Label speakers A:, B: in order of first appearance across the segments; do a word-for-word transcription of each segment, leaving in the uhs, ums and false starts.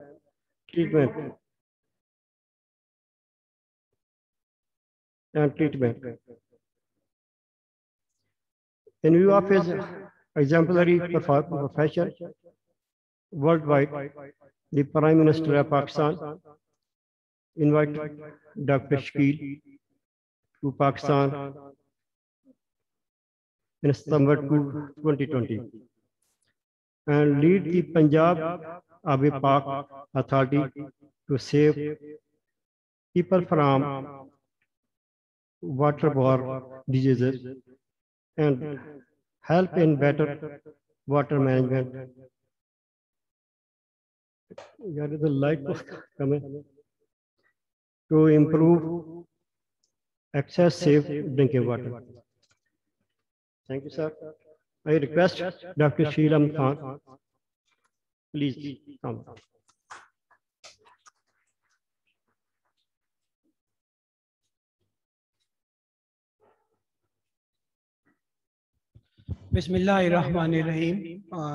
A: treatment and treatment. In view of his exemplary profession worldwide, the Prime Minister of Pakistan invited Doctor Shakil to Pakistan in September twenty twenty and lead the Punjab Abi Pak Authority to save people from waterborne diseases and help in better water management. The light to improve access safe drinking water. Thank you, sir. I request Doctor Sheelam Khan, please come.
B: बिस्मिल्लाहिर्रहमानिर्रहीम।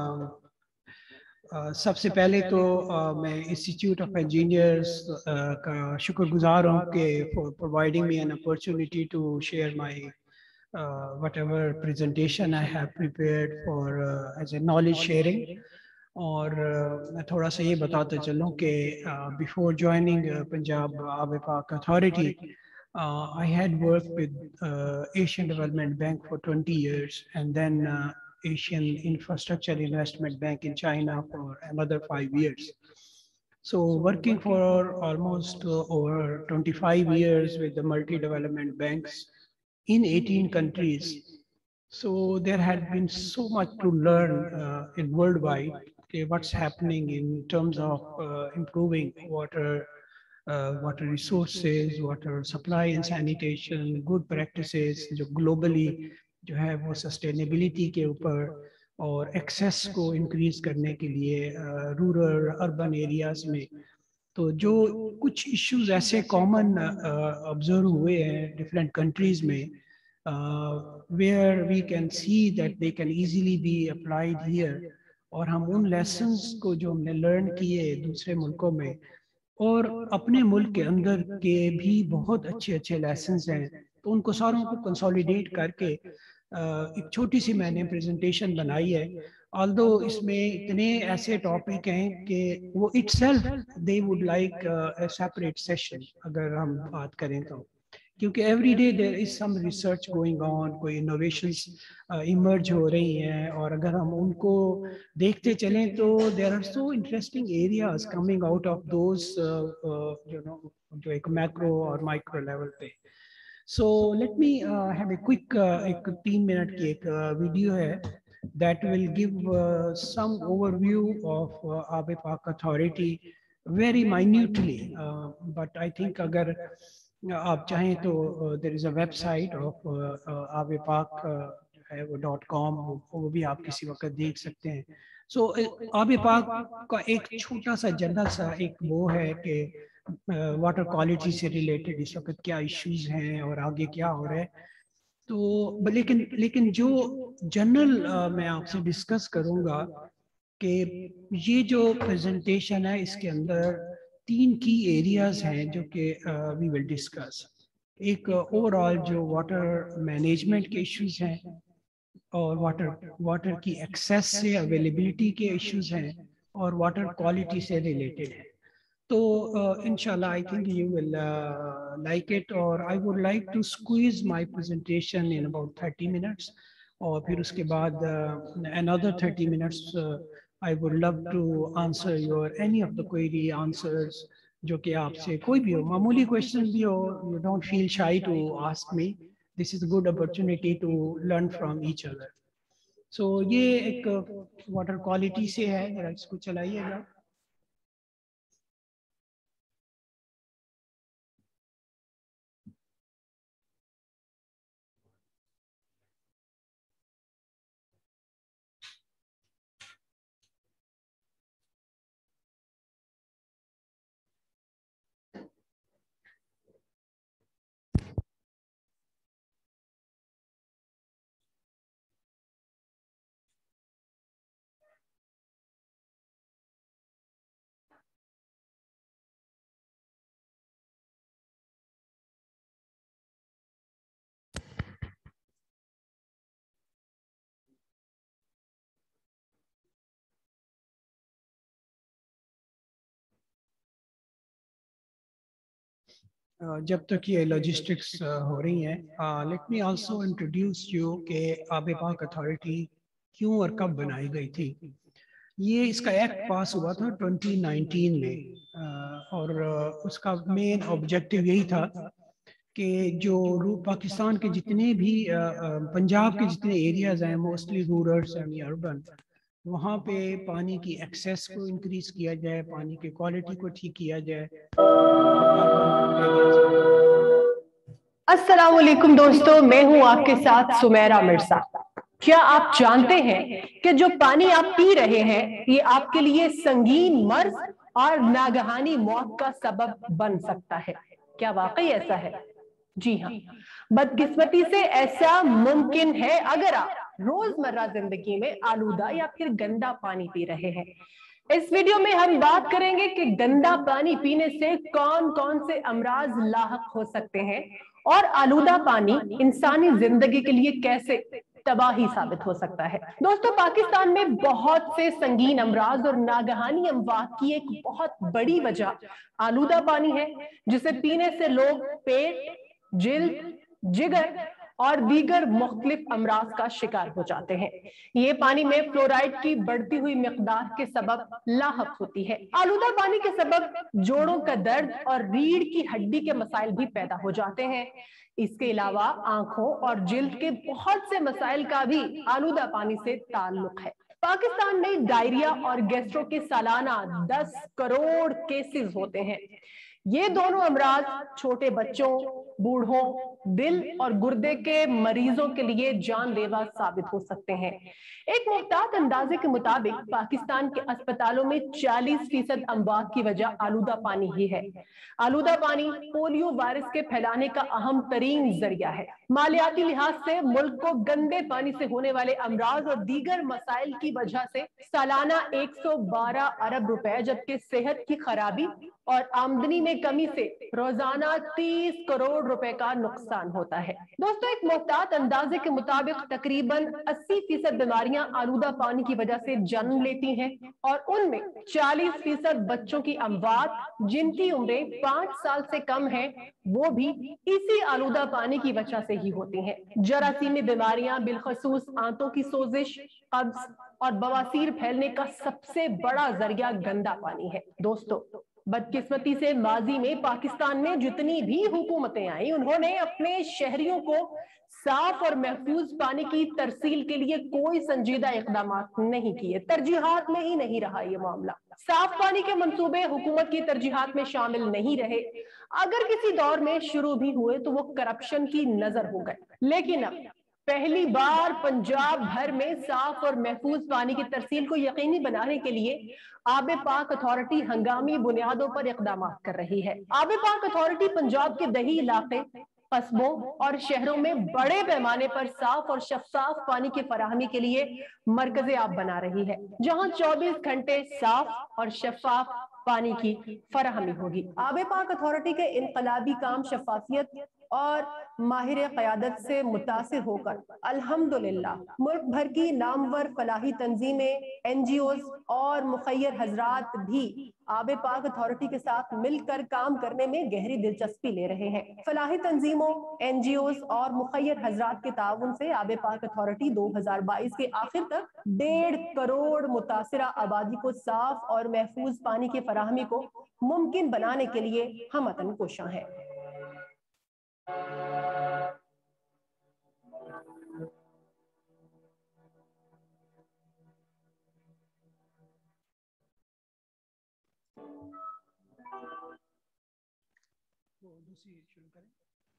B: सबसे पहले तो मैं institute of engineers का शुक्रगुजार हूँ कि for providing me an opportunity to share my whatever presentation I have prepared for uh, as a knowledge sharing. और uh, मैं थोड़ा सा ये बताते चलूँ कि before joining Punjab Aab Pak authority Uh, I had worked with uh, Asian Development Bank for twenty years and then uh, Asian Infrastructure Investment Bank in China for another five years. So working for almost uh, over twenty-five years with the multi-development banks in eighteen countries. So there had been so much to learn uh, in worldwide, okay, what's happening in terms of uh, improving water Uh, water resources, water supply and sanitation, good practices जो globally जो है वो sustainability के ऊपर और access को increase करने के लिए uh, rural urban areas में तो जो कुछ issues ऐसे common uh, observe हुए हैं different countries में uh, where we can see that they can easily be applied here और हम उन lessons को जो हमने learn किए दूसरे मुल्कों में और अपने मुल्क के अंदर के भी बहुत अच्छे अच्छे लेसन्स हैं तो उनको सारों को कंसोलिडेट करके एक छोटी सी मैंने प्रेजेंटेशन बनाई है ऑल्दो इसमें इतने ऐसे टॉपिक हैं कि वो itself they would like a separate session अगर हम बात करें तो क्योंकि every day there is some research going on कोई इनोवेशंस इमर्ज हो रही हैं और अगर हम उनको देखते चलें तो there are so interesting areas coming out of those you know जो एक मैक्रो और माइक्रो लेवल पे so let me have a quick एक तीन मिनट की एक वीडियो है that will give uh, some overview of uh, Abe Pak Authority very minutely uh, but I think agar आप चाहें तो there is a website of Aab-e Pak है वो डॉट कॉम वो भी आप किसी वक्त देख सकते हैं सो so, आबे पाक का एक छोटा सा जनरल सा एक वो है कि वाटर क्वालिटी से रिलेटेड इस वक्त क्या इश्यूज हैं और आगे क्या हो रहा है तो लेकिन लेकिन जो जनरल uh, मैं आपसे डिस्कस करूंगा कि ये जो प्रेजेंटेशन है इसके अंदर तीन की एरियाज हैं जो कि वी विल डिस्कस एक ओवरऑल uh, जो वाटर मैनेजमेंट के इश्यूज हैं और वाटर वाटर की एक्सेस से अवेलेबिलिटी के इश्यूज हैं और वाटर क्वालिटी से रिलेटेड है तो इंशाल्लाह I think you will like it और I would like to squeeze my presentation in about thirty minutes और फिर उसके बाद another thirty minutes I would love to answer your any of the query answers जो कि आपसे कोई भी हो मामूली क्वेश्चन भी हो you don't feel shy to ask me this is a good opportunity to learn from each other so ये एक वाटर क्वालिटी से है जरा इसको चलाइएगा جب تک یہ لاجسٹکس ہو رہی ہیں، let me also introduce you کہ آب پاک اتھارٹی کیوں اور کب بنائی گئی تھی۔ یہ اس کا ایکٹ پاس ہوا تھا ٹوئنٹی نائنٹین میں، اور اس کا مین آبجیکٹیو یہی تھا کہ جو پاکستان کے جتنے بھی پنجاب کے جتنے ایریاز ہیں موسٹلی رورل سیمی اربن، وہاں پہ پانی کی ایکسیس کو انکریز کیا جائے، پانی کی کوالٹی کو ٹھیک کیا جائے۔
C: السلام علیکم دوستو، میں ہوں آپ کے ساتھ سمیرہ مرزا۔ کیا آپ جانتے ہیں کہ جو پانی آپ پی رہے ہیں یہ آپ کے لیے سنگین مرض اور ناگہانی موت کا سبب بن سکتا ہے؟ کیا واقعی ایسا ہے؟ جی ہاں، بدقسمتی سے ایسا ممکن ہے اگر آپ روزمرہ زندگی میں آلودہ یا پھر گندا پانی پی رہے ہیں۔ اس ویڈیو میں ہم بات کریں گے کہ گندا پانی پینے سے کون کون سے امراض لاحق ہو سکتے ہیں اور آلودہ پانی انسانی زندگی کے لیے کیسے تباہی ثابت ہو سکتا ہے۔ دوستو، پاکستان میں بہت سے سنگین امراض اور ناگہانی اموات کی ایک بہت بڑی وجہ آلودہ پانی ہے، جسے پینے سے لوگ پیٹ، جلد، جگر اور دیگر مختلف امراض کا شکار ہو جاتے ہیں۔ یہ پانی میں فلورائڈ کی بڑھتی ہوئی مقدار کے سبب لاحق ہوتی ہے۔ آلودہ پانی کے سبب جوڑوں کا درد اور ریڑھ کی ہڈی کے مسائل بھی پیدا ہو جاتے ہیں۔ اس کے علاوہ آنکھوں اور جلد کے بہت سے مسائل کا بھی آلودہ پانی سے تعلق ہے۔ پاکستان میں ڈائریا اور گیسٹرو کے سالانہ دس کروڑ کیسز ہوتے ہیں۔ یہ دونوں امراض چھوٹے بچوں، بوڑھوں، دل اور گردے کے مریضوں کے لیے جان لیوا ثابت ہو سکتے ہیں۔ ایک محتاط اندازے کے مطابق پاکستان کے اسپتالوں میں چالیس فیصد اموات کی وجہ آلودہ پانی ہی ہے۔ آلودہ پانی پولیو وائرس کے پھیلانے کا اہم ترین ذریعہ ہے۔ مالیاتی لحاظ سے ملک کو گندے پانی سے ہونے والے امراض اور دیگر مسائل کی وجہ سے سالانہ ایک سو بارہ ارب روپے، جبکہ صحت کی خرابی اور آمدنی میں کمی سے روزانہ تیس کروڑ روپے کا نقصان ہوتا ہے۔ دوستو، ایک محتاط اندازے کے مطابق تقریباً اسی فیصد بیماریاں آلودہ پانی کی وجہ سے جنم لیتی ہیں، اور ان میں چالیس فیصد بچوں کی اموات جن کی عمریں پانچ سال سے کم ہیں وہ بھی اسی آلودہ پانی کی وجہ سے ہی ہوتی ہیں۔ جراثیمی بیماریاں بالخصوص آنتوں کی سوزش، قبض اور بواسیر پھیلنے کا سب سے بڑا ذریعہ گندا پانی ہے۔ دوستو، بدقسمتی سے ماضی میں پاکستان میں جتنی بھی حکومتیں آئیں، انہوں نے اپنے شہریوں کو صاف اور محفوظ پانی کی ترسیل کے لیے کوئی سنجیدہ اقدامات نہیں کیے۔ ترجیحات میں ہی نہیں رہا یہ معاملہ۔ صاف پانی کے منصوبے حکومت کی ترجیحات میں شامل نہیں رہے۔ اگر کسی دور میں شروع بھی ہوئے تو وہ کرپشن کی نظر ہو گئے۔ لیکن اب پہلی بار پنجاب بھر میں صاف اور محفوظ پانی کی ترسیل کو یقینی بنانے کے لیے آب پاک اتھارٹی ہنگامی بنیادوں پر اقدامات کر رہی ہے۔ آب پاک اتھارٹی پنجاب کے دیہی علاقے، قصبوں اور شہروں میں بڑے پیمانے پر صاف اور شفاف پانی کی فراہمی کے لیے مرکز آب بنا رہی ہے، جہاں چوبیس گھنٹے صاف اور شفاف پانی کی فراہمی ہوگی۔ آب پاک اتھارٹی کے انقلابی کام شفافیت اور ماہر قیادت سے متاثر ہو کر الحمدللہ ملک بھر کی نامور فلاحی تنظیمیں، این جی اوز اور مخیر حضرات بھی آب پاک اتھارٹی کے ساتھ مل کر کام کرنے میں گہری دلچسپی لے رہے ہیں۔ فلاحی تنظیموں، این جی اوز اور مخیر حضرات کے تعاون سے آب پاک اتھارٹی دو ہزار بائیس کے آخر تک ڈیڑھ کروڑ متاثرہ آبادی کو صاف اور محفوظ پانی کی فراہمی کو ممکن بنانے کے لیے ہم وطن کوشاں ہیں۔
B: دوسری شروع کریں۔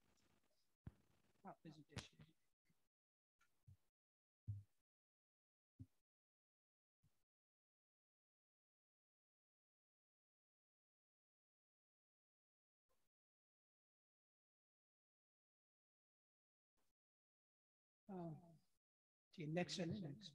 B: جی نیکسٹ ہے نیکسٹ۔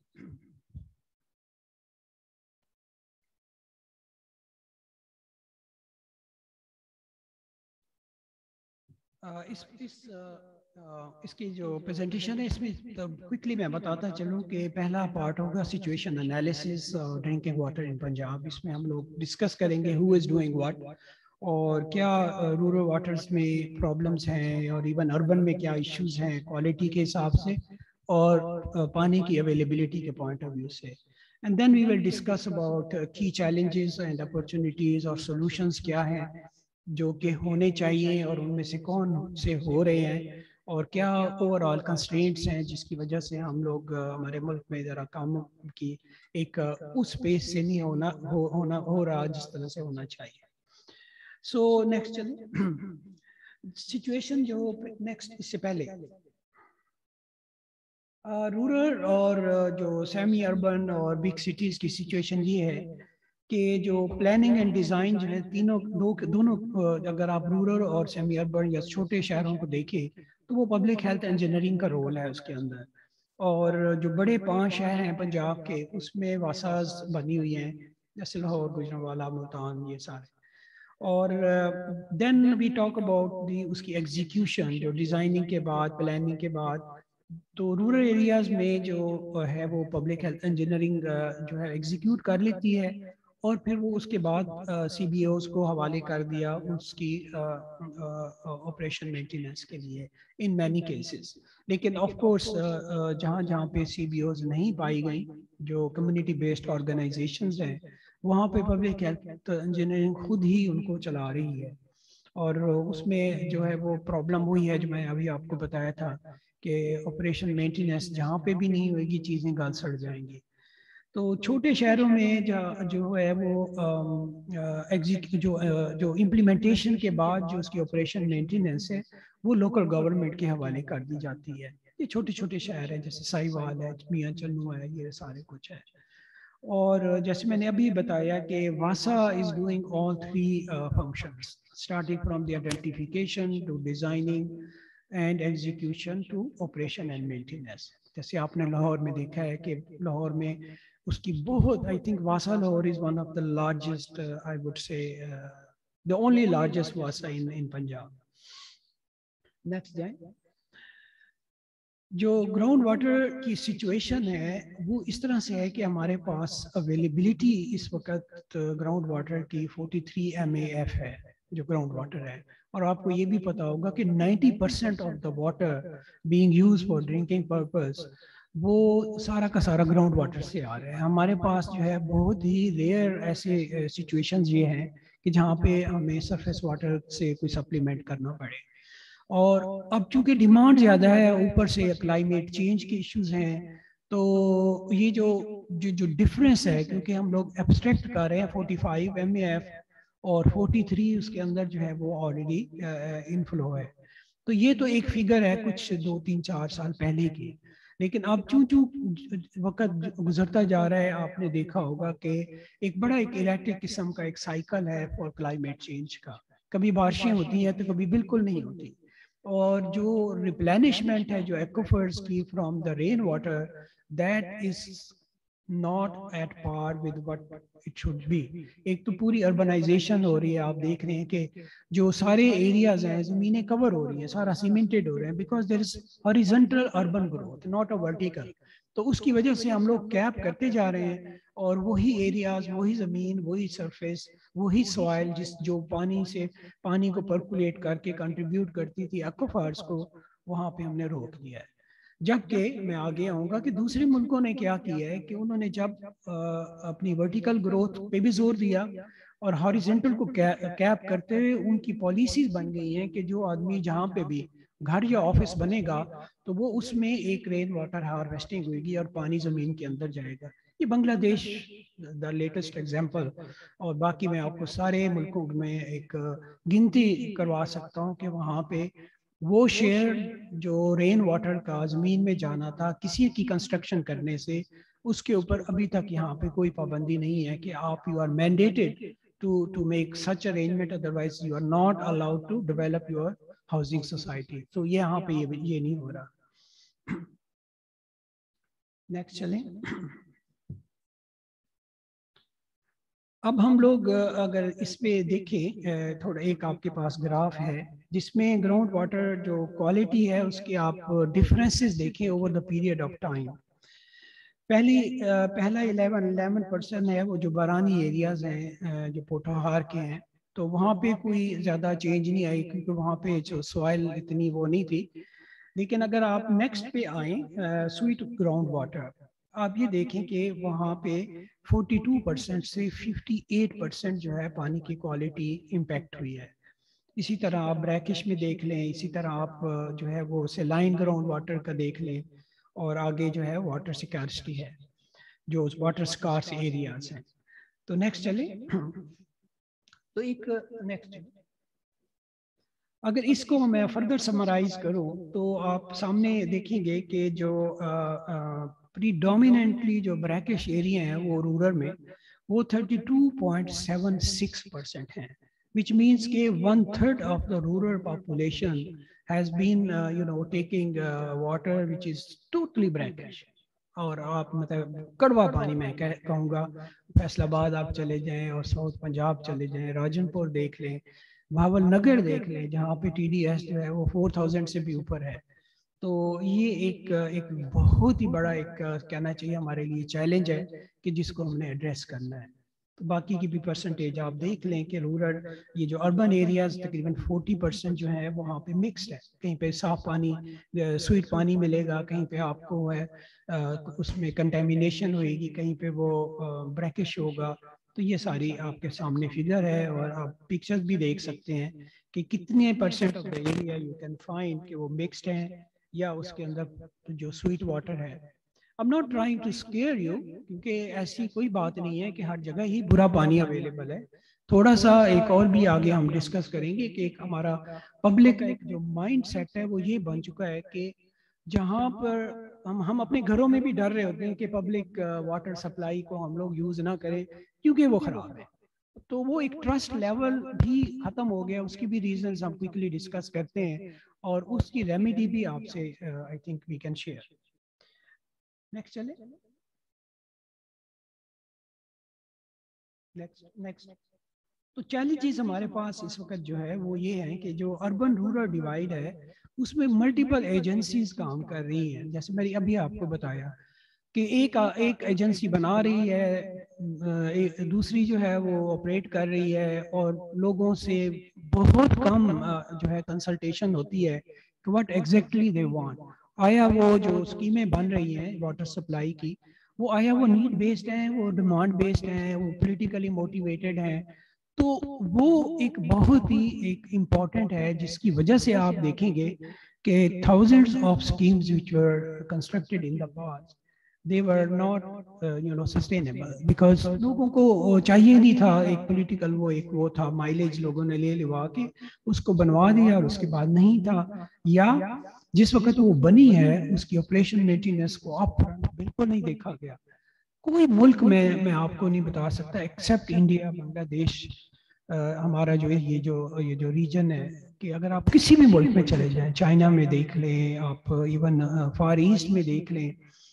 B: اس اس اس کی جو پریزنٹیشن ہے اس میں کوئکلی میں بتاتا چلوں کہ پہلا پارٹ ہوگا situation analysis drinking water in Punjab. اس میں ہم لوگ ڈسکس کریں گے ہو از ڈوئنگ واٹ، اور کیا رورل واٹرز میں پرابلمس ہیں اور ایون اربن میں کیا ایشوز ہیں کوالٹی کے حساب سے اور پانی کی اویلیبلٹی کے پوائنٹ آف ویو سے. And then we will discuss about کی چیلنجز اینڈ اپرچونیٹیز اور سولوشنس کیا ہیں جو کہ ہونے چاہیے اور ان میں سے کون سے ہو رہے ہیں اور کیا اوور آل کنسٹرینٹس ہیں جس کی وجہ سے ہم لوگ ہمارے ملک میں ذرا کام کی ایک اس پیس سے نہیں ہونا ہو ہونا ہو رہا جس طرح سے ہونا چاہیے. سو نیکسٹ چلیں سچویشن جو نیکسٹ اس سے پہلے رورل اور جو سیمی اربن اور بگ سٹیز کی سچویشن یہ ہے کہ جو پلاننگ اینڈ ڈیزائن جو ہے تینوں دو دونوں اگر آپ رورل اور سیمی اربن یا چھوٹے شہروں کو دیکھیں تو وہ پبلک ہیلتھ انجینئرنگ کا رول ہے اس کے اندر. اور جو بڑے پانچ شہر ہیں پنجاب کے اس میں واساز بنی ہوئی ہیں جیسے لاہور گوجرانوالہ ملتان یہ سارے. اور دین وی ٹاک اباؤٹ دی اس کی ایگزیکیوشن جو ڈیزائننگ کے بعد پلاننگ کے بعد تو رورل ایریاز میں جو ہے وہ پبلک ہیلتھ انجینئرنگ جو ہے ایگزیکیوٹ کر لیتی ہے اور پھر وہ اس کے بعد سی بی اوز کو حوالے کر دیا اس کی آپریشن مینٹیننس کے لیے ان مینی کیسز. لیکن آف کورس جہاں جہاں پہ سی بی اوز نہیں پائی گئیں جو کمیونٹی بیسڈ آرگنائزیشنز ہیں وہاں پہ پبلک ہیلتھ انجینئرنگ خود ہی ان کو چلا رہی ہے. اور اس میں جو ہے وہ پرابلم ہوئی ہے جو میں ابھی آپ کو بتایا تھا کہ آپریشن مینٹیننس جہاں پہ بھی نہیں ہوئے گی چیزیں گل سڑ جائیں گی. تو چھوٹے شہروں میں جو ہے وہ جو جو امپلیمنٹیشن کے بعد جو اس کی آپریشن مینٹیننس ہے وہ لوکل گورنمنٹ کے حوالے کر دی جاتی ہے. یہ چھوٹے چھوٹے شہر ہیں جیسے سائیوال ہے میاں چنو ہے یہ سارے کچھ ہے. اور جیسے میں نے ابھی بتایا کہ واسا is doing all three functions starting from the identification to designing and execution to operation and maintenance. جیسے آپ نے لاہور میں دیکھا ہے کہ لاہور میں اس کی بہت آئی تھنک واسا Lahore is one of the largest I would say the only largest واسا ان ان پنجاب. نیکسٹ جائیں. جو گراؤنڈ واٹر کی سچویشن ہے وہ اس طرح سے ہے کہ ہمارے پاس اویلیبلٹی اس وقت گراؤنڈ واٹر کی forty three M A F ہے جو گراؤنڈ واٹر ہے. اور آپ کو یہ بھی پتا ہوگا کہ ninety percent of the water being use for drinking purpose وہ سارا کا سارا گراؤنڈ واٹر سے آ رہا ہے. ہمارے پاس جو ہے بہت ہی ریئر ایسے سچویشنز یہ ہیں کہ جہاں پہ ہمیں سرفیس واٹر سے کوئی سپلیمنٹ کرنا پڑے. اور اب چونکہ ڈیمانڈ زیادہ ہے اوپر سے کلائمیٹ چینج کے ایشوز ہیں تو یہ جو جو جو ڈفرینس ہے کیونکہ ہم لوگ ایبسٹریکٹ کر رہے ہیں forty five M A F اور فورٹی تھری اس کے اندر جو ہے وہ آلریڈی انفلو ہے. تو یہ تو ایک فگر ہے کچھ دو تین چار سال پہلے کی. لیکن اب چوں چوں وقت گزرتا جا رہا ہے آپ نے دیکھا ہوگا کہ ایک بڑا ایک الیکٹرک قسم کا ایک سائیکل ہے فار کلائمیٹ چینج کا. کبھی بارشیں ہوتی ہیں تو کبھی بالکل نہیں ہوتی. اور جو ریپلینشمنٹ ہے جو ایکوفرز کی from the rain water that is not at par with what it should be. ایک تو پوری اربنائزیشن ہو رہی ہے آپ دیکھ رہے ہیں کہ جو سارے ایریاز ہیں زمینیں کور ہو رہی ہیں سارا سیمنٹڈ ہو رہے ہیں because there is horizontal urban growth not a vertical. تو اس کی وجہ سے ہم لوگ کیپ کرتے جا رہے ہیں اور وہی ایریاز وہی زمین وہی سرفیس وہی سوائل جس جو پانی سے پانی کو پرکولیٹ کر کے کنٹریبیوٹ کرتی تھی ایکوفائرز کو وہاں پہ ہم نے روک دیا ہے. جبکہ میں آگے آؤں گا کہ دوسرے ملکوں نے کیا کیا ہے کہ انہوں نے جب اپنی ورٹیکل گروتھ پہ بھی زور دیا اور ہاریزونٹل کو کیپ کرتے ہوئے ان کی پالیسیز بن گئی ہیں کہ جو آدمی جہاں پہ بھی گھر یا آفس بنے گا تو وہ اس میں ایک رین واٹر ہارویسٹنگ ہوئے گی اور پانی زمین کے اندر جائے گا. یہ بنگلہ دیش دا لیٹسٹ ایگزامپل اور باقی میں آپ کو سارے ملکوں میں ایک گنتی کروا سکتا ہوں کہ وہاں پہ وہ شیئر جو رین واٹر کا زمین میں جانا تھا کسی کی کنسٹرکشن کرنے سے اس کے اوپر ابھی تک یہاں پہ کوئی پابندی نہیں ہے کہ آپ you are mandated to to make such arrangement otherwise you are not allowed to develop your housing society. تو یہاں پہ یہ یہ نہیں ہو رہا. نیکسٹ چلیں. اب ہم لوگ اگر اس پہ دیکھیں تھوڑا ایک آپ کے پاس گراف ہے جس میں گراؤنڈ واٹر جو کوالٹی ہے اس کے آپ ڈفرینسز دیکھیں over the period of time. پہلی پہلا الیون الیون پرسینٹ ہے وہ جو بارانی ایریاز ہیں جو پوٹھوہار کے ہیں تو وہاں پہ کوئی زیادہ چینج نہیں آئی کیونکہ وہاں پہ جو سوائل اتنی وہ نہیں تھی. لیکن اگر آپ نیکسٹ پہ آئیں سویٹ گراؤنڈ واٹر, آپ یہ دیکھیں کہ وہاں پہ فورٹی ٹو پرسینٹ سے ففٹی ایٹ پرسینٹ جو ہے پانی کی کوالٹی امپیکٹ ہوئی ہے. اسی طرح آپ بریکش میں دیکھ لیں, اسی طرح آپ جو ہے وہ سیلائن گراؤنڈ واٹر کا دیکھ لیں, اور آگے جو ہے واٹر سکارسٹی ہے, جو واٹر سکارس ایریاز ہیں. تو نیکسٹ چلیں. تو ایک نیکسٹ اگر اس کو میں فردر سمرائز کروں تو آپ سامنے دیکھیں گے کہ جو پری ڈومیننٹلی جو بریکش ایریا ہیں وہ رورل میں وہ thirty two point seven six percent ہیں, which means کہ one third of the rural population has been uh, you know taking uh, water which is totally brackish. اور آپ مطلب کڑوا پانی میں کہوں گا, فیصل آباد آپ چلے جائیں اور ساؤتھ پنجاب چلے جائیں, راجن پور دیکھ لیں, بھاول نگر دیکھ لیں جہاں پہ ٹی ڈی ایس جو ہے وہ فور تھاؤزینڈ سے بھی اوپر ہے. تو یہ ایک ایک بہت ہی بڑا ایک کہنا چاہیے ہمارے لیے چیلنج ہے کہ جس کو ہم نے ایڈریس کرنا ہے. تو باقی کی بھی پرسنٹیج آپ دیکھ لیں کہ رورل یہ جو اربن ایریاز تقریباً فورٹی پرسینٹ جو ہے وہاں پہ مکسڈ ہے, کہیں پہ صاف پانی سویٹ پانی ملے گا, کہیں پہ آپ کو ہے اس میں کنٹامینیشن ہوئے گی, کہیں پہ وہ بریکش ہوگا. تو یہ ساری آپ کے سامنے فگر ہے, اور آپ پکچر بھی دیکھ سکتے ہیں کہ کتنے percent of the area you can find کہ وہ مکسڈ ہیں یا اس کے اندر جو سویٹ واٹر ہے. I'm not trying to scare you کیونکہ ایسی کوئی بات نہیں ہے کہ ہر جگہ ہی برا پانی اویلیبل ہے. تھوڑا سا ایک اور بھی آگے ہم ڈسکس کریں گے کہ ایک ہمارا پبلک کا ایک جو مائنڈ سیٹ ہے وہ یہ بن چکا ہے کہ جہاں پر ہم ہم اپنے گھروں میں بھی ڈر رہے ہوتے ہیں کہ پبلک واٹر سپلائی کو ہم لوگ یوز نہ کریں کیونکہ وہ خراب ہے. تو وہ ایک ٹرسٹ لیول بھی ختم ہو گیا, اس کی بھی ریزنز ہم کوئکلی ڈسکس کرتے ہیں اور اس کی ریمیڈی بھی آپ سے I think we can share. Next چلیں. نیکسٹ نیکسٹ تو چیلنجز ہمارے پاس اس وقت جو ہے وہ یہ ہیں کہ جو اربن رورل ڈیوائڈ ہے اس میں ملٹیپل ایجنسیز کام کر رہی ہیں. جیسے میں نے ابھی آپ کو بتایا کہ ایک ایک ایجنسی بنا رہی ہے, دوسری جو ہے وہ آپریٹ کر رہی ہے, اور لوگوں سے بہت کم جو ہے کنسلٹیشن ہوتی ہے کہ واٹ ایگزیکٹلی دے وانٹ. آیا وہ جو اسکیمیں بن رہی ہیں واٹر سپلائی کی وہ آیا وہ نیڈ بیسڈ ہیں, وہ ڈیمانڈ بیسڈ ہیں, وہ پولیٹیکلی موٹیویٹڈ ہیں. تو وہ ایک بہت ہی ایک امپورٹنٹ ہے جس کی وجہ سے آپ دیکھیں گے کہ thousands of schemes which were constructed in the past they were not uh, you know sustainable because لوگوں کو چاہیے نہیں تھا ایک پولیٹیکل وہ ایک وہ تھا مائلیج لوگوں نے لے لوا کے اس کو بنوا دیا اور اس کے بعد نہیں تھا, یا جس وقت وہ بنی ہے اس کی آپریشن مینٹیننس کو اپ بالکل نہیں دیکھا گیا. کوئی ملک میں میں آپ کو نہیں بتا سکتا ایکسیپٹ انڈیا, بنگلہ دیش, ہمارا جو یہ جو یہ جو ریجن ہے کہ اگر آپ کسی بھی ملک میں چلے جائیں, چائنا میں دیکھ لیں, آپ ایون فار ایسٹ میں دیکھ لیں,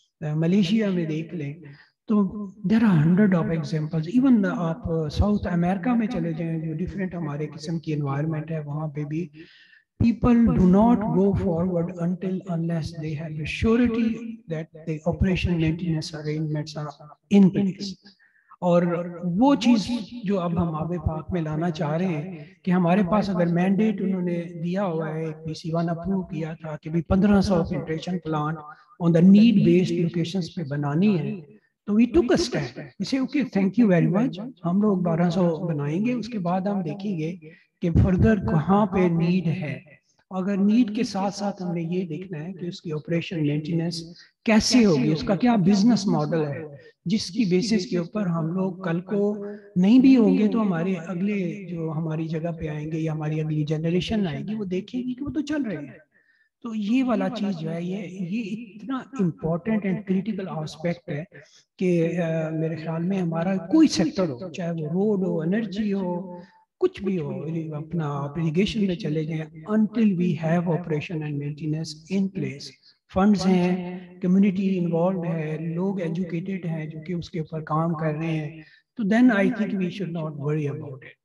B: ملیشیا میں دیکھ لیں, تو there are hundred of examples. Even آپ ساؤتھ امریکہ میں چلے جائیں جو ڈفرینٹ ہمارے قسم کی انوائرمنٹ ہے وہاں پہ بھی people do not go forward until unless they have the surety that the operation maintenance arrangements are in place. اور وہ چیز جو اب ہم آب پاک میں لانا چاہ رہے ہیں کہ ہمارے پاس اگر مینڈیٹ انہوں نے دیا ہوا ہے, پی سی ون اپروو کیا تھا کہ بھی پندرہ سو filtration plant on the need based locations پہ بنانی ہے, تو وی ٹوک اے اسٹیپ. اسے okay thank you very much, ہم لوگ بارہ سو بنائیں گے, اس کے بعد ہم دیکھیں گے کہ فردر کہاں پہ نیڈ ہے. اگر نیڈ کے ساتھ ساتھ ہم نے یہ دیکھنا ہے کہ اس کی آپریشن مینٹیننس کیسے ہوگی, اس کا کیا بزنس ماڈل ہے جس کی بیسس کے اوپر ہم لوگ کل کو نہیں بھی ہوں گے تو ہمارے اگلے جو ہماری جگہ پہ آئیں گے یا ہماری اگلی جنریشن آئے گی وہ دیکھیں گی کہ وہ تو چل رہے ہیں. تو یہ والا چیز جو ہے یہ یہ اتنا امپورٹنٹ اینڈ کریٹیکل آسپیکٹ ہے کہ میرے خیال میں ہمارا کوئی سیکٹر ہو, چاہے وہ روڈ ہو, انرجی ہو, کچھ بھی ہو, اپنا اپلیکیشن میں چلے جائیں, until we have operation and maintenance in place. Funds ہیں, کمیونٹی انوالوڈ ہے, لوگ ایجوکیٹڈ ہیں جو کہ اس کے اوپر کام کر رہے ہیں, تو then I think we should not worry about it.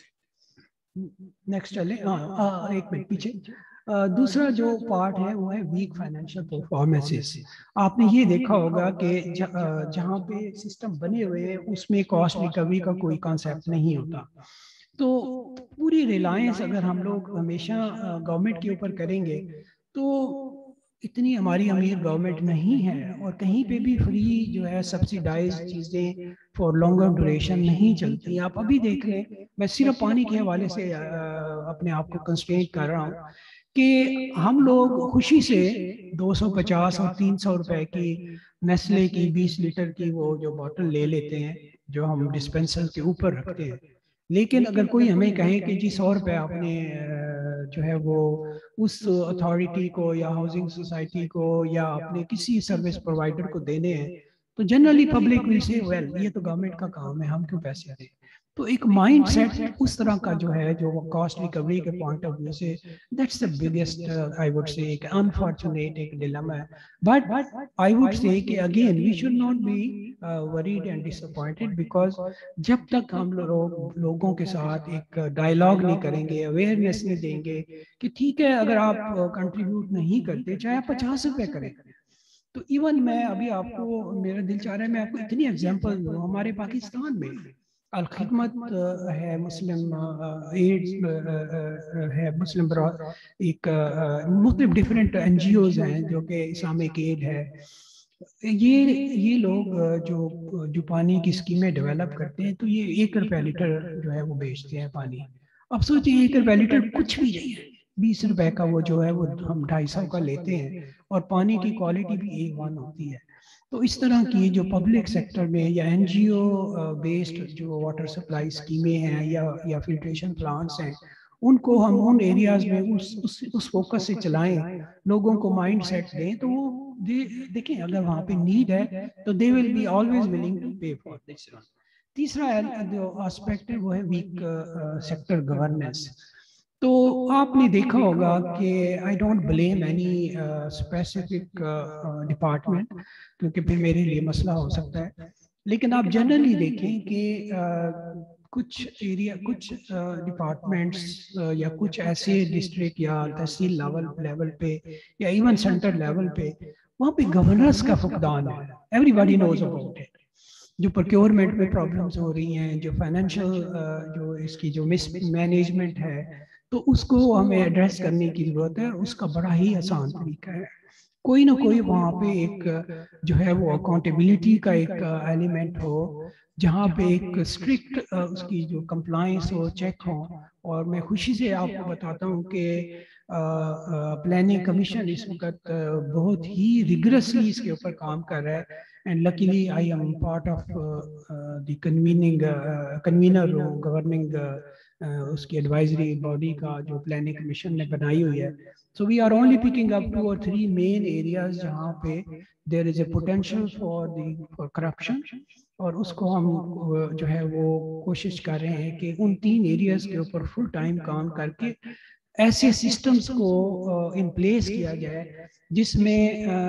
B: Next چلیں. ہاں ایک منٹ پیچھے. دوسرا جو پارٹ ہے وہ ہے ویک فائنینشیل پرفارمنسز. آپ نے یہ دیکھا ہوگا کہ جہاں پہ سسٹم بنے ہوئے ہیں اس میں کاسٹ ریکوری کا کوئی کانسیپٹ نہیں ہوتا. تو پوری ریلائنس اگر ہم لوگ ہمیشہ گورنمنٹ کے اوپر کریں گے تو اتنی ہماری امیر گورنمنٹ نہیں ہے، اور کہیں پہ بھی فری جو ہے سبسیڈائز چیزیں فار لانگر ڈوریشن نہیں چلتی. آپ ابھی دیکھ لیں، میں صرف پانی کے حوالے سے اپنے آپ کو کنسٹرینٹ کر رہا ہوں کہ ہم لوگ خوشی سے دو سو پچاس اور تین سو روپے کی نیسلے کی بیس لیٹر کی وہ جو بوٹل لے لیتے ہیں جو ہم ڈسپینسر کے اوپر رکھتے ہیں. لیکن اگر کوئی ہمیں کہے کہ جی سو روپے آپ نے جو ہے وہ اس اتھارٹی کو یا ہاؤسنگ سوسائٹی کو یا اپنے کسی سروس پرووائڈر کو دینے ہیں، تو جنرلی پبلک ول سے ویل یہ تو گورنمنٹ کا کام ہے، ہم کیوں پیسے دیں. تو ایک مائنڈ سیٹ اس طرح کا جو ہے جو کاسٹ ریکوری کے پوائنٹ آف ویو سے that's the biggest I would say ایک انفارچونیٹ ایک ڈیلما ہے. بٹ آئی وڈ سے کہ again we should not be worried and disappointed, because جب تک ہم لوگ لوگوں کے ساتھ ایک ڈائلاگ نہیں کریں گے، اویئرنیس نہیں دیں گے کہ ٹھیک ہے اگر آپ کنٹریبیوٹ نہیں کرتے چاہے آپ پچاس روپے کریں. تو ایون میں ابھی آپ کو میرا دل چاہ رہا ہے میں آپ کو اتنی ایگزامپل دوں. ہمارے پاکستان میں الخدمت ہے، مسلم ایڈز ہے، مسلم ایک مختلف ڈفرینٹ این جی اوز ہیں جو کہ اسلامک ایڈ ہے. یہ یہ لوگ جو جو پانی کی اسکیمیں ڈیولپ کرتے ہیں تو یہ ایک روپے لیٹر جو ہے وہ بیچتے ہیں پانی. اب سوچیں ایک روپے لیٹر کچھ بھی نہیں ہے، بیس روپے کا وہ جو ہے وہ ہم ڈھائی سو کا لیتے ہیں، اور پانی کی کوالٹی بھی اے ون ہوتی ہے. تو اس طرح کی جو پبلک سیکٹر میں یا این جی او بیسڈ جو واٹر سپلائی اسکیمیں ہیں یا یا فلٹریشن پلانٹس ہیں، ان کو ہم ان ایریاز میں اس اس اس فوکس سے چلائیں، لوگوں کو مائنڈ سیٹ دیں. تو وہ دیکھیں اگر وہاں پہ نیڈ ہے تو they will be always willing to pay for this. تیسرا جو آسپیکٹ ہے وہ ہے ویک سیکٹر گورننس. تو آپ نے دیکھا ہوگا کہ I don't blame any specific department کیونکہ پھر میرے لیے مسئلہ ہو سکتا ہے، لیکن آپ جنرلی دیکھیں کہ کچھ ایریا کچھ ڈپارٹمنٹس یا کچھ ایسے ڈسٹرکٹ یا تحصیل لیول لیول پہ یا ایون سینٹر لیول پہ وہاں پہ گورننس کا فقدان ہے. Everybody knows about it. جو پروکیورمنٹ میں پرابلمس ہو رہی ہیں، جو فائنینشیل جو اس کی جو مس مینجمنٹ ہے، تو اس کو ہمیں ایڈریس کرنے کی ضرورت ہے. اس کا بڑا ہی آسان طریقہ ہے، کوئی نہ کوئی وہاں پہ ایک جو ہے وہ اکاؤنٹیبلٹی کا ایک ایلیمنٹ ہو جہاں پہ ایک اسٹرکٹ اس کی جو کمپلائنس ہو، چیک ہو. اور میں خوشی سے آپ کو بتاتا ہوں کہ پلاننگ کمیشن اس وقت بہت ہی ریگرسلی اس کے اوپر کام کر رہا ہے. And likely I am part of the convening convener governing اس کی ایڈوائزری باڈی کا جو پلاننگ کمیشن نے بنائی ہوئی ہے. So we are only picking up two or three main areas جہاں پہ there is a potential for the for corruption، اور اس کو ہم جو ہے وہ کوشش کر رہے ہیں کہ ان تین ایریاز کے اوپر فل ٹائم کام کر کے ایسے سسٹمز کو ان پلیس کیا جائے جس میں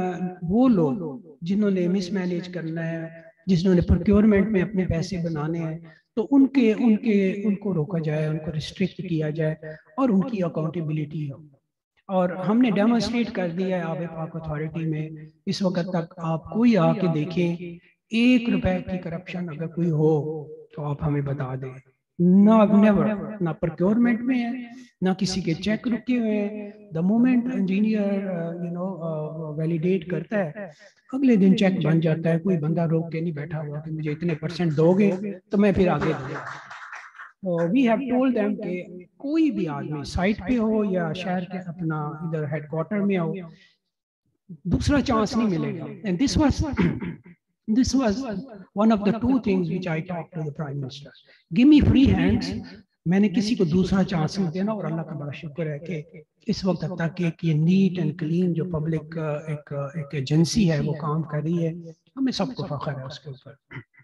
B: وہ لوگ جنہوں نے مس مینیج کرنا ہے، جنہوں نے پروکیورمنٹ میں اپنے پیسے بنانے ہیں، تو ان کے ان کے ان کو روکا جائے، ان کو ریسٹرکٹ کیا جائے اور ان کی اکاؤنٹیبلٹی ہو. اور ہم نے ڈیمونسٹریٹ کر دیا ہے آب پاک اتھارٹی میں. اس وقت تک آپ کوئی آ کے دیکھیں ایک روپے کی کرپشن اگر کوئی ہو تو آپ ہمیں بتا دیں. نہ نیور، نہ پروکیورمنٹ میں ہے، نہ کسی کے چیک رکے ہوئے ہیں. The moment engineer you know validate کرتا ہے اگلے دن چیک بن جاتا ہے. کوئی بندہ روک کے نہیں بیٹھا ہوا کہ مجھے اتنے پرسنٹ دو گے تو میں پھر آگے دوں گا. وی ہیو ٹولڈ دیم کہ کوئی بھی آدمی سائٹ پہ ہو یا شہر کے اپنا ادھر ہیڈ کوارٹر میں ہو، دوسرا چانس نہیں ملے گا. And this was this was one of the two things which I talked to the Prime Minister. Give me free hands. میں نے کسی کو دوسرا چانس نہیں دینا. اور اللہ کا بڑا شکر ہے کہ اس وقت تک ایک یہ نیٹ اینڈ کلین جو پبلک ایک ایک ایجنسی ہے وہ کام کر رہی ہے. ہمیں سب کو فخر ہے اس کے اوپر.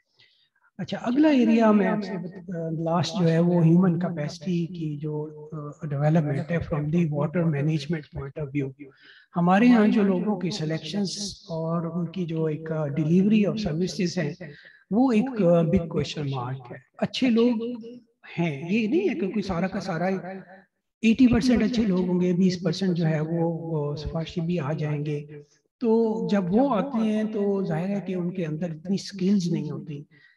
B: اچھا، اگلا ایریا میں آپ سے لاسٹ جو ہے وہ ہیومن کیپیسٹی کی جو ڈیولپمنٹ ہے from the water management point of view. ہمارے ہاں جو لوگوں کی سلیکشنز اور ان کی جو ایک ڈیلیوری آف سروسز ہیں وہ ایک بگ کویشچن مارک ہے. اچھے لوگ ہیں، یہ نہیں ہے کہ کوئی سارا کا سارا ایٹی پرسینٹ اچھے لوگ ہوں گے، بیس پرسینٹ جو ہے وہ سفارشی بھی آ جائیں گے. تو جب وہ آتے ہیں تو ظاہر ہے کہ ان کے اندر اتنی سکلز نہیں ہوتی.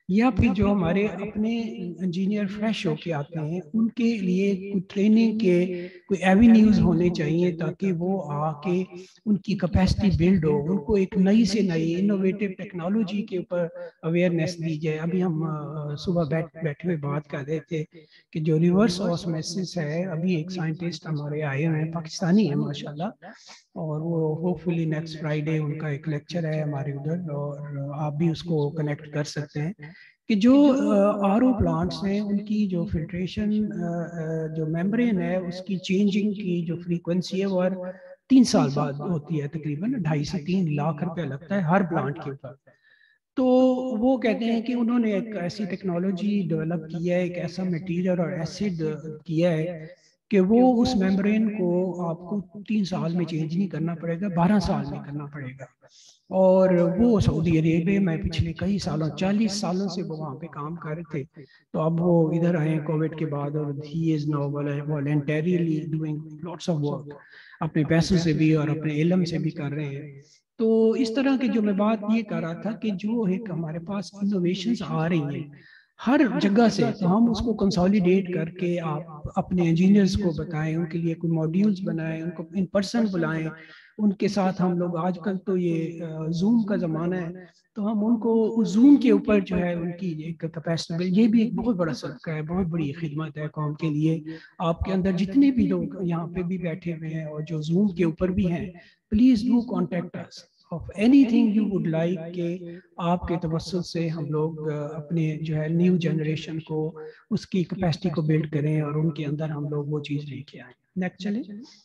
B: یا پھر جو ہمارے اپنے انجینئر فریش ہو کے آتے ہیں ان کے لیے کوئی ٹریننگ کے کوئی ایوینیوز ہونے چاہیے تاکہ وہ آ کے ان کی کیپیسٹی بلڈ ہو، ان کو ایک نئی سے نئی انوویٹو ٹیکنالوجی کے اوپر اویئرنیس دی جائے. ابھی ہم صبح بیٹھ بیٹھے ہوئے بات کر رہے تھے کہ جو ریورس آسموسس ہے، ابھی ایک سائنٹسٹ ہمارے آئے ہوئے ہیں، پاکستانی ہیں ماشاءاللہ، اور وہ ہوپ فلی نیکسٹ فرائیڈے ان کا ایک لیکچر ہے ہمارے ادھر، اور آپ بھی اس کو کنیکٹ کر سکتے ہیں کہ جو آر او پلانٹس ہیں ان کی جو فلٹریشن جو میمبرین ہے اس کی چینجنگ کی جو فریکوینسی ہے وہ تین سال بعد ہوتی ہے، تقریباً ڈھائی سے تین لاکھ روپیہ لگتا ہے ہر پلانٹ کے اوپر. تو وہ کہتے ہیں کہ انہوں نے ایک ایسی ٹیکنالوجی ڈیولپ کی ہے، ایک ایسا میٹیریل اور ایسڈ کیا ہے کہ وہ اس میمبرین کو آپ کو تین سال میں چینج نہیں کرنا پڑے گا، بارہ سال میں کرنا پڑے گا. اور وہ سعودی عربیہ میں پچھلے کئی سالوں چالیس سالوں سے وہ وہاں پہ کام کر رہے تھے، تو اب وہ ادھر آئے کووڈ کے بعد، اور he is now voluntarily doing lots of work, اپنے پیسوں سے بھی اور اپنے علم سے بھی کر رہے ہیں. تو اس طرح کی جو میں بات یہ کر رہا تھا کہ جو ایک ہمارے پاس انوویشنز آ رہی ہیں ہر جگہ سے، تو ہم اس کو کنسالیڈیٹ کر کے آپ اپنے انجینئرز کو بتائیں، ان کے لیے کوئی ماڈیولز بنائیں، ان کو ان پرسن بلائیں، ان کے ساتھ ہم لوگ، آج کل تو یہ زوم کا زمانہ ہے تو ہم ان کو زوم کے اوپر جو ہے ان کی ایک کیپیسٹی، یہ بھی ایک بہت بڑا صدقہ ہے، بہت بڑی خدمت ہے قوم کے لیے. آپ کے اندر جتنے بھی لوگ یہاں پہ بھی بیٹھے ہوئے ہیں اور جو زوم کے اوپر بھی ہیں، please do contact us of anything you would like کہ آپ کے توسط سے ہم لوگ اپنے جو ہے نیو جنریشن کو اس کی کیپیسٹی کو بلڈ کریں اور ان کے اندر ہم لوگ وہ چیز لے کے آئیں. نیکسٹ چلیں.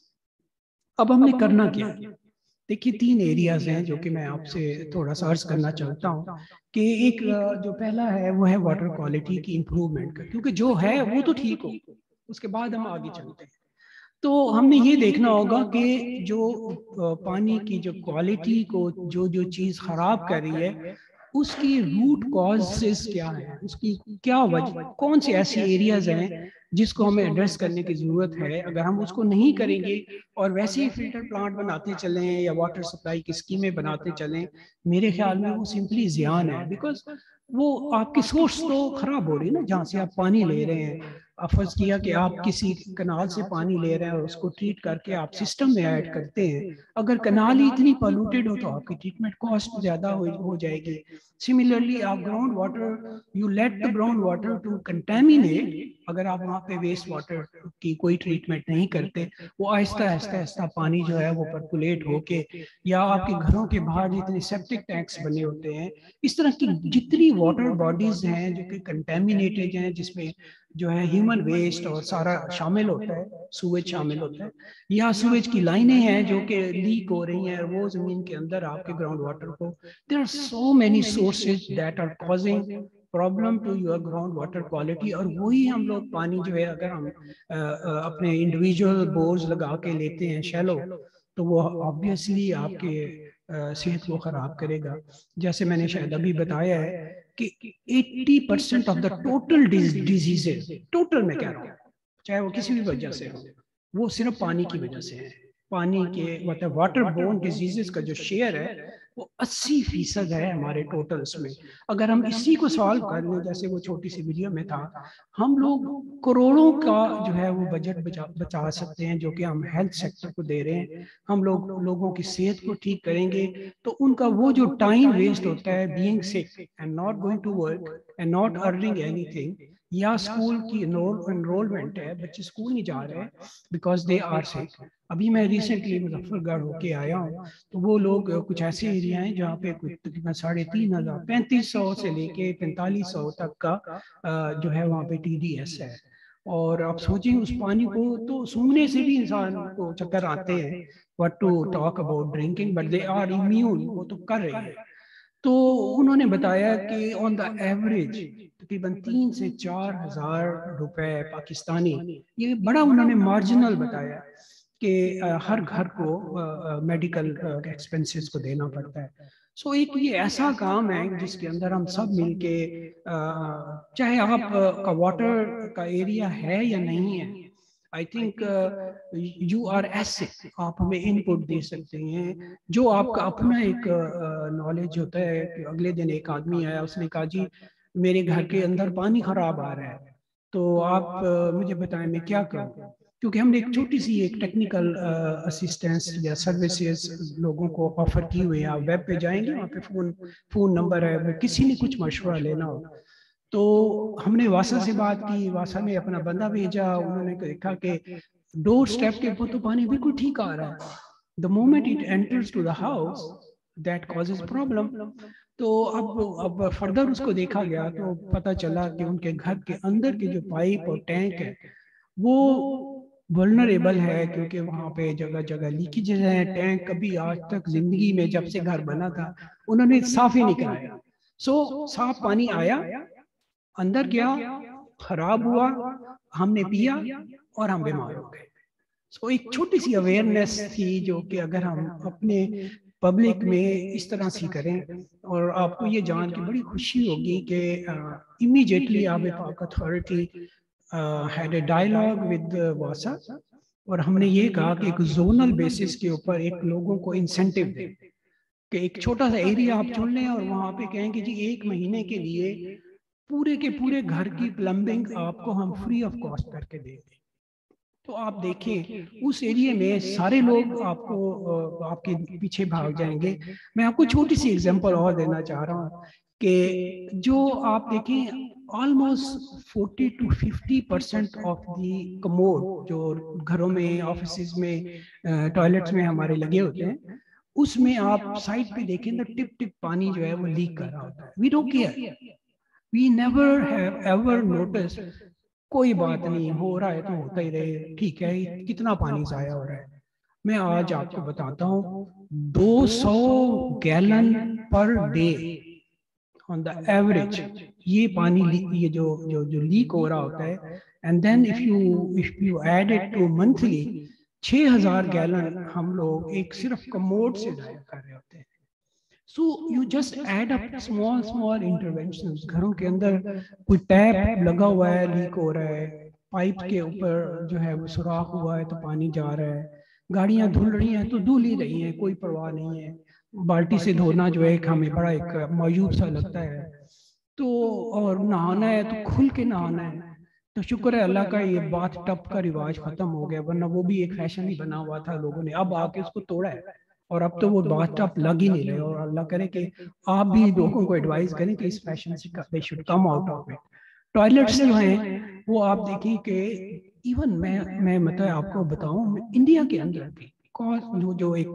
B: اب ہم نے کرنا کیا ہے؟ دیکھیے تین ایریاز ہیں جو کہ میں آپ سے تھوڑا سا عرض کرنا چاہتا ہوں کہ ایک جو پہلا ہے وہ ہے واٹر کوالٹی کی امپروومنٹ کا، کیونکہ جو ہے وہ تو ٹھیک ہو، اس کے بعد ہم آگے چلتے ہیں. تو ہم نے یہ دیکھنا ہوگا کہ جو پانی کی جو کوالٹی کو جو جو چیز خراب کر رہی ہے اس کی روٹ کازز کیا ہیں، اس کی کیا وجہ، کون سی ایسی ایریاز ہیں جس کو ہمیں ایڈریس کرنے کی ضرورت ہے. اگر ہم اس کو نہیں کریں گے اور ویسے ہی فلٹر پلانٹ بناتے چلیں یا واٹر سپلائی کی اسکیمیں بناتے چلیں، میرے خیال میں وہ سمپلی زیان ہے، بیکاز وہ آپ کی سورس تو خراب ہو رہی ہے نا، جہاں سے آپ پانی لے رہے ہیں. فرض کیا کہ آپ کسی کنال سے پانی لے رہے ہیں اور اس کو ٹریٹ کر کے آپ سسٹم میں ایڈ کرتے ہیں، اگر کنال ہی اتنی پولوٹیڈ ہو تو آپ کی ٹریٹمنٹ کاسٹ زیادہ ہو جائے گی. سملرلی آپ ground water, you let the ground water to contaminate, اگر آپ وہاں پہ ویسٹ واٹر کی کوئی ٹریٹمنٹ نہیں کرتے، وہ آہستہ آہستہ آہستہ پانی جو ہے وہ پرکولیٹ ہو کے، یا آپ کے گھروں کے باہر جتنے سیپٹک ٹینکس بنے ہوتے ہیں، اس طرح کی جتنی واٹر باڈیز ہیں جو کہ کنٹامینیٹڈ ہیں، جس میں جو ہے ہیومن ویسٹ اور سارا شامل ہوتا ہے، سویج شامل ہوتا ہے، یا سویج کی لائنیں ہیں جو کہ لیک ہو رہی ہیں وہ زمین کے اندر آپ کے گراؤنڈ واٹر کو. there are so many sources that are causing problem to your ground water quality. اور وہی ہم لوگ پانی جو ہے اگر ہم اپنے انڈیویجول بورز لگا کے لیتے ہیں شیلو، تو وہ obviously آپ کے صحت کو خراب کرے گا. جیسے میں نے شاید ابھی بتایا ہے کہ eighty percent of the total diseases, total میں کہہ رہا ہوں، چاہے وہ کسی بھی وجہ سے ہو، وہ صرف پانی کی وجہ سے ہے. پانی کے مطلب واٹر بورن ڈیزیزز کا جو شیئر ہے وہ اسی فیصد ہے ہمارے ٹوٹلز میں. اگر ہم اسی کو سالو کر لیں، جیسے وہ چھوٹی سی ویڈیو میں تھا، ہم لوگ کروڑوں کا جو ہے وہ بجٹ بچا سکتے ہیں جو کہ ہم ہیلتھ سیکٹر کو دے رہے ہیں. ہم لوگ لوگوں کی صحت کو ٹھیک کریں گے تو ان کا وہ جو ٹائم ویسٹ ہوتا ہے being sick and not going to work and not earning anything, یا اسکول کی انرولمنٹ ہے، بچے اسکول نہیں جا رہے بیکاز دے آر سک. ابھی میں ریسنٹلی مظفر گڑھ ہو کے آیا ہوں، تو وہ لوگ کچھ ایسے ایریا ہیں جہاں پہ تقریباً ساڑھے تین ہزار پینتیس سو سے لے کے پینتالیس سو تک کا جو ہے وہاں پہ ٹی ڈی ایس ہے. اور آپ سوچیں اس پانی کو تو سونگنے سے بھی انسان کو چکر آتے ہیں، what to talk about drinking, but they are immune، وہ تو کر رہے ہیں. تو انہوں نے بتایا کہ آن دا ایوریج تقریباً تین سے چار ہزار روپے پاکستانی، یہ بڑا انہوں نے مارجنل بتایا کہ ہر گھر کو میڈیکل ایکسپنسز کو دینا پڑتا ہے. سو ایک یہ ایسا کام ہے جس کے اندر ہم سب مل کے، چاہے آپ کا واٹر کا ایریا ہے یا نہیں ہے، I think you are ask, آپ ہمیں ان پٹ دے سکتے ہیں. جو آپ کا اپنا ایک نالج ہوتا ہے کہ اگلے دن ایک آدمی آیا، اس نے کہا جی میرے گھر کے اندر پانی خراب آ رہا ہے، تو آپ مجھے بتائیں میں کیا کروں؟ کیونکہ ہم نے ایک چھوٹی سی ایک ٹیکنیکل اسسٹنس یا سروسز لوگوں کو آفر کی ہوئی ہے. آپ ویب پہ جائیں گے، وہاں پہ فون فون نمبر ہے، وہ کسی نے کچھ مشورہ لینا ہو تو ہم نے واسا سے بات کی. واسا نے اپنا بندہ بھیجا، انہوں نے دیکھا کہ ڈور سٹیپ کے اوپر تو پانی بالکل ٹھیک آ رہا ہے. The moment it enters to the house, that causes problem. تو اب اب فردر اس کو دیکھا گیا تو پتا چلا کہ ان کے گھر کے اندر کے جو پائپ اور ٹینک ہے وہ ولنریبل ہے، کیونکہ وہاں پہ جگہ جگہ لیکیجز ہیں. ٹینک کبھی آج تک زندگی میں جب سے گھر بنا تھا انہوں نے صاف ہی نہیں کرایا. سو صاف پانی آیا، اندر گیا، خراب ہوا، ہم نے پیا اور ہم بیمار ہو گئے. سو ایک چھوٹی سی اویئرنیس تھی جو کہ اگر ہم اپنے پبلک میں اس طرح سے کریں، اور آپ کو یہ جان کے بڑی خوشی ہوگی کہ immediately Aab Pak authority had a dialogue with واسا، اور ہم نے یہ کہا کہ ایک زونل بیسس کے اوپر ایک لوگوں کو انسینٹیو دیں کہ ایک چھوٹا سا ایریا آپ چن لیں اور وہاں پہ کہیں کہ جی ایک مہینے کے لیے پورے کے پورے گھر کی پلمبنگ آپ کو ہم فری آف کاسٹ کر کے دیں گے. تو آپ دیکھیں اس ایریے میں سارے لوگ آپ کو آپ کے پیچھے بھاگ جائیں گے. میں آپ کو چھوٹی سی ایگزامپل اور دینا چاہ رہا ہوں کہ جو آپ دیکھیں almost forty two fifty percent of the commode جو گھروں میں، آفیسز میں، ٹوائلٹس میں ہمارے لگے ہوتے ہیں، اس میں آپ سائڈ پہ دیکھیں تو ٹپ ٹپ پانی جو ہے وہ لیک کر رہا ہوتا ہے. We don't care, we never have ever notice. کوئی بات نہیں، ہو رہا ہے تو ہوتا ہی رہے، ٹھیک ہے، کتنا پانی ضائع ہو رہا ہے. میں آج آپ کو بتاتا ہوں دو سو gallon per day on the average یہ پانی یہ جو جو جو لیک ہو رہا ہوتا ہے. And then if you if you add it to monthly چھ ہزار گیلن ہم لوگ ایک صرف کموڈ سے ضائع کر رہے ہوتے ہیں. So you just add up small small interventions. گھروں کے اندر کوئی ٹیپ لگا ہوا ہے، لیک ہو رہا ہے، پائپ کے اوپر جو ہے وہ سوراخ ہوا ہے تو پانی جا رہا ہے، گاڑیاں دھل رہی ہیں تو دھل ہی رہی ہیں، کوئی پرواہ نہیں ہے. بالٹی سے دھونا جو ہے ہمیں بڑا ایک معیوب سا لگتا ہے. تو اور نہانا ہے تو کھل کے نہانا ہے. تو شکر ہے اللہ کا یہ بات ٹب کا رواج ختم ہو گیا، ورنہ وہ بھی ایک فیشن ہی بنا ہوا تھا، لوگوں نے اب آ کے اس کو توڑا ہے اور اب تو وہ بات ٹب لگ ہی نہیں رہے. اور اللہ کرے کہ آپ بھی لوگوں کو ایڈوائز کریں کہ اس فیشن سے they should come out of it. Toilets جو ہیں وہ آپ دیکھیں کہ ایون میں میں مطلب آپ کو بتاؤں انڈیا کے اندر بھی جو جو ایک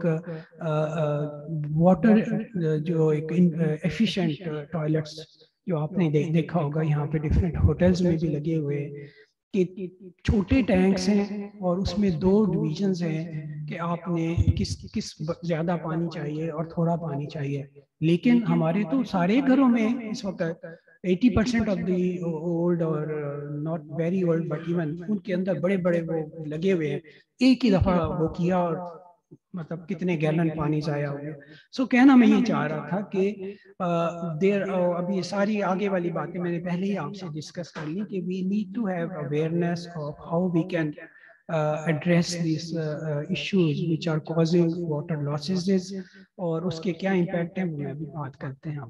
B: واٹر جو ایک ایفیشینٹ ٹوائلٹس جو آپ نے دیکھا ہوگا یہاں پہ ڈفرینٹ ہوٹلز میں بھی لگے ہوئے کہ چھوٹے ٹینکس ہیں اور اس میں دو ڈویژنز ہیں کہ آپ نے کس کس زیادہ پانی چاہیے اور تھوڑا پانی چاہیے. لیکن ہمارے تو سارے گھروں میں اس وقت eighty percent of the old اور not very old but even ان کے اندر بڑے بڑے وہ لگے ہوئے ہیں. ایک ہی دفعہ وہ کیا اور مطلب کتنے گیلن پانی ضائع ہو گیا. سو کہنا میں یہ چاہ رہا تھا کہ دیر اب یہ ساری آگے والی باتیں میں نے پہلے ہی آپ سے ڈسکس کر لی کہ we need to have awareness of how we can address these issues which are causing water losses, اور اس کے کیا امپیکٹ ہیں وہ میں بھی بات کرتے ہیں. ہم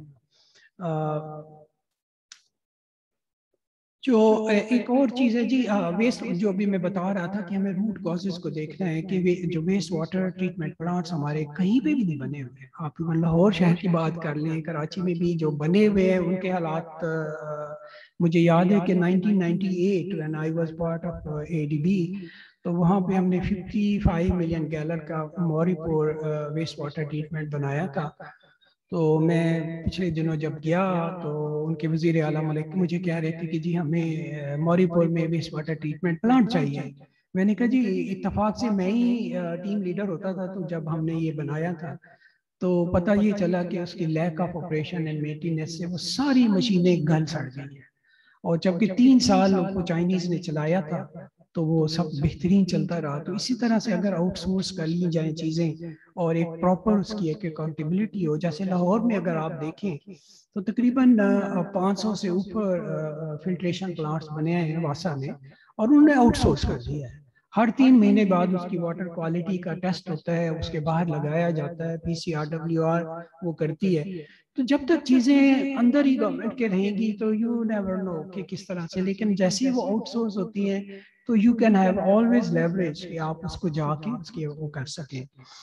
B: جو ایک اور چیز ہے جی ویسٹ، جو بھی میں بتا رہا تھا کہ ہمیں روٹ کازز کو دیکھنا ہے کہ جو ویسٹ واٹر ٹریٹمنٹ پلانٹس ہمارے کہیں پہ بھی نہیں بنے ہوئے ہیں. آپ لاہور شہر کی بات کر لیں، کراچی میں بھی جو بنے ہوئے ہیں ان کے حالات مجھے یاد ہے کہ nineteen ninety eight when I was part of A D B تو وہاں پہ ہم نے ففٹی فائیو ملین گیلن کا موری پور ویسٹ واٹر ٹریٹمنٹ بنایا تھا. تو میں پچھلے دنوں جب گیا تو ان کے وزیر اعلیٰ ملک مجھے کہہ رہے تھے کہ جی ہمیں موری پور میں ویسٹ واٹر ٹریٹمنٹ پلانٹ چاہیے. میں نے کہا جی اتفاق سے میں ہی ٹیم لیڈر ہوتا تھا تو جب ہم نے یہ بنایا تھا تو پتہ یہ چلا کہ اس کی lack of operation and maintenance سے وہ ساری مشینیں گل سڑ گئی ہیں. اور جبکہ تین سال کو چائنیز نے چلایا تھا تو وہ سب بہترین چلتا رہا. تو اسی طرح سے اگر آؤٹ سورس کر لی جائیں چیزیں اور ایک پراپر اس کی ایک اکاؤنٹیبلٹی ہو، جیسے لاہور میں اگر آپ دیکھیں تو تقریباً پانچ سو سے اوپر فلٹریشن پلانٹس بنے ہیں واسا میں اور انہوں نے آؤٹ سورس کر دیا ہے. ہر تین مہینے بعد اس کی واٹر کوالٹی کا ٹیسٹ ہوتا ہے، اس کے باہر لگایا جاتا ہے، P C R W R وہ کرتی ہے. تو جب تک چیزیں اندر ہی گورنمنٹ کے رہیں گی تو یو نیور نو کہ کس طرح سے، لیکن جیسے ہی وہ آؤٹ سورس ہوتی ہیں تو you can have always leverage کہ آپ اس کو جا کے اس کے وہ کر سکیں.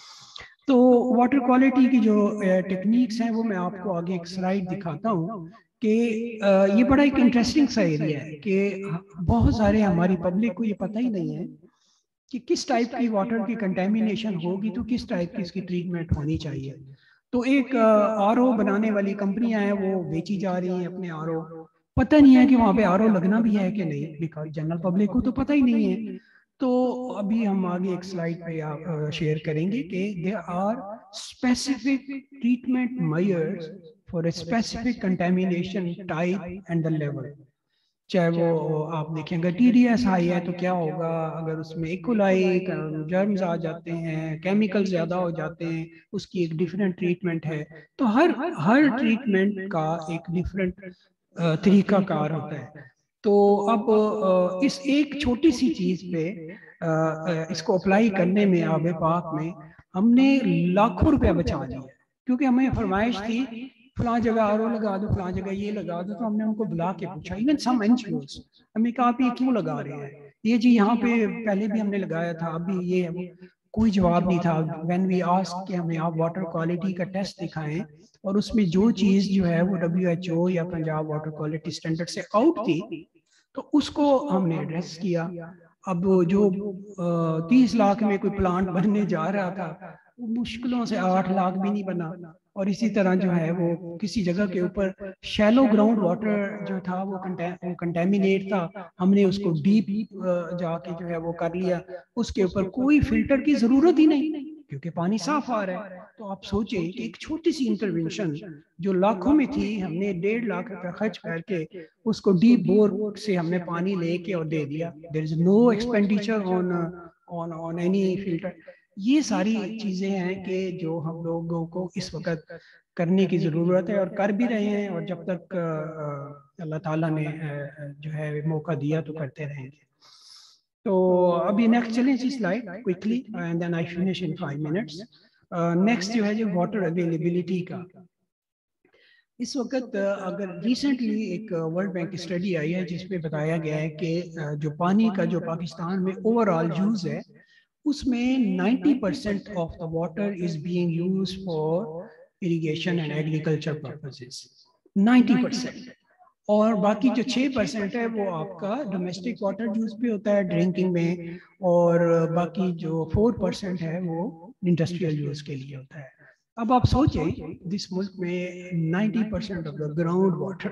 B: تو واٹر کوالٹی کی جو ٹیکنیکس ہیں وہ میں آپ کو آگے ایک سلائیڈ دکھاتا ہوں کہ یہ بڑا ایک انٹرسٹنگ سا ایریا ہے کہ بہت سارے ہماری پبلک کو یہ پتہ ہی نہیں ہے کہ کس ٹائپ کی واٹر کی کنٹامینیشن ہوگی تو کس ٹائپ کی اس کی ٹریٹمنٹ ہونی چاہیے. تو ایک آر او بنانے والی کمپنیاں ہیں وہ بیچی جا رہی ہیں اپنے آر او، پتہ نہیں ہے کہ وہاں پہ آر او لگنا بھی ہے کہ نہیں، بیکاز جنرل پبلک کو تو پتہ ہی نہیں ہے. تو ابھی ہم آگے ایک سلائیڈ پہ شیئر کریں گے کہ there are specific treatment measures for a specific contamination type and the level. چاہے وہ آپ دیکھیں گا ٹی ڈی ایس ہائی ہے تو کیا ہوگا، اگر اس میں ایکولائی جرمز آ جاتے ہیں، کیمیکل زیادہ ہو جاتے ہیں، اس کی ایک ڈیفرنٹ ٹریٹمنٹ ہے. تو ہر ہر ٹریٹمنٹ کا ایک ڈیفرنٹ طریقہ کار ہوتا ہے. تو اب اس ایک چھوٹی سی چیز پہ اس کو اپلائی کرنے میں آب پاک میں ہم نے لاکھوں روپیہ بچا لیا، کیونکہ ہمیں فرمائش تھی فلاں جگہ آر او لگا دو، فلاں جگہ یہ لگا دو. تو ہم نے ان کو بلا کے پوچھا، even some N G Os, ہم نے کہا آپ یہ کیوں لگا رہے ہیں، یہ جی یہاں پہ پہلے بھی ہم نے لگایا تھا ابھی یہ، کوئی جواب نہیں تھا. وین وی آسک کہ ہمیں آپ واٹر کوالٹی کا ٹیسٹ دکھائیں، اور اس میں جو چیز جو ہے وہ ڈبلیو ایچ او یا پنجاب واٹر کوالٹی اسٹینڈرڈ سے آؤٹ تھی تو اس کو ہم نے ایڈریس کیا. اب جو تیس لاکھ میں کوئی پلانٹ بننے جا رہا تھا وہ مشکلوں سے آٹھ لاکھ بھی نہیں بنا. اور اسی طرح جو ہے وہ کسی جگہ کے اوپر شیلو گراؤنڈ واٹر جو تھا وہ کنٹامینیٹ تھا، ہم نے اس کو ڈیپ جا کے جو ہے وہ کر لیا، اس کے اوپر کوئی فلٹر کی ضرورت ہی نہیں کیونکہ پانی صاف آ رہا ہے. تو آپ سوچیں کہ ایک چھوٹی سی انٹرونشن جو لاکھوں میں تھی، ہم نے ڈیڑھ لاکھ روپے خرچ کر کے اس کو ڈیپ بور سے ہم نے پانی لے کے اور دے دیا. There is no expenditure on on on any filter. یہ ساری چیزیں ہیں کہ جو ہم لوگوں کو اس وقت کرنے کی ضرورت ہے اور کر بھی رہے ہیں، اور جب تک اللہ تعالیٰ نے جو ہے موقع دیا تو کرتے رہیں گے. تو ابھی نیکسٹ چلیں جی slide quickly and then I finish in five minutes. Next جو ہے جو واٹر اویلیبلٹی کا، اس وقت اگر ریسنٹلی ایک ورلڈ بینک کی اسٹڈی آئی ہے جس میں بتایا گیا ہے کہ جو پانی کا جو پاکستان میں اوور آل یوز ہے اس میں ninety percent of the water is being use for irrigation and agriculture purposes, ninety percent. اور باقی جو چھ پرسینٹ ہے وہ آپ کا ڈومیسٹک واٹر یوز بھی ہوتا ہے ڈرنکنگ میں، اور باقی جو فور پرسینٹ ہے وہ انڈسٹریل یوز کے لیے ہوتا ہے. اب آپ سوچیں جس ملک میں ninety percent of the ground water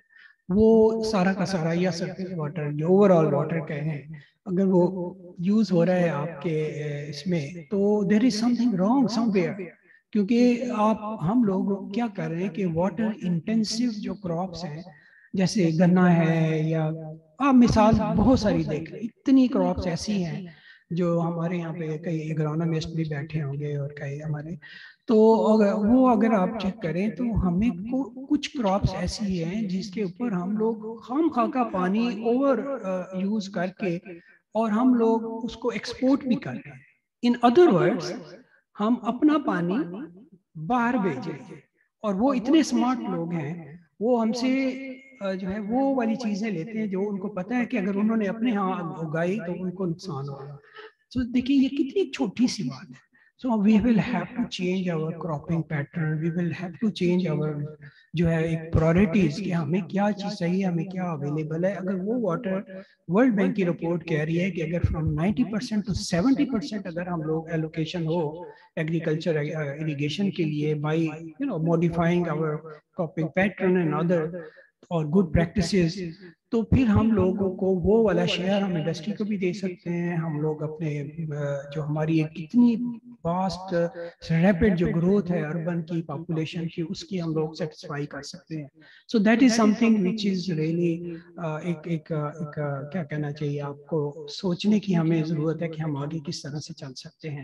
B: وہ سارا کا سارا یا سرفیس واٹر جو اوور آل واٹر کہیں اگر وہ یوز ہو رہا ہے آپ کے اس میں، تو there is something wrong somewhere. کیونکہ آپ ہم لوگ کیا کر رہے ہیں کہ واٹر انٹینسیو جو کراپس ہیں جیسے گنا ہے، یا آپ مثال بہت ساری دیکھ رہے، اتنی کراپس ایسی ہیں جو ہمارے یہاں پہ کئی ایگرونومسٹ بھی بیٹھے ہوں گے اور کئی ہمارے، تو وہ اگر آپ چیک کریں تو ہمیں کچھ کراپس ایسی ہیں جس کے اوپر ہم لوگ خام خواہ کا پانی اوور یوز کر کے اور ہم لوگ اس کو ایکسپورٹ بھی کر رہے ہیں. ان ادر ورڈز ہم اپنا پانی باہر بھیج رہے ہیں، اور وہ اتنے اسمارٹ لوگ ہیں وہ ہم سے جو ہے وہ والی چیزیں لیتے ہیں جو ان کو پتہ ہے کہ اگر انہوں نے اپنے ہاں اگائی تو ان کو نقصان ہوگا. تو دیکھیں یہ کتنی چھوٹی سی بات ہے. So we will have to change our cropping pattern, we will have to change our جو ہے ایک priorities کہ ہمیں کیا چیز چاہیے، ہمیں کیا اویلیبل ہے. اگر وہ واٹر ورلڈ بینک کی رپورٹ کہہ رہی ہے کہ اگر from ninety percent to seventy percent اگر ہم لوگ ایلوکیشن ہو ایگریکلچر اریگیشن کے لیے by you know modifying our cropping pattern and other اور گڈ پریکٹسز، تو پھر ہم لوگوں کو وہ والا شیئر ہم انڈسٹری کو بھی دے سکتے ہیں. ہم لوگ اپنے جو ہماری ایک اتنی واسٹ ریپڈ جو گروتھ ہے اربن کی پاپولیشن کی، اس کی ہم لوگ سیٹسفائی کر سکتے ہیں. So that is something which is really ایک ایک کیا کہنا چاہیے آپ کو سوچنے کی ہمیں ضرورت ہے کہ ہم آگے کس طرح سے چل سکتے ہیں.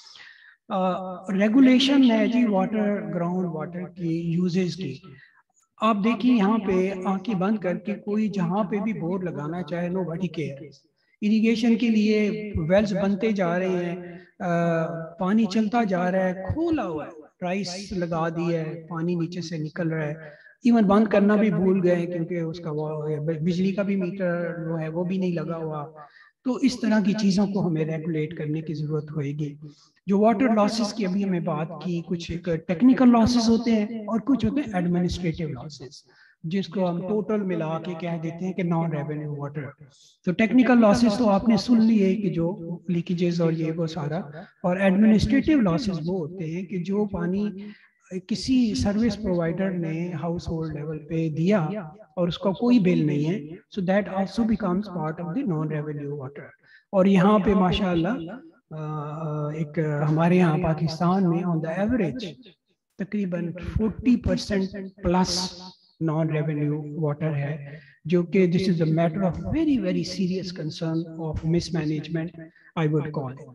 B: ریگولیشن ہے جی واٹر گراؤنڈ واٹر کی یوزز کی. آپ دیکھیں یہاں پہ آنکھیں بند کر کے کوئی جہاں پہ بھی بور لگانا چاہے نو باڈی کیئر. اریگیشن کے لیے ویلز بنتے جا رہے ہیں، پانی چلتا جا رہا ہے، کھولا ہوا ہے پرائس لگا دی ہے, پانی نیچے سے نکل رہا ہے, ایون بند کرنا بھی بھول گئے کیونکہ اس کا بجلی کا بھی میٹر جو ہے وہ بھی نہیں لگا ہوا. تو اس طرح کی چیزوں کو ہمیں ریگولیٹ کرنے کی ضرورت ہوئے گی. جو واٹر لاسز کی ابھی ہمیں بات کی, کچھ ٹیکنیکل لاسز ہوتے ہیں اور کچھ ہوتے ہیں ایڈمنسٹریٹو لاسز, جس کو ہم ٹوٹل ملا کے کہہ دیتے ہیں کہ نان ریونیو واٹر. تو ٹیکنیکل لاسز تو آپ نے سن لیے کہ جو لیکیجز اور یہ وہ سارا, اور ایڈمنسٹریٹو لاسز وہ ہوتے ہیں کہ جو پانی کسی سروس پرووائڈر نے ہاؤس ہولڈ لیول پہ دیا اور اس کا کوئی بل نہیں ہے, so that also becomes part of the non revenue water. اور یہاں پہ ماشاء اللہ ایک ہمارے یہاں پاکستان میں آن دا ایوریج تقریباً forty percent plus non revenue water ہے, جو کہ this is a matter of very very serious concern of mismanagement I would call it.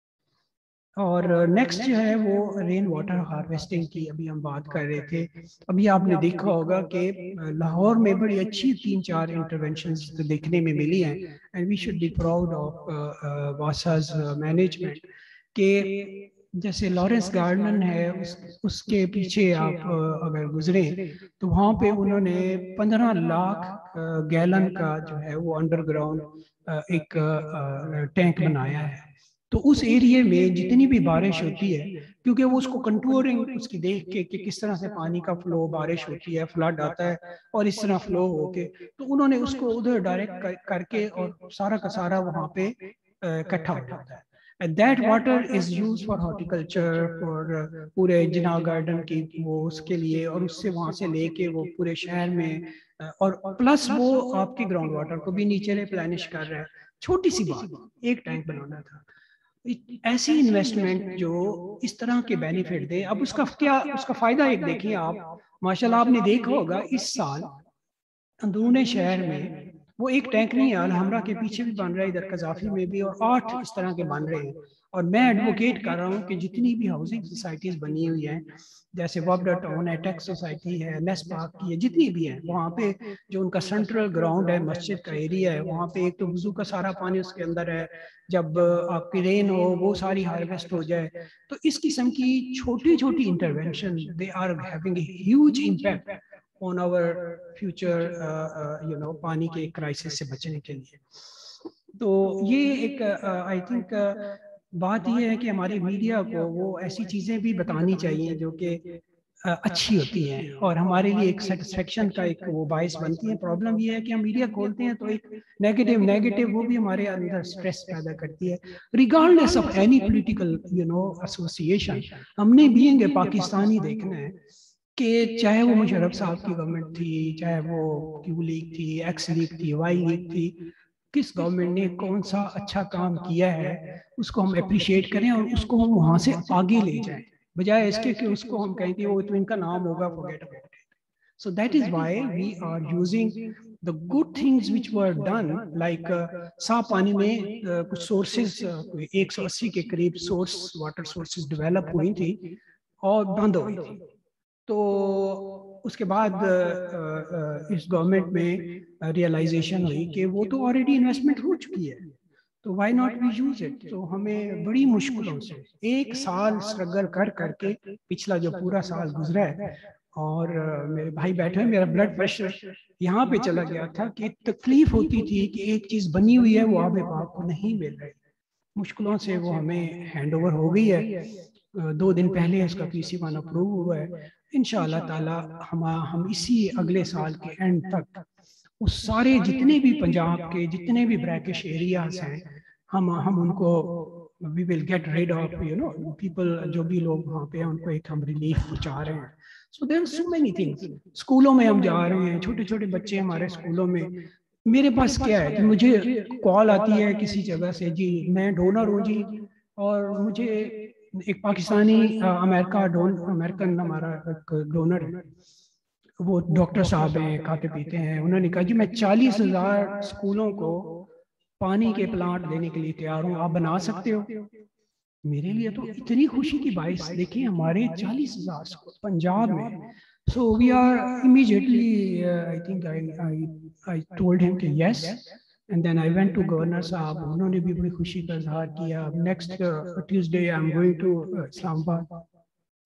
B: اور نیکسٹ جو ہے وہ رین واٹر ہارویسٹنگ کی ابھی ہم بات کر رہے تھے. ابھی آپ نے دیکھا ہوگا کہ لاہور میں بڑی اچھی تین چار انٹرونشنز دیکھنے میں ملی ہیں, and we should be proud of WASA's management. کہ جیسے لارنس گارڈن ہے, اس, اس کے پیچھے آپ اگر گزریں تو وہاں پہ انہوں نے پندرہ لاکھ گیلن کا جو ہے وہ انڈر گراؤنڈ ایک ٹینک بنایا ہے. تو اس ایریے میں جتنی بھی بارش ہوتی ہے, کیونکہ وہ اس کو کنٹرولنگ اس کی دیکھ کے کہ کس طرح سے پانی کا فلو, بارش ہوتی ہے, فلڈ آتا ہے اور اس طرح فلو ہو کے, تو انہوں نے اس کو ادھر ڈائریکٹ کر کے اور سارا کا سارا وہاں پہ اکٹھا ہو جاتا ہے. And that water is used for horticulture, for پورے جناح گارڈن کی وہ اس کے لیے, اور اس سے وہاں سے لے کے وہ پورے شہر میں, اور پلس وہ آپ کے گراؤنڈ واٹر کو بھی نیچے ریپلینش کر رہا ہے. چھوٹی سی بات, ایک ٹینک بنانا تھا. ایسی انویسٹمنٹ جو اس طرح کے بینیفٹ دے. اب اس کا کیا, اس کا فائدہ ایک دیکھیں آپ, ماشاءاللہ آپ نے دیکھا ہوگا اس سال اندرون شہر میں وہ ایک ٹینک نہیں ہے, الحمرہ کے پیچھے بھی بن رہا ہے, ادھر قذافی میں بھی, اور آٹھ اس طرح کے بن رہے ہیں. اور میں ایڈوکیٹ کر رہا ہوں کہ جتنی بھی ہاؤسنگ سوسائٹیز بنی ہوئی ہیں, جیسے وابڈا ٹاؤن ہے, ٹیکس سوسائٹی ہے, نیس پارک کی ہے, جتنی بھی ہیں, وہاں پہ جو ان کا سینٹرل گراؤنڈ ہے, مسجد کا ایریا ہے, وہاں پہ ایک تو وضو کا سارا پانی اس کے اندر ہے, جب آپ کی رین ہو وہ ساری ہارویسٹ ہو جائے. تو اس قسم کی چھوٹی چھوٹی intervention they are having a huge impact on our future you know پانی کے کرائسس سے بچنے کے لیے. تو یہ ایک آئی تھنک بات یہ ہے کہ ہماری میڈیا کو وہ ایسی چیزیں بھی بتانی چاہیے جو کہ اچھی ہوتی ہیں اور ہمارے لیے ایک سیٹسفیکشن کا ایک وہ باعث بنتی ہیں. پرابلم یہ ہے کہ ہم میڈیا کھولتے ہیں تو ایک نیگیٹو نیگیٹو وہ بھی ہمارے اندر سٹریس پیدا کرتی ہے, regardless of any political you know association. ہم نے بینگ اے پاکستانی دیکھنا ہے کہ چاہے وہ مشرف صاحب کی گورنمنٹ تھی, چاہے وہ کیو لیگ تھی, ایکس لیگ تھی, وائی لیگ تھی, کس گورنمنٹ نے کون سا اچھا کام کیا ہے اس کو ہم اپریشیٹ کریں اور اس کو ہم وہاں سے آگے لے جائیں, بجائے اس کے کہ اس کو ہم کہیں کہ وہ تو ان کا نام ہوگا, forget about it. So that is why we are using the good things which were done, like صاف پانی میں کچھ سورسز ایک سو اسی کے قریب سورس واٹر سورسز ڈیولپ ہوئی تھی اور بند ہوئی تھی. تو اس کے بعد اس گورنمنٹ میں ریئلائزیشن ہوئی کہ وہ تو آلریڈی انویسٹمنٹ ہو چکی ہے, تو why not we use it. تو ہمیں بڑی مشکلوں سے ایک سال اسٹرگل کر کر کے, پچھلا جو پورا سال گزرا ہے, اور میرے بھائی بیٹھے ہیں, میرا بلڈ پریشر یہاں پہ چلا گیا تھا کہ تکلیف ہوتی تھی کہ ایک چیز بنی ہوئی ہے وہ آب پاک کو نہیں مل رہی. مشکلوں سے وہ ہمیں ہینڈ اوور ہو گئی ہے, دو دن پہلے اس کا پی سی ون اپروو ہوا ہے. انشاءاللہ تعالی ہم ہم اسی اگلے سال کے اینڈ تک اس سارے جتنے بھی پنجاب کے جتنے بھی بریکش ایریاز ہیں ہم ہم ان کو we will get rid of you know people, جو بھی لوگ وہاں پہ ہیں ان کو ایک ہم ریلیف پہنچا رہے ہیں. so there are so many things. اسکولوں میں ہم جا رہے ہیں, چھوٹے چھوٹے بچے ہمارے اسکولوں میں. میرے پاس کیا ہے کہ مجھے کال آتی ہے کسی جگہ سے, جی میں ڈونر ہوں جی, اور مجھے ایک پاکستانی امریکہ ڈون امریکن ہمارا ایک ڈونر ہے, وہ ڈاکٹر صاحب ہیں, کھاتے پیتے ہیں, انہوں نے کہا جی میں چالیس ہزار اسکولوں کو پانی کے پلانٹ دینے کے لیے تیار ہوں, آپ بنا سکتے ہو. میرے لیے تو اتنی خوشی کی باعث, دیکھیں ہمارے چالیس ہزار پنجاب میں. So we are immediately I think I told ہم کہ yes, and then I went to governor صاحب, انہوں نے بھی بڑی خوشی کا اظہار کیا. Next Tuesday I am going to Islamabad,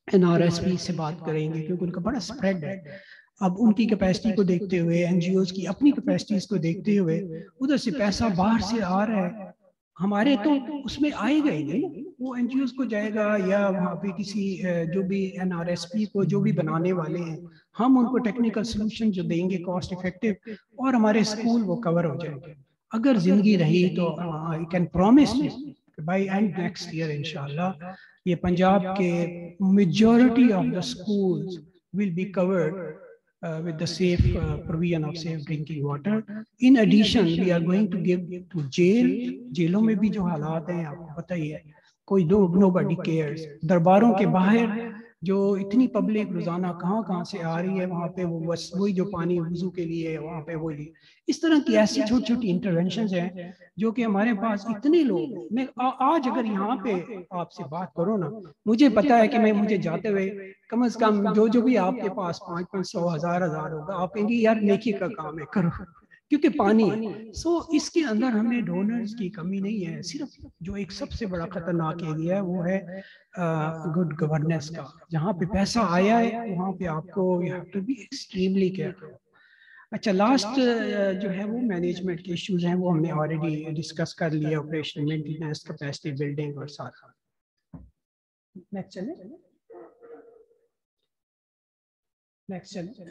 B: N R S P سے بات کریں گے کیونکہ ان کا بڑا اسپریڈ ہے. اب ان کی کیپیسٹی کو دیکھتے ہوئے، این جی اوز کی اپنی کیپیسٹیز کو دیکھتے ہوئے، ادھر سے پیسہ باہر سے آ رہا ہے، ہمارے تو اس میں آئے گا ہی نہیں، وہ این جی اوز کو جائے گا یا وہاں پہ کسی جو بھی این آر ایس پی کو جو بھی بنانے والے ہیں، ہم ان کو ٹیکنیکل سولوشن جو دیں گے کاسٹ افیکٹو، اور ہمارے اسکول وہ کور ہو جائیں گے. اگر زندگی رہی تو I can promise you by and next year انشاءاللہ یہ پنجاب کے majority of the schools will be covered uh, with the safe uh, provision of safe drinking water. In addition, we are going to give to jail. جیلوں میں بھی جو حالات ہیں آپ کو پتہ ہی ہے، کوئی دو nobody cares. درباروں کے باہر جو اتنی پبلک روزانہ کہاں کہاں سے آ رہی ہے، وہاں پہ وہ بس وہی جو پانی وضو کے لیے ہے وہاں پہ وہی. اس طرح کی ایسی چھوٹی چھوٹی انٹرونشنز ہیں جو کہ ہمارے پاس اتنے لوگ ہیں. میں آج اگر یہاں پہ آپ سے بات کروں نا، مجھے پتا ہے کہ میں مجھے جاتے ہوئے کم از کم جو جو بھی آپ کے پاس پانچ پانچ سو ہزار ہزار ہوگا، آپ کہیں گے یار نیکی کا کام ہے کرو، کیونکہ پانی ہے. سو اس کے اندر ہمیں ڈونرز کی کمی نہیں ہے. صرف جو ایک سب سے بڑا خطرناک ایریا ہے وہ ہے گڈ گورننس کا. جہاں پہ پیسہ آیا ہے وہاں پہ آپ کو you have to be extremely careful. اچھا، لاسٹ جو ہے وہ مینجمنٹ کے ایشوز ہیں، وہ ہم نے آلریڈی ڈسکس کر لیا، آپریشن مینٹیننس، کیپیسٹی بلڈنگ اور سارا. نیکسٹ چلیں نیکسٹ چلیں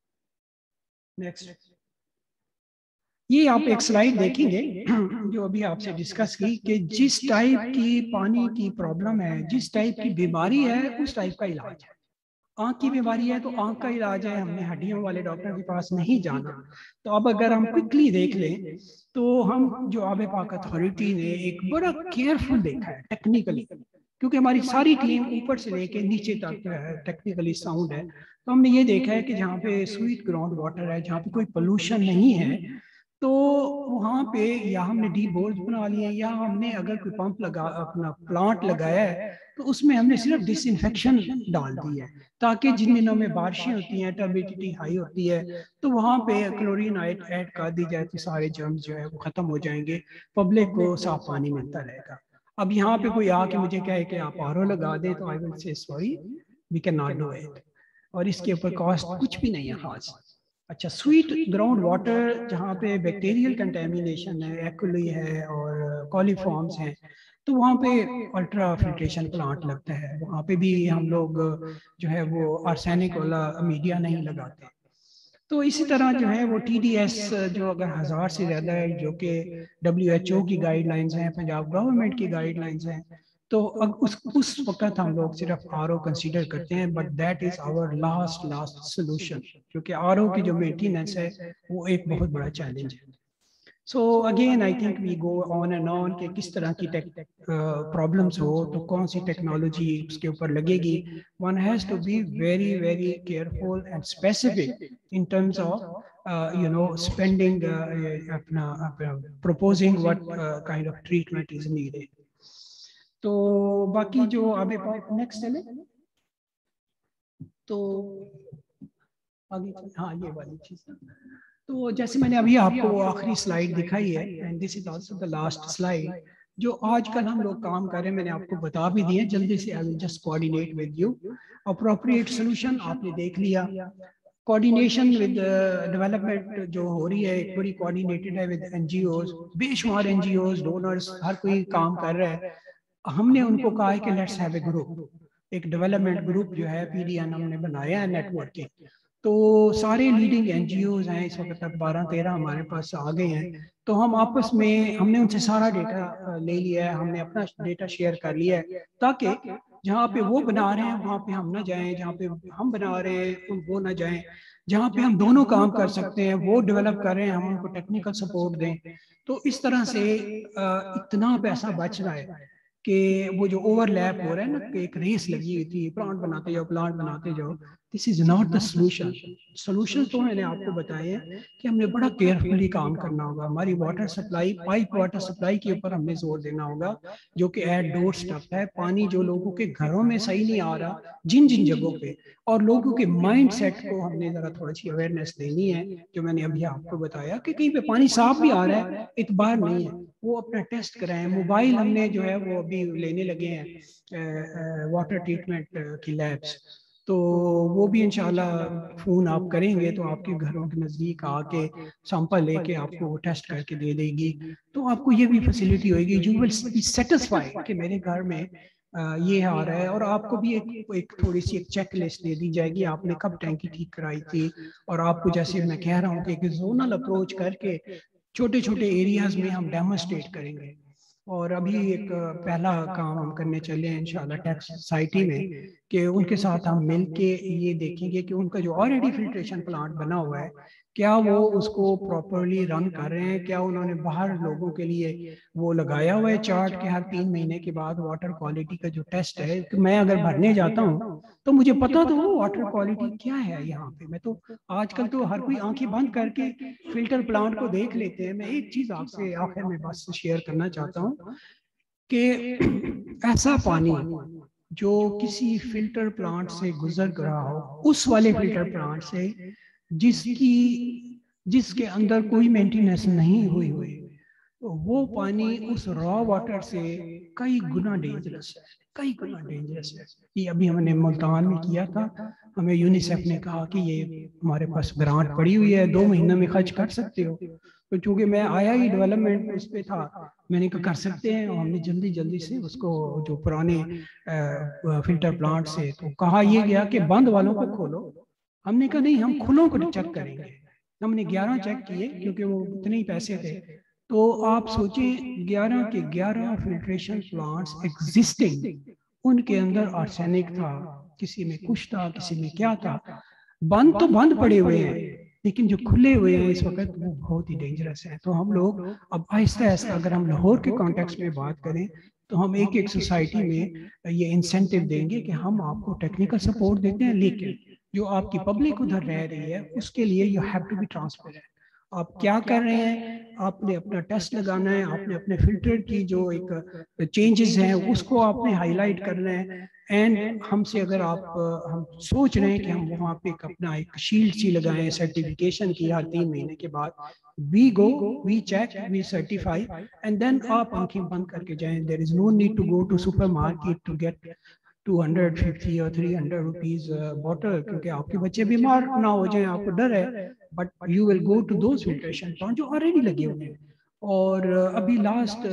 B: نیکسٹ یہ آپ ایک سلائیڈ دیکھیں گے جو ابھی آپ سے ڈسکس کی کہ جس ٹائپ کی پانی کی پرابلم ہے، جس ٹائپ کی بیماری ہے، اس ٹائپ کا علاج ہے. آنکھ کی بیماری ہے تو آنکھ کا علاج ہے، ہم نے ہڈیوں والے ڈاکٹر کے پاس نہیں جانا. تو اب اگر ہم کوئکلی دیکھ لیں تو ہم جو آب پاک اتھارٹی نے ایک بڑا کیئرفل دیکھا ہے ٹیکنیکلی، کیونکہ ہماری ساری ٹیم اوپر سے لے کے نیچے تک ٹیکنیکلی ساؤنڈ ہے. تو ہم نے یہ دیکھا ہے کہ جہاں پہ سویٹ گراؤنڈ واٹر ہے، جہاں پہ کوئی پولوشن نہیں ہے، تو وہاں پہ یا ہم نے ڈیپ بورز بنا لیے یا ہم نے اگر کوئی پمپ لگا اپنا پلانٹ لگایا ہے تو اس میں ہم نے صرف ڈس انفیکشن ڈال دی ہے، تاکہ جن دنوں میں بارشیں ہوتی ہیں، ٹربیڈیٹی ہائی ہوتی ہے، تو وہاں پہ کلورین ایڈ کر دی جائے تو سارے جرمز جو ہے وہ ختم ہو جائیں گے، پبلک کو صاف پانی ملتا رہے گا. اب یہاں پہ کوئی آ کے مجھے کہے کہ آپ آر او لگا دیں تو I will say sorry we can not do it, اور اس کے اوپر کاسٹ کچھ بھی نہیں ہے خاص. اچھا، سویٹ گراؤنڈ واٹر جہاں پہ بیکٹیریل کنٹامینیشن ہے، ایکولی ہے اور کولیفارمز ہیں، تو وہاں پہ الٹرا فلٹریشن پلانٹ لگتا ہے. وہاں پہ بھی ہم لوگ جو ہے وہ آرسینک والا میڈیا نہیں لگاتے. تو اسی طرح جو ہے وہ ٹی ڈی ایس جو اگر ہزار سے زیادہ ہے، جو کہ ڈبلیو ایچ او کی گائیڈ لائنز ہیں، پنجاب گورنمنٹ کی گائیڈ لائنز ہیں، تو اس اس وقت ہم لوگ صرف آر او کنسیڈر کرتے ہیں، but that is our last last solution, کیونکہ آر او کی جو مینٹیننس ہے وہ ایک بہت بڑا چیلنج ہے. So again I think we go on and on کہ کس طرح کی پرابلمس ہو تو کون سی ٹیکنالوجی اس کے اوپر لگے گی. One has to be very very careful and specific in terms of uh, you know spending uh, uh, proposing what uh, kind of treatment is needed. تو باقی جو آبے پاک نیکسٹ چلے تو آگے ہاں یہ والی چیز. تو جیسے میں نے ابھی آپ کو وہ آخری سلائیڈ دکھائی ہے، and this is also the last slide، جو آج کل ہم لوگ کام کر رہے ہیں میں نے آپ کو بتا بھی دیے جلدی سے. I will just coordinate with you. appropriate solution آپ نے دیکھ لیا. کوارڈینیشن ود ڈیولپمنٹ جو ہو رہی ہے ایک بڑی کوارڈینیٹڈ ہے ود این جی اوز، بے شمار این جی اوز، ڈونرز، ہر کوئی کام کر رہا ہے. ہم نے ان کو کہا ہے کہ لیٹس ہیو اے گروپ، ایک ڈیولپمنٹ گروپ جو ہے پی ڈی این ہم نے بنایا ہے نیٹ ورک کے. تو سارے لیڈنگ این جی اوز ہیں اس وقت تک بارہ تیرہ ہمارے پاس آ گئے ہیں. تو ہم آپس میں ہم نے ان سے سارا ڈیٹا لے لیا ہے، ہم نے اپنا ڈیٹا شیئر کر لیا ہے، تاکہ جہاں پہ وہ بنا رہے ہیں وہاں پہ ہم نہ جائیں، جہاں پہ ہم بنا رہے ہیں وہ نہ جائیں، جہاں پہ ہم دونوں کام کر سکتے ہیں وہ ڈیولپ کر رہے ہیں، ہم ان کو ٹیکنیکل سپورٹ دیں. تو اس طرح سے اتنا پیسہ بچ رہا ہے کہ وہ جو اوور لیپ ہو رہا ہے نا کہ ایک ریس لگی ہوئی تھی، پلانٹ بناتے جاؤ پلانٹ بناتے جاؤ، this is not the solution. Solution تو میں نے آپ کو بتایا ہے کہ ہم نے بڑا کیئرفلی کام کرنا ہوگا. ہماری water supply, pipe water supply کے اوپر ہم نے زور دینا ہوگا، جو کہ ایٹ ڈور سٹیپ ہے. پانی جو لوگوں کے گھروں میں صحیح نہیں آ رہا جن جن جگہوں پہ، اور لوگوں کے مائنڈ سیٹ کو ہم نے ذرا تھوڑی سی اویئرنیس دینی ہے. جو میں نے ابھی آپ کو بتایا کہ کہیں پہ پانی صاف بھی آ رہا ہے، اعتبار نہیں ہے، وہ اپنا ٹیسٹ کرائیں. موبائل ہم نے جو ہے وہ ابھی لینے لگے ہیں واٹر ٹریٹمنٹ کی لیبس، تو وہ بھی انشاءاللہ فون آپ کریں گے تو آپ کے گھروں کے نزدیک آ کے سیمپل لے کے آپ کو ٹیسٹ کر کے دے دے گی. تو آپ کو یہ بھی فیسلٹی ہوئے گی. یو ول بی سیٹسفائی کہ میرے گھر میں یہ آ رہا ہے. اور آپ کو بھی ایک ایک تھوڑی سی ایک چیک لسٹ دے دی جائے گی، آپ نے کب ٹینکی ٹھیک کرائی تھی. اور آپ کو جیسے میں کہہ رہا ہوں کہ ایک زونل اپروچ کر کے چھوٹے چھوٹے ایریاز میں ہم ڈیمونسٹریٹ کریں گے. اور ابھی ایک پہلا کام ہم کرنے چلے ہیں انشاءاللہ ٹیکس سوسائٹی میں، کہ ان کے ساتھ ہم مل کے یہ دیکھیں گے کہ ان کا جو آلریڈی فلٹریشن پلانٹ بنا ہوا ہے کیا وہ اس کو پراپرلی رن کر رہے ہیں، کیا انہوں نے باہر لوگوں کے لیے وہ لگایا ہوا ہے چارٹ کہ ہر تین مہینے کے بعد واٹر کوالٹی کا جو ٹیسٹ ہے. کہ میں اگر بھرنے جاتا ہوں تو مجھے پتا تو ہو واٹر کوالٹی کیا ہے یہاں پہ. میں تو آج کل تو ہر کوئی آنکھیں بند کر کے فلٹر پلانٹ کو دیکھ لیتے ہیں. میں ایک چیز آپ سے آخر میں بس شیئر کرنا چاہتا ہوں کہ ایسا پانی جو کسی فلٹر پلانٹ سے گزر رہا ہو، اس والے فلٹر پلانٹ سے جس کی جس کے اندر کوئی مینٹیننس نہیں ہوئی ہوئی، وہ پانی اس را واٹر سے کئی گنا ڈینجرس ہے، کئی گنا ڈینجرس ہے. یہ ابھی ہم نے ملتان میں کیا تھا. ہمیں یونیسیف نے کہا کہ یہ ہمارے پاس گرانٹ پڑی ہوئی ہے، دو مہینہ میں خرچ کر سکتے ہو. تو چونکہ میں آیا ہی ڈیولپمنٹ اس پہ تھا، میں نے کہا کر سکتے ہیں. ہم نے جلدی جلدی سے اس کو جو پرانے فلٹر پلانٹ سے تو کہا یہ گیا کہ بند والوں کو کھولو. ہم نے کہا نہیں، ہم کھلوں کو چیک کریں گے. ہم نے گیارہ چیک کیے کیونکہ وہ اتنے ہی پیسے تھے. تو آپ سوچیں گیارہ کے گیارہ فلٹریشن پلانٹس ایگزسٹنگ، ان کے اندر آرسینک تھا، کسی میں کچھ تھا، کسی میں کیا تھا. بند تو بند پڑے ہوئے ہیں، لیکن جو کھلے ہوئے ہیں اس وقت وہ بہت ہی ڈینجرس ہیں. تو ہم لوگ اب آہستہ آہستہ اگر ہم لاہور کے کانٹیکس میں بات کریں تو ہم ایک ایک سوسائٹی میں یہ انسینٹیو دیں گے کہ ہم آپ کو ٹیکنیکل سپورٹ دیتے ہیں، لیکن جو آپ کی پبلک ادھر رہ رہی ہے اس کے لیے you have to be transparent. آپ کیا کر رہے ہیں، آپ نے اپنا ٹیسٹ لگانا ہے، آپ نے اپنے فلٹر کی جو ایک چینجز ہیں اس کو آپ نے ہائی لائٹ کرنا ہے. اینڈ ہم سے اگر آپ ہم سوچ رہے ہیں کہ ہم وہاں پہ اپنا ایک شیلڈ سی لگائیں سرٹیفکیشن کی ہر تین مہینے کے بعد، we go we check we certify and then آپ آنکھیں بند کر کے جائیں. There is no need to go to supermarket to get two hundred fifty or three hundred rupees bottle, کیونکہ آپ کے بچے بیمار نہ ہو جائیں، آپ کو ڈر ہے. But you will go to those filtration plant جو آلریڈی لگے ہوئے ہیں. اور ابھی لاسٹ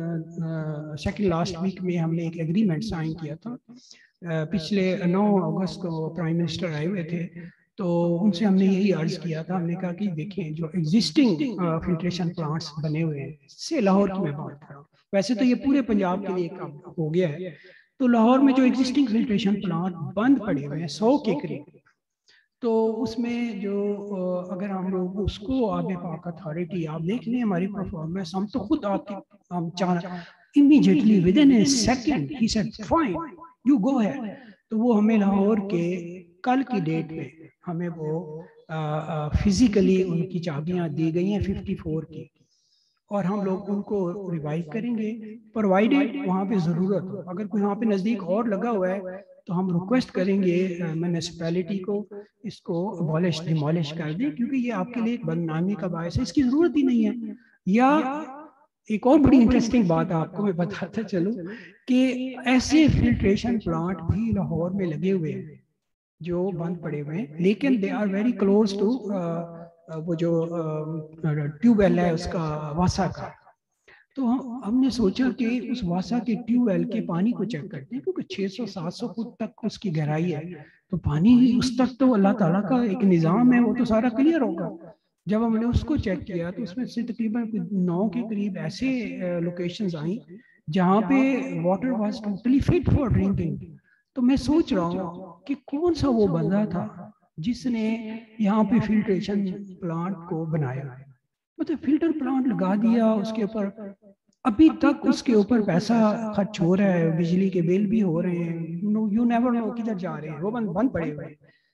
B: سیکنڈ لاسٹ ویک میں ہم نے ایک ایگریمنٹ سائن کیا تھا. پچھلے نو اگست کو پرائم منسٹر آئے ہوئے تھے، تو ان سے ہم نے یہی عرض کیا تھا. ہم نے کہا کہ دیکھیں جو ایگزسٹنگ فلٹریشن پلانٹس بنے ہوئے ہیں، سے لاہور کی میں بات کر رہا ہوں، ویسے تو یہ پورے پنجاب کے لیے کام ہو گیا ہے. تو لاہور میں جو ایگزسٹنگ فلٹریشن پلانٹ بند پڑے ہوئے ہیں سو کے قریب، تو اس میں جو اگر ہم لوگ اس کو آب پاک اتھارٹی، آپ دیکھ لیں ہماری پرفارمنس، ہم تو خود آپ کی ہم چاہ immediately within a second he said fine you go ہے. تو وہ ہمیں لاہور کے کل کی ڈیٹ میں ہمیں وہ فزیکلی ان کی چابیاں دی گئی ہیں ففٹی فور کی، اور ہم لوگ ان کو ریوائیو کریں گے پرووائڈیڈ وہاں پہ ضرورت ہو. اگر کوئی وہاں پہ نزدیک اور لگا ہوا ہے تو ہم ریکویسٹ کریں گے میونسپیلٹی کو اس کو ابالش ڈیمالش کر دیں، کیونکہ یہ آپ کے لیے ایک بدنامی کا باعث ہے، اس کی ضرورت ہی نہیں ہے. یا ایک اور بڑی انٹرسٹنگ بات آپ کو میں بتاتا چلوں کہ ایسے فلٹریشن پلانٹ بھی لاہور میں لگے ہوئے ہیں جو بند پڑے ہوئے ہیں، لیکن they are very close to وہ جو ٹیوب ویل ہے اس کا واسا کا. تو ہم نے سوچا کہ اس واسا کے ٹیوب ویل کے پانی کو چیک کرتے ہیں، کیونکہ چھ سو سات سو فٹ تک اس کی گہرائی ہے، تو پانی اس تک تو اللہ تعالیٰ کا ایک نظام ہے، وہ تو سارا کلیئر ہوگا. جب ہم نے اس کو چیک کیا تو اس میں سے تقریباً نو کے قریب ایسے لوکیشنز آئیں جہاں پہ water was totally fit for drinking. تو میں سوچ رہا ہوں کہ کون سا وہ بندہ تھا جس نے یہاں پہ فلٹریشن پلانٹ کو بنایا. مطلب فلٹر پلانٹ لگا دیا، اس کے اوپر ابھی تک اس کے اوپر پیسہ خرچ ہو رہا ہے، بجلی کے بل بھی ہو رہے ہیں، یو نیور نو کدھر جا رہے ہیں، وہ بند بند پڑے ہوئے ہیں.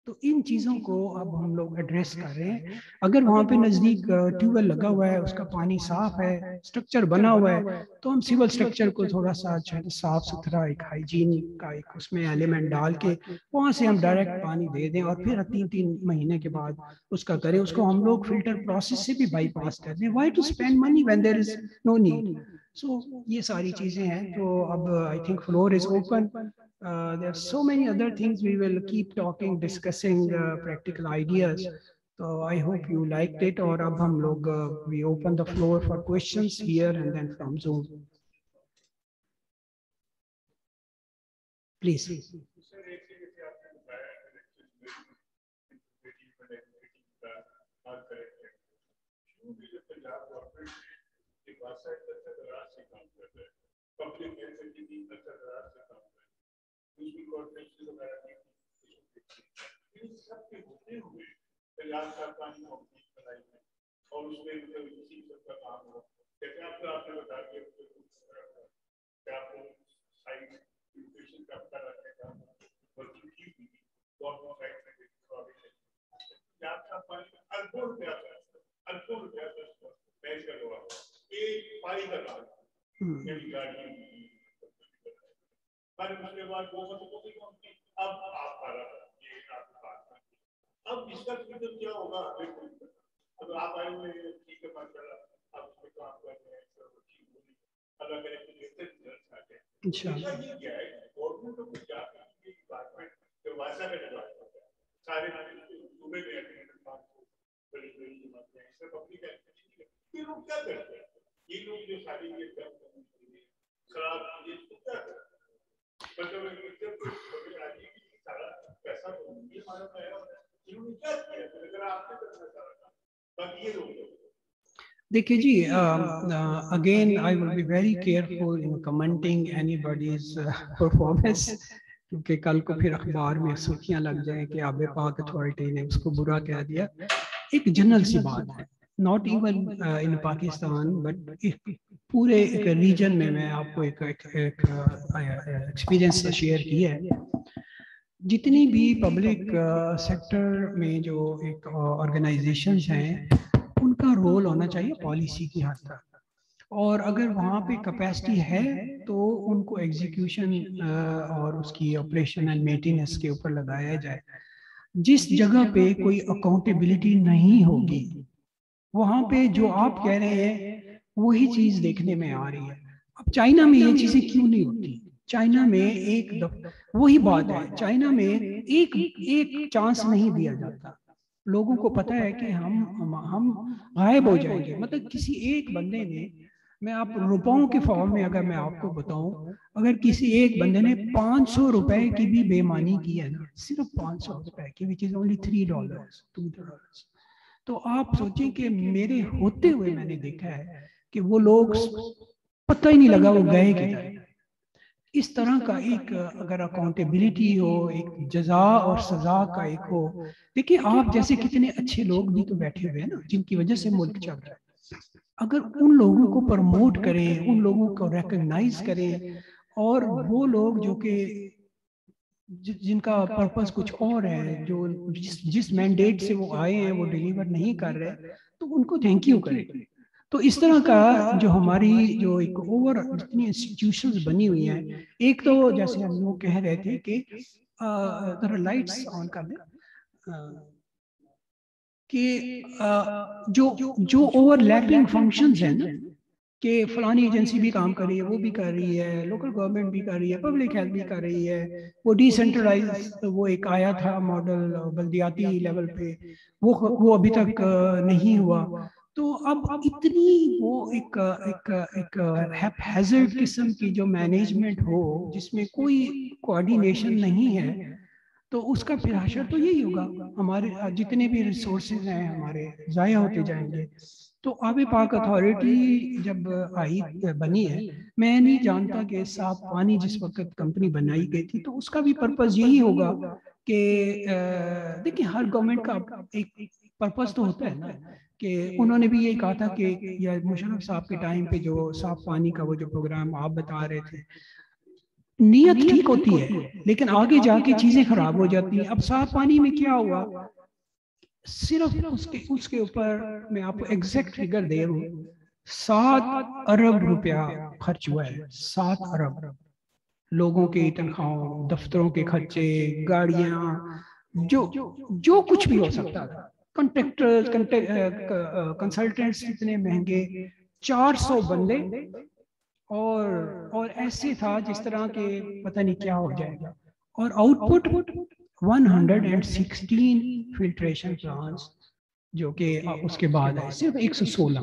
B: تو ان چیزوں کو اب ہم لوگ ایڈریس کر رہے ہیں. اگر وہاں پہ نزدیک ٹیوب ویل لگا ہوا ہے, اس کا پانی صاف ہے, اسٹرکچر بنا ہوا ہے, تو ہم سول اسٹرکچر کو تھوڑا سا صاف ستھرا ایک ہائیجین کا ایک اس میں ایلیمنٹ ڈال کے وہاں سے ہم ڈائریکٹ پانی دے دیں, اور پھر تین تین مہینے کے بعد اس کا کریں. اس کو ہم لوگ فلٹر پروسیس سے بھی بائی پاس کر دیں. Why to spend money when there is no need. So یہ ساری چیزیں ہیں. تو اب I think floor is open. Uh, there are so many other things we will keep talking, discussing uh, practical ideas. So I hope you liked it. Or ab hum log uh, we open the floor for questions here and then from Zoom. Please.
D: دوسری corporation وغیرہ کی سب کے ہوتے ہوئے پنجاب سرکار نے company بنائی ہے اور اس میں مطلب اسی سب کا کام ہو. جیسے آپ آپ نے بتا دیا کہ آپ کو سائٹ ایجوکیشن کا پتہ رکھنے کا ورکنگ کی ہوئی گورنمنٹ سائٹ میں پنجاب سرکار نے اربوں روپیہ اربوں روپیہ پیش کروا ایک پائی کا کام میری گاڑی. اس کے بعد وہ اب آپ آ رہا اب اس کا مطلب کیا ہوگا. اب آپ آئے ہوئے ٹھیک ہے ماشاء اللہ آپ اس میں کام کر رہے ہیں اللہ کرے کہ بہتر رزلٹ آتے ہیں. انشاءاللہ یہ کیا ہے گورنمنٹ کو کچھ جاتا ہے ڈپارٹمنٹ جو واسا کا ڈپارٹمنٹ ہے سارے صوبے میں پانچ سو بڑی بڑی جماعتیں ہیں اس میں پبلک ایکٹیویٹی یہ لوگ کیا کرتے ہیں. یہ لوگ جو ساری یہ کام کرنے کے لیے خراب یہ کیا کرتے ہیں.
B: دیکھیے جی, again I will be very careful in commenting any bodies performance, کیونکہ کل کو پھر اخبار میں سرخیاں لگ جائیں کہ آب پاک اتھارٹی نے اس کو برا کہہ دیا. ایک جنرل سی بات ہے, not even in Pakistan but پورے ایک ریجن میں. میں آپ کو ایک ایکسپیرینس شیئر کیا ہے. جتنی بھی پبلک سیکٹر میں جو ایک آرگنائزیشنز ہیں ان کا رول ہونا چاہیے پالیسی کی حد تک, اور اگر وہاں پہ کیپیسٹی ہے تو ان کو ایگزیکیوشن اور اس کی آپریشن اینڈ مینٹیننس کے اوپر لگایا جائے. جس جگہ پہ کوئی اکاؤنٹیبلٹی نہیں ہوگی وہاں پہ جو آپ کہہ رہے ہیں وہی چیز دیکھنے میں آ رہی ہے. اب چائنا میں یہ چیزیں کیوں نہیں ہوتی؟ چائنا میں ایک وہی بات ہے, چائنا میں ایک ایک چانس نہیں دیا جاتا. لوگوں کو پتا ہے کہ ہم ہم غائب ہو جائیں گے. مطلب کسی ایک بندے نے, میں آپ روپوں کے فارم میں اگر میں آپ کو بتاؤں, اگر کسی ایک بندے نے پانچ سو روپے کی بھی بے ایمانی کی ہے نا, صرف پانچ سو روپے کی, which is only three dollars two dollars, تو آپ سوچیں کہ میرے ہوتے ہوئے میں نے دیکھا ہے کہ وہ لوگ پتہ ہی نہیں لگا وہ گئے کدھر. اس طرح کا ایک اگر اکاؤنٹیبلٹی ہو, ایک جزا اور سزا کا ایک ہو. دیکھیں آپ جیسے کتنے اچھے لوگ بھی تو بیٹھے ہوئے ہیں نا جن کی وجہ سے ملک چل رہا ہے. اگر ان لوگوں کو پروموٹ کریں, ان لوگوں کو ریکگنائز کریں, اور وہ لوگ جو کہ جن کا پرپس کچھ اور ہے, جو جس جس مینڈیٹ سے وہ آئے ہیں وہ ڈیلیور نہیں کر رہے, تو ان کو تھینک یو کریں. تو اس طرح کا جو ہماری جو ایک اوور جتنی انسٹیٹیوشنز بنی ہوئی ہیں, ایک تو جیسے ہم لوگ کہہ رہے تھے کہ ذرا لائٹس آن کر دیں, کہ جو جو اوور لیپنگ فنکشنز ہیں نا, کہ فلانی ایجنسی بھی کام کر رہی ہے, وہ بھی کر رہی ہے, لوکل گورنمنٹ بھی کر رہی ہے, پبلک ہیلتھ بھی کر رہی ہے, وہ ڈی سینٹرلائز وہ ایک آیا تھا ماڈل بلدیاتی لیول پہ, وہ وہ ابھی تک نہیں ہوا. تو اب اتنی وہ ایک ایک ایک ہیزرڈ قسم کی جو مینجمنٹ ہو جس میں کوئی کوآرڈینیشن نہیں ہے, تو اس کا پھر حشر تو یہی ہوگا. ہمارے جتنے بھی ریسورسز ہیں ہمارے ضائع ہوتے جائیں گے. تو آب پاک اتھارٹی جب آئی بنی ہے, میں نہیں جانتا کہ صاف پانی جس وقت کمپنی بنائی گئی تھی تو اس کا بھی پرپس یہی ہوگا کہ دیکھیں ہر گورنمنٹ کا ایک پرپس تو ہوتا ہے نا, کہ انہوں نے بھی یہ کہا تھا کہ یا مشرف صاحب کے ٹائم پہ جو صاف پانی کا وہ جو پروگرام آپ بتا رہے تھے, نیت ٹھیک ہوتی ہے لیکن آگے جا کے چیزیں خراب ہو جاتی ہیں. اب صاف پانی میں کیا ہوا, صرف اس کے اس کے اوپر میں آپ کو ایگزیکٹ فگر دے رہا ہوں, سات ارب روپیہ خرچ ہوا ہے. سات ارب لوگوں کی تنخواہوں, دفتروں کے خرچے, گاڑیاں, جو جو کچھ بھی ہو سکتا تھا, کنٹریکٹر کنسلٹنٹس اتنے مہنگے, چار سو بندے, اور اور ایسے تھا جس طرح کے پتہ نہیں کیا ہو جائے گا. اور output one hundred sixteen filtration plants جو کہ اس کے بعد ہے صرف ایک سو سولہ.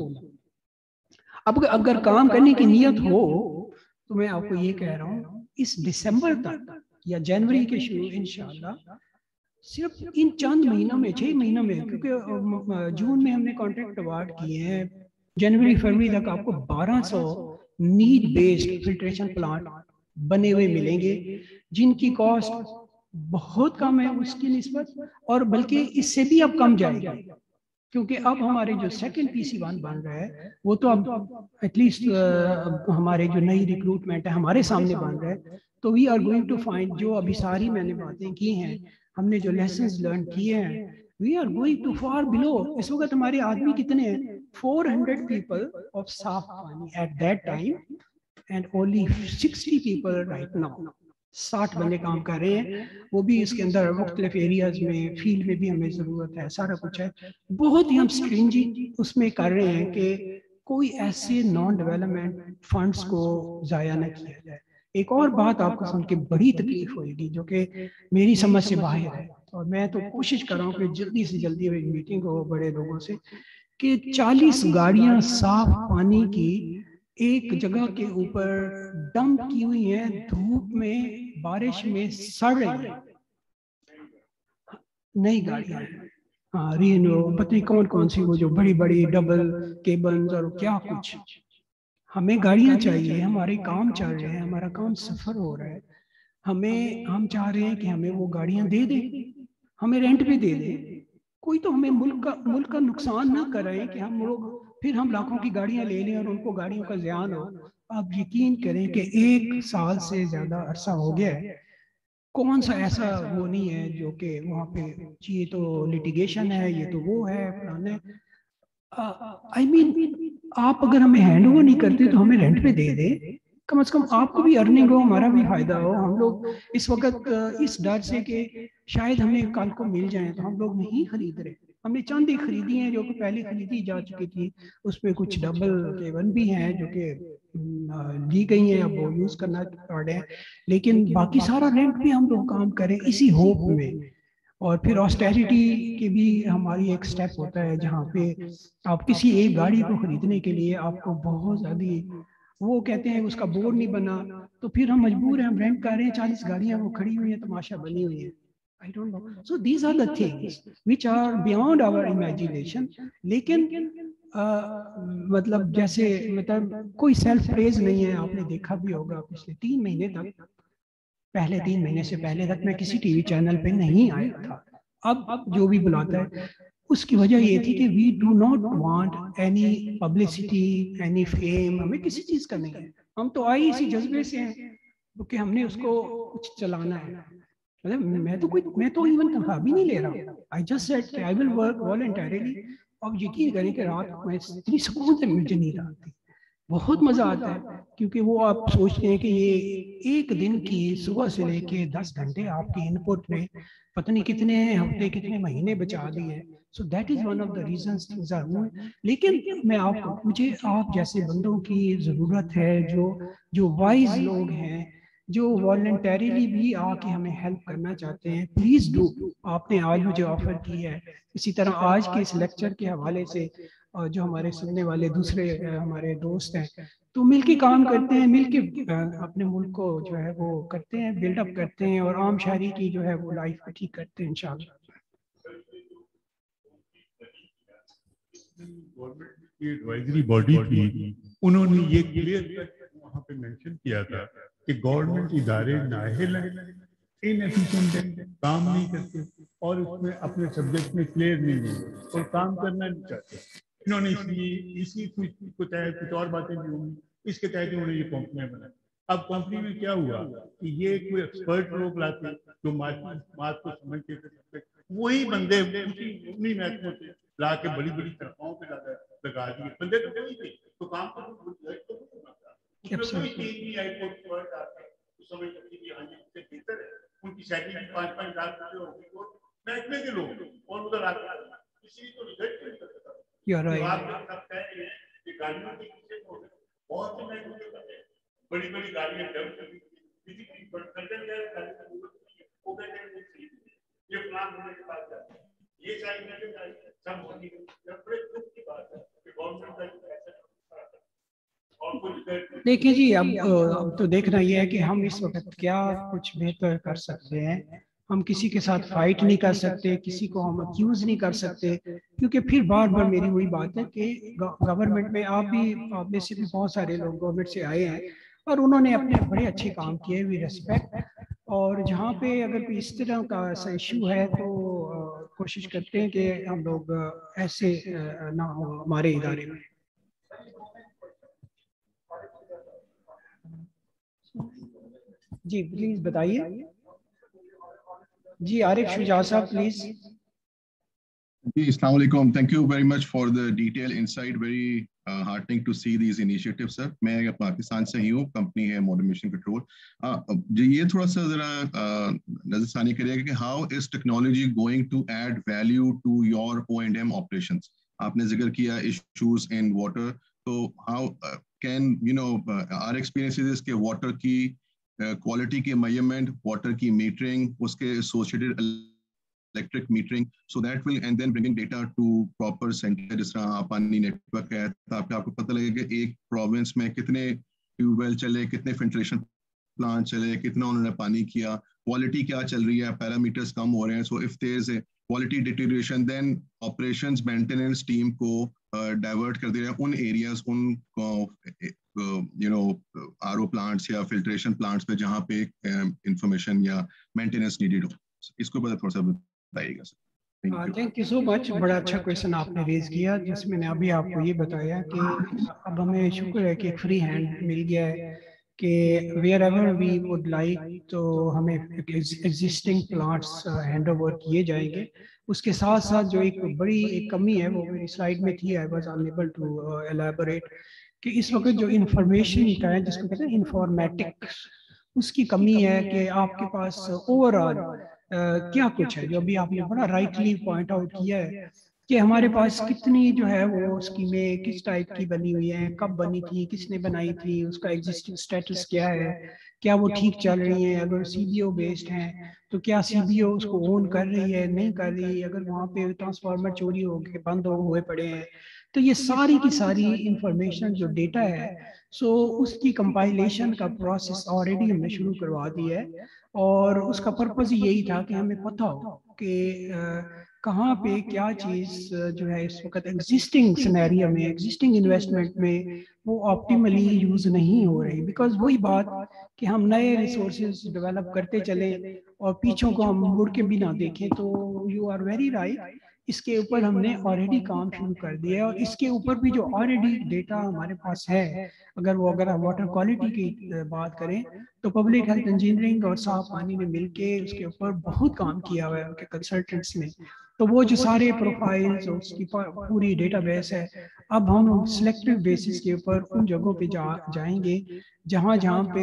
B: اب اگر کام کرنے کی نیت ہو تو میں آپ کو یہ کہہ رہا ہوں اس دسمبر تک یا جنوری کے شروع انشاءاللہ صرف ان چند مہینوں میں, چھ مہینوں میں, کیونکہ جون میں ہم نے کانٹریکٹ اوارڈ کیے ہیں, جنوری فروری تک آپ کو بارہ سو نیڈ بیسڈ فلٹریشن پلانٹ بنے ہوئے ملیں گے جن کی کاسٹ بہت کم ہے اس کی نسبت, اور بلکہ اس سے بھی اب کم جائے گا کیونکہ اب ہمارے جو سیکنڈ پی سی ون بن رہا ہے وہ تو اب ایٹ لیسٹ ہمارے جو نئی ریکروٹمنٹ ہے ہمارے سامنے بن رہا ہے. تو we are going to find, جو ابھی ساری میں نے باتیں کی ہیں, ہم نے جو لیسنز لرن کیے ہیں, we are going to for blow. اس وقت ہمارے آدمی کتنے ہیں, فور ہنڈریڈ پیپل آف صاف پانی at that time and only sixty people right now. ساٹھ بندے کام کر رہے ہیں, وہ بھی اس کے اندر مختلف ایریاز میں, فیلڈ میں بھی ہمیں ضرورت ہے, سارا کچھ ہے. بہت ہی ہم اسٹرینجی اس میں کر رہے ہیں کہ کوئی ایسے نان ڈیولپمنٹ فنڈز کو ضائع نہ کیا جائے. ایک اور بات آپ کو سن کے بڑی تکلیف ہوئے گی جو کہ میری سمجھ سے باہر ہے, اور میں تو کوشش کر رہا ہوں کہ جلدی سے جلدی میٹنگ ہو بڑے لوگوں سے, کہ چالیس گاڑیاں صاف پانی کی ایک جگہ کے اوپر ڈمپ کی ہوئی ہیں, دھوپ میں بارش میں سڑ رہی ہیں. نئی گاڑیاں ہیں, ہاں رینو, پتہ نہیں کون کون سی, وہ جو بڑی بڑی ڈبل کیبنز اور کیا کچھ. ہمیں گاڑیاں چاہیے, ہمارے کام چل رہے ہیں, ہمارا کام سفر ہو رہا ہے, ہمیں ہم چاہ رہے ہیں کہ ہمیں وہ گاڑیاں دے دیں, ہمیں رینٹ پہ دے دیں. کوئی تو ہمیں ملک کا ملک کا نقصان نہ کر رہے ہیں کہ ہم لوگ پھر ہم لاکھوں کی گاڑیاں لے لیں اور ان کو گاڑیوں کا زیان ہو. آپ یقین کریں کہ ایک سال سے زیادہ عرصہ ہو گیا ہے, کون سا ایسا وہ نہیں ہے جو کہ وہاں پہ یہ تو لٹیگیشن ہے, یہ تو وہ ہے فلانے. آئی مین آپ اگر ہمیں ہینڈ اوور نہیں کرتے تو ہمیں رینٹ پہ دے دیں, کم از کم آپ کو بھی ارننگ ہو, ہمارا بھی فائدہ ہو. ہم لوگ اس وقت اس ڈر سے کہ شاید ہمیں کل کو مل جائیں تو ہم لوگ نہیں خرید رہے. ہم نے چند ایک خریدی ہیں جو کہ پہلے خریدی جا چکی تھی, اس میں کچھ ڈبل کیبن بھی ہیں جو کہ دی گئی ہیں, اب وہ یوز کرنا پڑ رہے ہیں, لیکن باقی سارا رینٹ پہ ہم لوگ کام کریں اسی ہوپ میں. اور پھر آسٹیریٹی کے بھی ہماری ایک سٹیپ ہوتا ہے جہاں پہ آپ کسی ایک گاڑی کو خریدنے کے لیے آپ کو بہت زیادہ, وہ کہتے ہیں اس کا بورڈ نہیں بنا, تو پھر ہم مجبور ہیں, ہم رینٹ کر رہے ہیں, چالیس گاڑیاں وہ کھڑی ہوئی ہیں, تماشا بنی ہوئی ہیں. I don't know. So these are the things which are beyond our imagination. لیکن مطلب جیسے مطلب کوئی سیلف پریز نہیں ہے. آپ نے دیکھا بھی ہوگا پچھلے تین مہینے تک, پہلے تین مہینے سے پہلے تک میں کسی ٹی وی چینل پہ نہیں آیا تھا. اب اب جو بھی بلاتا ہے اس کی وجہ یہ تھی کہ we do not want any publicity, any fame, ہمیں کسی چیز کا نہیں ہے. ہم تو آئی اسی جذبے سے ہیں کہ ہم نے اس کو کچھ چلانا ہے. میں تو کوئی میں تو ایون تنخواہ بھی نہیں لے رہا. I just said کہ I will work voluntarily. اب یقین کریں کہ رات میں اتنی سکون سے مجھے نیند آتی, بہت مزہ آتا ہے, کیونکہ وہ آپ سوچتے ہیں کہ یہ ایک دن کی صبح سے لے کے دس گھنٹے آپ کی ان پٹ نے پتہ نہیں کتنے ہفتے کتنے مہینے بچا دیے. So that is one of the reasons things are moving. لیکن میں آپ کو مجھے آپ جیسے بندوں کی ضرورت ہے, جو جو وائز لوگ ہیں, جو والنٹریلی بھی آ کے ہمیں ہیلپ کرنا چاہتے ہیں. Please do. آپ نے آج مجھے آفر کی ہے, اسی طرح آج کے اس لیکچر کے حوالے سے جو ہمارے سننے والے دوسرے ہمارے دوست ہیں, تو مل کے کام کرتے ہیں, مل کے اپنے ملک کو جو ہے وہ کرتے ہیں, بلڈ اپ کرتے ہیں, اور عام شہری کی جو ہے وہ لائف کو ٹھیک کرتے ہیں انشاءاللہ.
D: گورنمنٹ کی ایڈوائزری باڈی تھی, انہوں نے یہ کلیئر وہاں پہ مینشن کیا تھا کہ گورنمنٹ ادارے نااہل ہیں, ان ایفیشینٹ کام نہیں کرتے, اور اس میں اپنے سبجیکٹ میں کلیئر نہیں ہیں اور کام کرنا نہیں چاہتے. انہوں نے اس لیے اسی کو تحت کچھ اور باتیں بھی ہوں گی, اس کے تحت انہوں نے یہ کمپنیاں بنائی. अब कंपनी में क्या हुआ कि ये कोई एक्सपर्ट लोग लाते जो बात को समझते थे, वही बंदे उन्हीं महत्वों से ला के बड़ी बड़ी तनख्वाहों पे लगा लगा दिए, बंदे तो वही थे, तो काम तो कोई चेंज नहीं आई, कोई आते तो समझ सकती कि हाँ जी उससे बेहतर है, उनकी सैलरी पाँच पाँच लाख रुपये होगी और महकमे के लोग और उधर आते किसी को रिजेक्ट नहीं कर सकता। गाड़ियों के पीछे बहुत से महकमे करते हैं, बड़ी बड़ी गाड़ियां डब करती किसी की कंडक्टर क्या है गाड़ी की जरूरत नहीं है, वो कहते हैं ये प्लान होने के बाद जाते हैं, ये चाहिए सब होनी है, बड़े दुख की बात है कि गवर्नमेंट का ऐसा और कुछ।
B: देखिए जी, अब अब तो देखना ये है कि हम इस वक्त क्या कुछ बेहतर कर सकते हैं। हम किसी के साथ फाइट नहीं कर सकते, किसी को हम अक्यूज नहीं कर सकते, क्योंकि फिर बार बार मेरी वही बात है कि गवर्नमेंट में आप भी, आप में से भी बहुत सारे लोग गवर्नमेंट से आए हैं और उन्होंने अपने बड़े अच्छे काम किए, वी रिस्पेक्ट। और जहाँ पे अगर कोई इस तरह का ऐसा इशू है तो कोशिश करते हैं कि हम लोग ऐसे ना हो हमारे इदारे में। जी प्लीज बताइए। जी आरिफ शुजा साहब प्लीज।
E: जी अस्सलाम वालेकुम, thank you very much for the detail insight, very heartening to see these initiatives sir. मैं पाकिस्तान से ही हूँ, कंपनी है मॉडर्न मिशन कंट्रोल। जी ये थोड़ा सा जरा नजरसानी करिएगा कि how is technology going to add value to your O and M operations. आपने जिक्र किया इश्यूज इन वाटर, तो how can you know our experiences के वाटर की क्वालिटी के मेजरमेंट, वाटर की मीटरिंग, उसके associated electric metering, so that will and then bringing data to proper centre. जिस तरह पानी नेटवर्क है, ताकि आपको पता लगे कि एक प्रोविंस में कितने ट्यूबवेल चले, कितने फिल्ट्रेशन प्लांट चले, कितना उन्होंने पानी किया, क्वालिटी क्या चल रही है, पैरामीटर्स कम हो रहे हैं। So if there is a quality deterioration then operations maintenance team को डाइवर्ट uh, कर दे रहे हैं उन एरियाज, उन यू नो आरओ प्लांट्स या फिल्ट्रेशन प्लांट्स पे जहाँ पे इंफॉर्मेशन uh, या मेंटेनेंस नीडेड हो। इसको बता थोड़ा सा बताइएगा sir.
B: Thank you so much, बड़ा अच्छा क्वेश्चन आपने रेज किया, जिसमें मैंने अभी आपको ये बताया कि अब हमें शुक्र है कि एक फ्री हैंड मिल गया है कि wherever we would like, तो हमें एग्जिस्टिंग प्लांट्स हैंड ओवर किए जाएंगे। उसके साथ साथ जो एक बड़ी एक कमी है वो मेरी स्लाइड में थी, I was unable to elaborate, कि इस वक्त जो इंफॉर्मेशन का है जिसको कहते हैं इंफॉर्मेटिक्स, उसकी कमी है कि आपके पास ओवरऑल Uh, क्या कुछ है, जो अभी आपने बड़ा राइटली पॉइंट आउट किया है कि हमारे पास कितनी जो है वो स्कीमें किस टाइप की बनी हुई हैं, कब बनी थी, किसने बनाई थी, उसका एग्जिस्टिंग स्टेटस क्या है, क्या वो ठीक चल रही हैं, अगर सीबीओ बेस्ड हैं तो क्या सीबीओ उसको ओन कर रही है, नहीं कर रही, अगर वहाँ पे ट्रांसफार्मर चोरी हो गए, बंद हो हुए पड़े हैं, तो ये सारी की सारी इंफॉर्मेशन जो डेटा है, सो उसकी कंपाइलेशन का प्रोसेस ऑलरेडी हमने शुरू करवा दिया है। और उसका पर्पस यही था कि हमें पता हो कि कहाँ पे क्या चीज़ जो है इस वक्त एग्जिस्टिंग सिनेरियो में, एग्जिस्टिंग इन्वेस्टमेंट में वो ऑप्टिमली यूज़ नहीं हो रही। बिकॉज वही बात कि हम नए रिसोर्सेज डेवलप करते चले और पीछों को हम मुड़ के भी ना देखें, तो यू आर वेरी राइट, इसके ऊपर हमने ऑलरेडी काम शुरू कर दिया है। और इसके ऊपर भी जो ऑलरेडी डेटा हमारे पास है, अगर वो अगर हम वाटर क्वालिटी की बात करें तो पब्लिक हेल्थ इंजीनियरिंग और साफ पानी ने मिलके उसके ऊपर बहुत काम किया हुआ है उनके कंसल्टेंट्स ने। तो वो जो सारे प्रोफाइल्स और उसकी पूरी डेटाबेस है, अब हम सिलेक्टिव बेसिस के ऊपर उन जगहों पे जा जाएंगे जहाँ जहाँ पे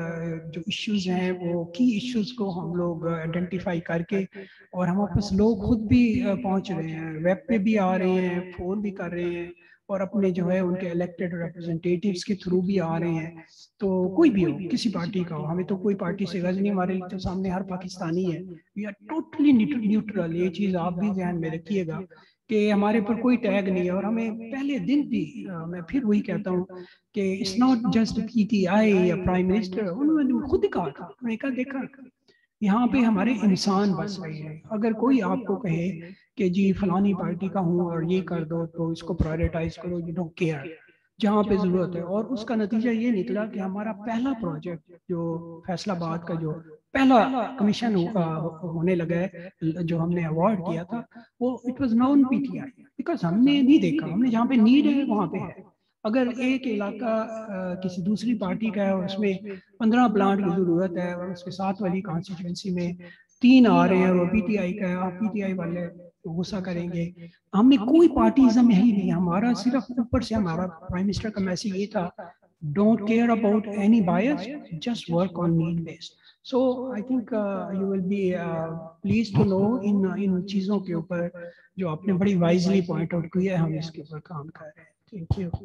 B: जो इश्यूज हैं वो की इश्यूज को हम लोग आइडेंटिफाई करके, और हम वापस लोग खुद भी पहुँच रहे हैं, वेब पे भी आ रहे हैं, फ़ोन भी कर रहे हैं, और अपने जो है उनके इलेक्टेड रिप्रेजेंटेटिव्स के थ्रू भी आ रहे हैं। तो कोई भी हो, किसी पार्टी का हो, हमें तो कोई पार्टी से गज नहीं, हमारे लिए तो सामने हर पाकिस्तानी है, वी आर टोटली न्यूट्रल। ये चीज़ आप भी ध्यान में रखिएगा कि हमारे पर कोई टैग नहीं है। और हमें पहले दिन भी, मैं फिर वही कहता हूँ कि इट्स नॉट जस्ट पीटीआई या प्राइम मिनिस्टर, उन्होंने खुद ही कहा था, उन्होंने कहा देखा यहाँ पे हमारे इंसान बस रहे हैं। अगर कोई आपको कहे कि जी फलानी पार्टी का हूँ और ये कर दो तो इसको प्रायोरिटाइज करो, यू डोंट केयर, जहाँ पे जरूरत है। और उसका नतीजा ये निकला कि हमारा पहला प्रोजेक्ट जो फैसलाबाद का जो पहला कमीशन होने लगा है, जो हमने अवार्ड किया था, वो it was non PTI, because हमने नहीं देखा, हमने जहाँ पे नीड है वहाँ पे है। اگر ایک علاقہ کسی دوسری پارٹی کا ہے اور اس میں پندرہ پلانٹ کی ضرورت ہے اور اس کے ساتھ والی کانسٹیٹوئنسی میں تین آ رہے ہیں اور وہ پی ٹی آئی کا ہے، آپ پی ٹی آئی والے غصہ کریں گے. ہم نے کوئی پارٹیزم ہے ہی نہیں، ہمارا صرف اوپر سے ہمارا پرائم منسٹر کا میسیج یہ تھا، don't care about any bias, just work on need based. So I think you will be please to know in ان چیزوں کے اوپر جو آپ نے بڑی وائزلی پوائنٹ آؤٹ کی ہے، ہم اس کے اوپر کام کر رہے ہیں. Thank you.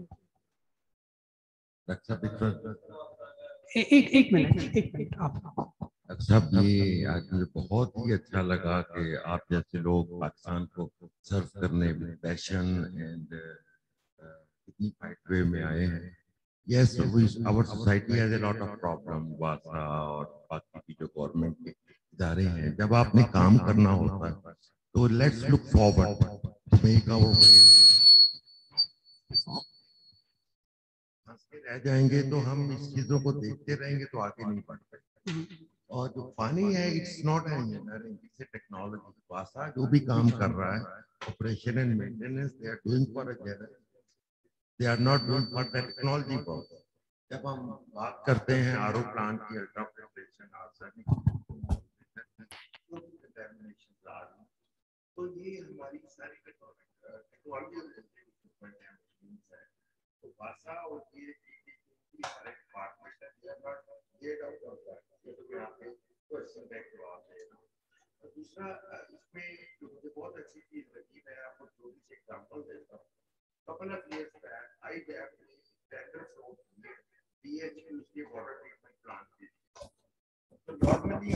B: ایک ایک منٹ ایک منٹ آپ
F: ڈاکٹر صاحب، یہ آج مجھے بہت ہی اچھا لگا کہ آپ جیسے لوگ پاکستان کو سرو کرنے میں پیشن اینڈ ڈگنیفائڈ وے میں آئے ہیں. Yes, our society has a lot of problem, واسا اور باقی بھی جو گورنمنٹ کے ادارے ہیں، جب آپ نے کام کرنا ہوتا ہے تو let's look forward to make our way. رہ جائیں گے تو ہم اس چیزوں کو دیکھتے رہیں گے تو آگے نہیں بڑھ سکتے. اور جو پانی ہے it's not engineering, it's a technology. واسا جو بھی کام کر رہا ہے operation and maintenance, they are doing for a general, they are not doing for the technology work. جب ہم بات کرتے ہیں آر او پلانٹ کی، الٹرا فلٹریشن، آرسینک تو یہ ہماری ساری ٹیکنالوجی واسا اور یہ سارے ڈپارٹمنٹ ہے. دوسرا اس میں جو مجھے بہت اچھی چیز لگی، میں آپ کو چھوٹی سی ایگزامپل دیتا ہوں. Couple of years back I get tender from D H Q کے واٹر ٹریٹمنٹ پلانٹ کے. تو نارملی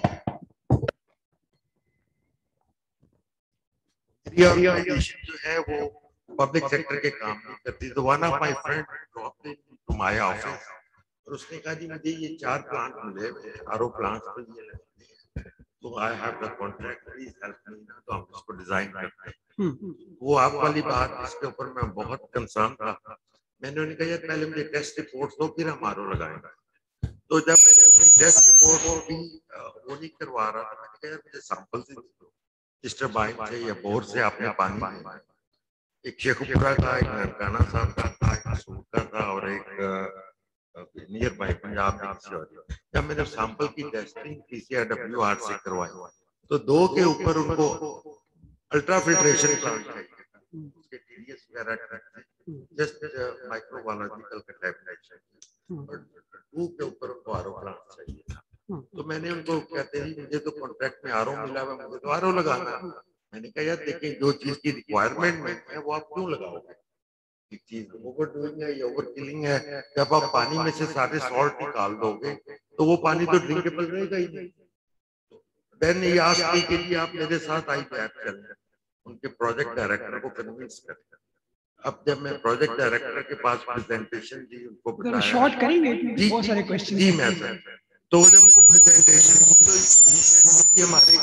F: آرگنائزیشن جو ہے وہ پبلک سیکٹر کے کام نہیں کرتی. تو one of my friend dropped to my office اور اس نے کہا جی مجھے یہ چار پلانٹ ملے آر او پلانٹ پہ یہ لگتے ہیں، تو I have the contract, please help me. تو ہم اس کو ڈیزائن کرتے ہیں. وہ آپ والی بات اس کے اوپر میں بہت کنسرن تھا. میں نے انہیں کہا یار پہلے مجھے ٹیسٹ رپورٹ دو پھر ہم آر او لگائیں گے. تو جب میں نے اس کی ٹیسٹ رپورٹ بھی وہ نہیں کروا رہا تھا، میں نے کہا یار مجھے سیمپل سے دو، جسٹر بائن سے یا بور سے آپ نے پانی لیا. ایک شیخ پورا کا، ایک ننکانہ صاحب کا تھا، ایک سور کا تھا اور ایک نیئر بائی پنجاب میں کسی اور. جب میں نے سیمپل کی testing P C R W R سے کروائی تو دو کے اوپر ان کو الٹرا فلٹریشن پلانٹ چاہیے تھا، اس کے ٹی ڈی ایس وغیرہ جسٹ مائکرو بایولوجیکل کنٹامینیشن، اور ٹو کے اوپر ان کو آر او پلانٹ چاہیے تھا. تو میں نے ان کو کہتے ہیں مجھے تو کانٹریکٹ میں آر او ملا ہوا، مجھے تو آر او لگانا ہے. میں نے کہا یار دیکھیں جو چیز کی ریکوائرمنٹ میں ہے وہ آپ کیوں لگاؤ گے؟ ایک چیز اوور ڈوئنگ ہے یا اوور کلنگ ہے. جب آپ پانی میں سے سارے سالٹ نکال دو گے تو وہ پانی تو ڈرنکیبل رہے گا ہی نہیں. دین یہ آسکی کے لیے آپ میرے ساتھ آئی پہ ایپ چلیں، ان کے پروجیکٹ ڈائریکٹر کو کنوینس کریں. اب جب میں پروجیکٹ ڈائریکٹر کے پاس پریزنٹیشن دی، ان کو بتایا
B: شارٹ کریں گے
F: جی
B: بہت سارے کوسچن
F: جی میں سر. تو جب ان کو پریزنٹیشن کی تو یہ ہمارے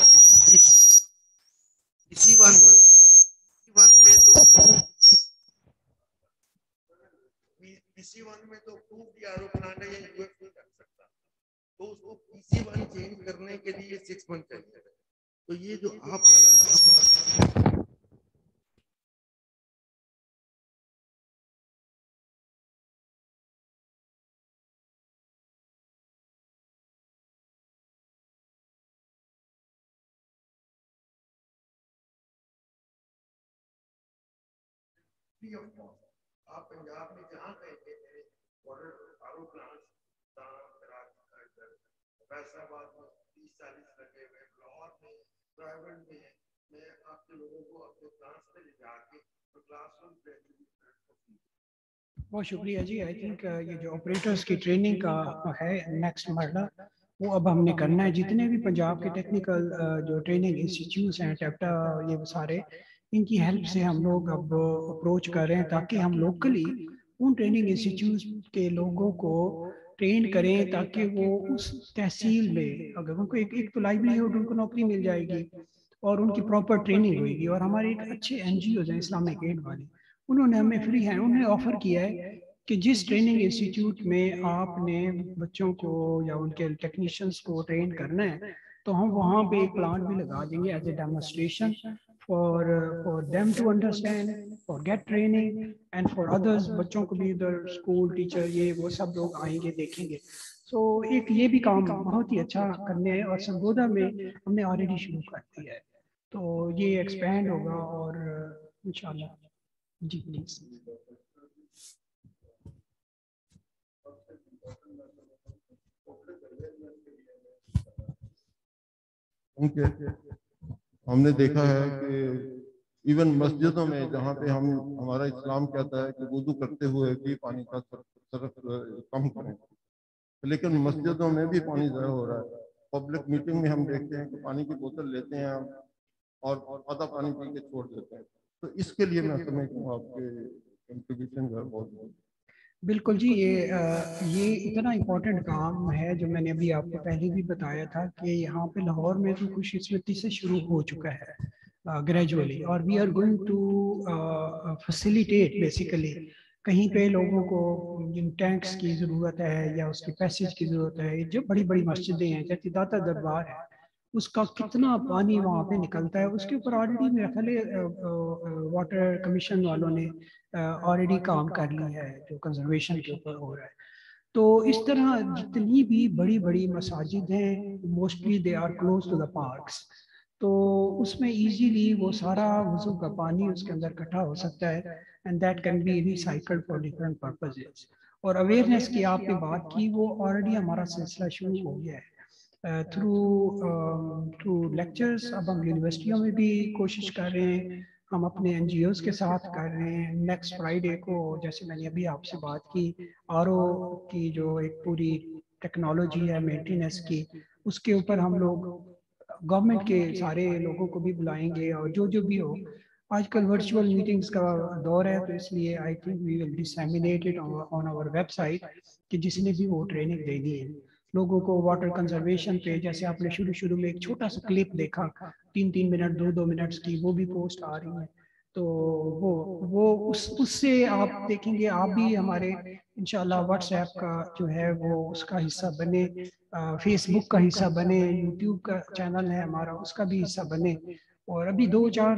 F: اسی ون میں ون میں تو اسی ون میں تو ٹو بھی آر او بنانا یا یو ایف نہیں کر سکتا، تو اس کو پی سی ون چینج کرنے کے لیے سکس منتھ چاہیے. تو یہ جو آپ والا آپ پنجاب میں جہاں کہیں گے میرے water R O plants Faisalabad میں تیس چالیس لگے ہوئے، لاہور میں ٹرائبل میں میں آپ کے لوگوں کو اپنے پلانٹس میں لے جا کے کلاس روم پہ.
B: بہت شکریہ جی. آئی تھنک یہ جو آپریٹرس کی ٹریننگ کا ہے نیکسٹ مرحلہ وہ اب ہم نے کرنا ہے. جتنے بھی پنجاب کے ٹیکنیکل جو ٹریننگ انسٹیٹیوٹس ہیں، ٹیپٹا، یہ سارے ان کی ہیلپ سے ہم لوگ اب اپروچ کر رہے ہیں تاکہ ہم لوکلی ان ٹریننگ انسٹیٹیوٹس کے لوگوں کو ٹرین کریں تاکہ وہ اس تحصیل میں اگر ان کو ایک ایک تو لائیولیہوڈ ان کو نوکری مل جائے گی اور ان کی پراپر ٹریننگ ہوئے گی. اور ہمارے ایک اچھے این جی اوز ہیں اسلامک ایڈ والے، انہوں نے ہمیں فری ہے، انہوں نے آفر کیا ہے کہ جس ٹریننگ انسٹیٹیوٹ میں آپ نے بچوں کو یا ان کے ٹیکنیشینس کو ٹرین کرنا ہے تو ہم وہاں پہ ایک پلانٹ بھی لگا دیں گے as a demonstration for for them to understand اور get training and for others, بچوں کو بھی ادھر اسکول ٹیچر یہ وہ سب لوگ آئیں گے دیکھیں گے. سو ایک یہ بھی کام بہت ہی اچھا کرنے ہے، اور سرگودا میں ہم نے آلریڈی شروع کر دیا ہے، تو یہ ایکسپینڈ ہوگا اور انشاءاللہ. جی پلیز.
G: ہم نے دیکھا ہے کہ ایون مسجدوں میں جہاں پہ ہم ہمارا اسلام کہتا ہے کہ وضو کرتے ہوئے بھی پانی کا صرف کم کریں، لیکن مسجدوں میں بھی پانی ضائع ہو رہا ہے. پبلک میٹنگ میں ہم دیکھتے ہیں کہ پانی کی بوتل لیتے ہیں اور آدھا پانی پی کے چھوڑ دیتے ہیں. تو اس کے لیے میں سمجھتا ہوں آپ کے کنٹریبیوشن جو ہے بہت بہت.
B: بالکل جی، یہ یہ اتنا امپورٹنٹ کام ہے جو میں نے ابھی آپ کو پہلے بھی بتایا تھا کہ یہاں پہ لاہور میں تو خوش قسمتی سے شروع ہو چکا ہے گریجولی، اور we are going to facilitate basically. کہیں پہ لوگوں کو جن ٹینکس کی ضرورت ہے یا اس کی پیسیج کی ضرورت ہے، جو بڑی بڑی مسجدیں ہیں جیسے داتا دربار ہے، اس کا کتنا پانی وہاں پہ نکلتا ہے، اس کے اوپر آلریڈی میرا خیال ہے واٹر کمیشن والوں نے آلریڈی کام کر لی ہے جو کنزرویشن کے اوپر ہو رہا ہے. تو اس طرح جتنی بھی بڑی بڑی مساجد ہیں mostly they are close to the parks, تو اس میں ایزیلی وہ سارا وضو کا پانی اس کے اندر اکٹھا ہو سکتا ہے and that can be recycled for different purposes. اور اویئرنیس کی آپ نے بات کی، وہ آلریڈی ہمارا سلسلہ شروع ہو گیا ہے تھرو تھرو لیکچرز. اب ہم یونیورسٹیوں میں بھی کوشش کر رہے ہیں، ہم اپنے این جی اوز کے ساتھ کر رہے ہیں. نیکسٹ فرائیڈے کو جیسے میں نے ابھی آپ سے بات کی، آر او کی جو ایک پوری ٹیکنالوجی ہے مینٹیننس کی، اس کے اوپر ہم لوگ گورنمنٹ کے سارے لوگوں کو بھی بلائیں گے، اور جو جو بھی ہو. آج کل ورچوئل میٹنگز کا دور ہے، تو اس لیے I think we will disseminate it on our website کہ جس نے بھی وہ ٹریننگ دینی ہے لوگوں کو واٹر کنزرویشن پہ. جیسے آپ نے شروع شروع میں ایک چھوٹا سا کلپ دیکھا تین تین منٹ دو دو منٹس کی، وہ بھی پوسٹ آ رہی ہیں. تو وہ وہ اس اس سے آپ دیکھیں گے، آپ بھی ہمارے انشاءاللہ واٹس ایپ کا جو ہے وہ اس کا حصہ بنے، فیس بک کا حصہ بنے، یوٹیوب کا چینل ہے ہمارا اس کا بھی حصہ بنے. اور ابھی دو چار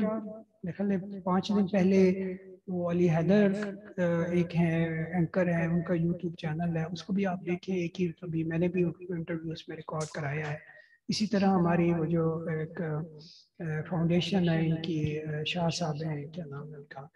B: پانچ دن پہلے وہ علی حیدر ایک ہیں اینکر ہیں، ان کا یوٹیوب چینل ہے، اس کو بھی آپ دیکھیں. ایک ہی ابھی میں نے بھی انٹرویو اس میں ریکارڈ کرایا ہے. اسی طرح ہماری وہ جو ایک فاؤنڈیشن ہے ان کی، شاہ صاحب ہیں، کیا نام ہے ان کا،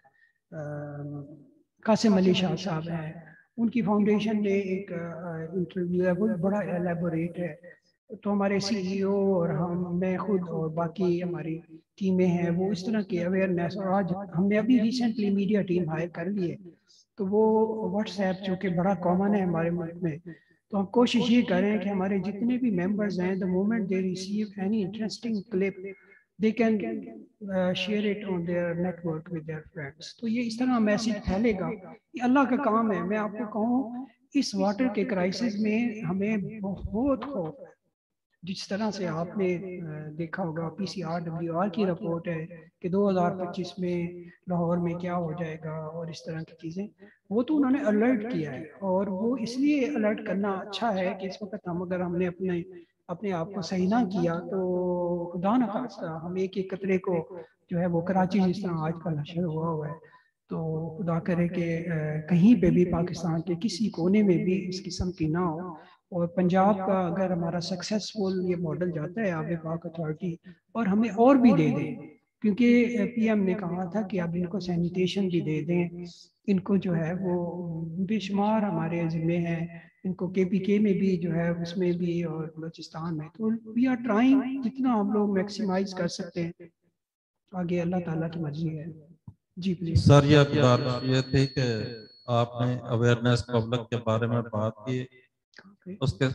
B: قاسم علی شاہ صاحب ہیں، ان کی فاؤنڈیشن نے ایک انٹرویو ہے وہ بڑا ایلیبوریٹ ہے. تو ہمارے سی ای او اور ہم میں خود اور باقی ہماری ٹیمیں ہیں وہ اس طرح کی اویئرنیس. اور آج ہم نے ابھی ریسنٹلی میڈیا ٹیم ہائر کر لی ہے، تو وہ واٹس ایپ چونکہ بڑا کامن ہے ہمارے ملک میں، تو ہم کوشش یہ کریں کہ ہمارے جتنے بھی ممبرز ہیں، the moment they receive any interesting clip they can uh, share it on their network with their friends. تو یہ اس طرح میسیج پھیلے گا. یہ اللہ کا کام ہے. میں آپ کو کہوں اس واٹر کے کرائسس میں ہمیں بہت خوف ہے. جس طرح سے آپ نے دیکھا ہوگا P C R W R کی رپورٹ ہے کہ دو ہزار پچیس میں لاہور میں کیا ہو جائے گا اور اس طرح کی چیزیں، وہ تو انہوں نے الرٹ کیا ہے. اور وہ اس لیے الرٹ کرنا اچھا ہے کہ اس وقت ہم اگر ہم نے اپنے اپنے آپ کو صحیح نہ کیا تو خدا نہ خواستہ ہم ایک ایک قطرے کو جو ہے وہ کراچی جس طرح آج کل نشر ہوا ہوا ہے، تو خدا کرے کہ کہیں پہ بھی پاکستان کے کسی کونے میں بھی اس قسم کی نہ ہو. اور پنجاب کا اگر ہمارا سکسیسفل یہ ماڈل جاتا ہے آب پاک اتھارٹی، اور ہمیں اور بھی دے دیں، کیونکہ پی ایم نے کہا تھا کہ اب ان کو سینیٹیشن بھی دے دیں، ان کو جو ہے وہ بے شمار ہمارے ذمے ہیں، ان کو کے پی کے میں بھی جو ہے اس میں بھی اور بلوچستان میں. تو وی آر ٹرائنگ جتنا ہم لوگ میکسیمائز کر سکتے ہیں، آگے اللہ تعالیٰ کی مرضی ہے. جی پلیز
G: سر، یہ گزارش یہ تھی کہ آپ نے اویئرنیس پبلک کے بارے میں بات کی، اس کے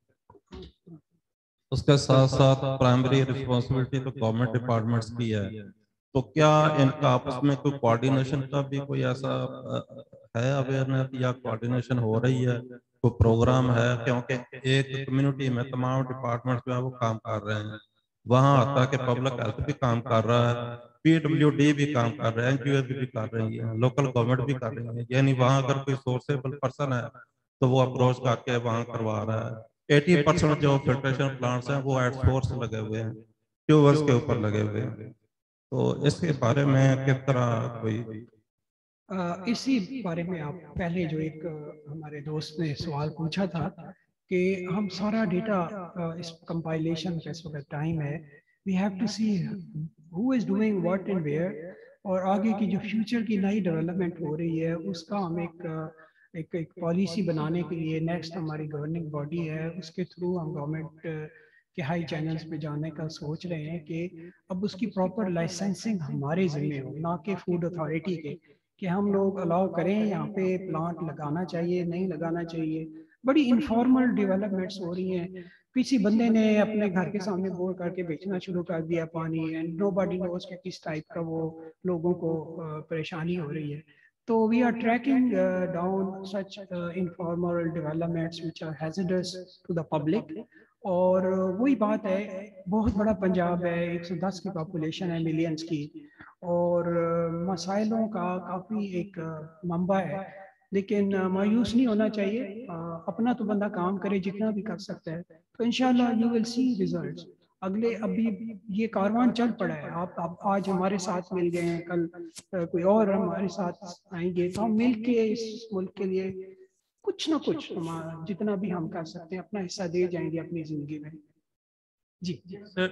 G: اس کے ساتھ ساتھ پرائمری رسپانسبلٹی تو گورنمنٹ ڈپارٹمنٹس کی ہے، تو کیا ان کا آپس میں کوئی کوآرڈینیشن کا بھی کوئی ایسا ہے اویئرنیس یا کوآرڈینیشن ہو رہی ہے، کوئی پروگرام ہے؟ کیونکہ ایک کمیونٹی میں تمام ڈپارٹمنٹس جو ہے وہ کام کر رہے ہیں، وہاں آتا کہ پبلک ہیلتھ بھی کام کر رہا ہے، پی ڈبلیو ڈی بھی کام کر رہے ہیں، این جی او بھی کر رہی ہیں، لوکل گورنمنٹ بھی کر رہی ہیں. یعنی وہاں اگر کوئی سورسیبل پرسن ہے تو وہ اپروچ کر کے وہاں کروا رہا ہے. ایٹی پرسینٹ جو فلٹریشن پلانٹس ہیں وہ ایٹ سورس لگے ہوئے ہیں، ٹیوبویلز کے اوپر لگے ہوئے ہیں. تو اس کے بارے میں کس طرح کوئی
B: اسی بارے میں آپ پہلے جو ایک ہمارے دوست نے سوال پوچھا تھا کہ ہم سارا ڈیٹا اس کمپائلیشن کا اس وقت ٹائم ہے, we have to see who is doing what and where, اور آگے کی جو فیوچر کی نئی ڈیولپمنٹ ہو رہی ہے اس کا ہم ایک ایک ایک پالیسی بنانے کے لیے نیکسٹ ہماری گورننگ باڈی ہے, اس کے تھرو ہم گورنمنٹ کے ہائی چینلز پہ جانے کا سوچ رہے ہیں کہ اب اس کی پراپر لائسنسنگ ہمارے ذمہ ہو, نہ کہ فوڈ اتھارٹی کے, کہ ہم لوگ الاؤ کریں یہاں پہ پلانٹ لگانا چاہیے نہیں لگانا چاہیے. بڑی انفارمل ڈیولپمنٹس ہو رہی ہیں, کسی بندے نے اپنے گھر کے سامنے بور کر کے بیچنا شروع کر دیا پانی, اینڈ نو باڈی نوز کہ کس ٹائپ کا وہ لوگوں کو پریشانی ہو رہی ہے. تو we are tracking down such informal developments which are hazards to the public. اور وہی بات ہے, بہت بڑا پنجاب ہے, ایک سو دس کی پاپولیشن ہے ملینز کی, اور مسائلوں کا کافی ایک منبع ہے, لیکن مایوس نہیں ہونا چاہیے. اپنا تو بندہ کام کرے جتنا بھی کر سکتا ہے, تو انشاءاللہ یو ول سی ریزلٹس. اگلے ابھی یہ کاروان چل پڑا ہے, آپ اب آج ہمارے ساتھ مل گئے ہیں, کل کوئی اور ہمارے ساتھ آئیں گے, تو ہم مل کے اس ملک کے لیے کچھ نہ کچھ جتنا بھی ہم کر سکتے ہیں اپنا حصہ دے جائیں گے اپنی زندگی میں. جی سر.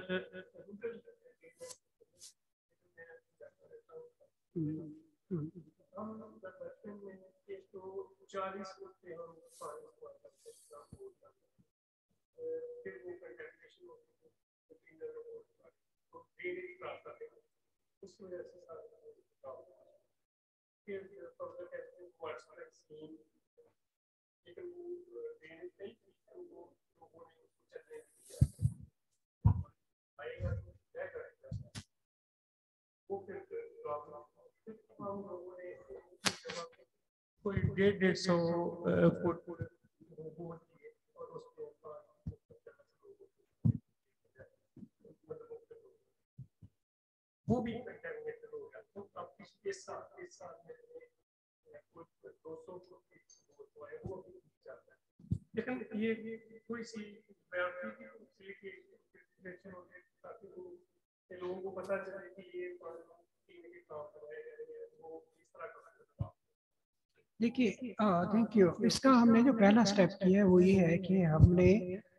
H: کوئی ڈیڑھ ڈیڑھ سو فٹ وہ بھی کنٹامینیٹڈ ہو گیا. تو اب پچھلے سال اس سال میں دو سو فٹ ہے وہ بھی جاتا ہے, لیکن یہ تھوڑی سی بیوٹی کی فیسیلیٹی ہو گئی تاکہ وہ لوگوں کو پتہ چلے کہ یہ پینے کے کام ہے وہ اس طرح کا.
B: دیکھیے تھینک یو. اس کا ہم نے جو پہلا سٹیپ کیا ہے وہ یہ ہے کہ ہم نے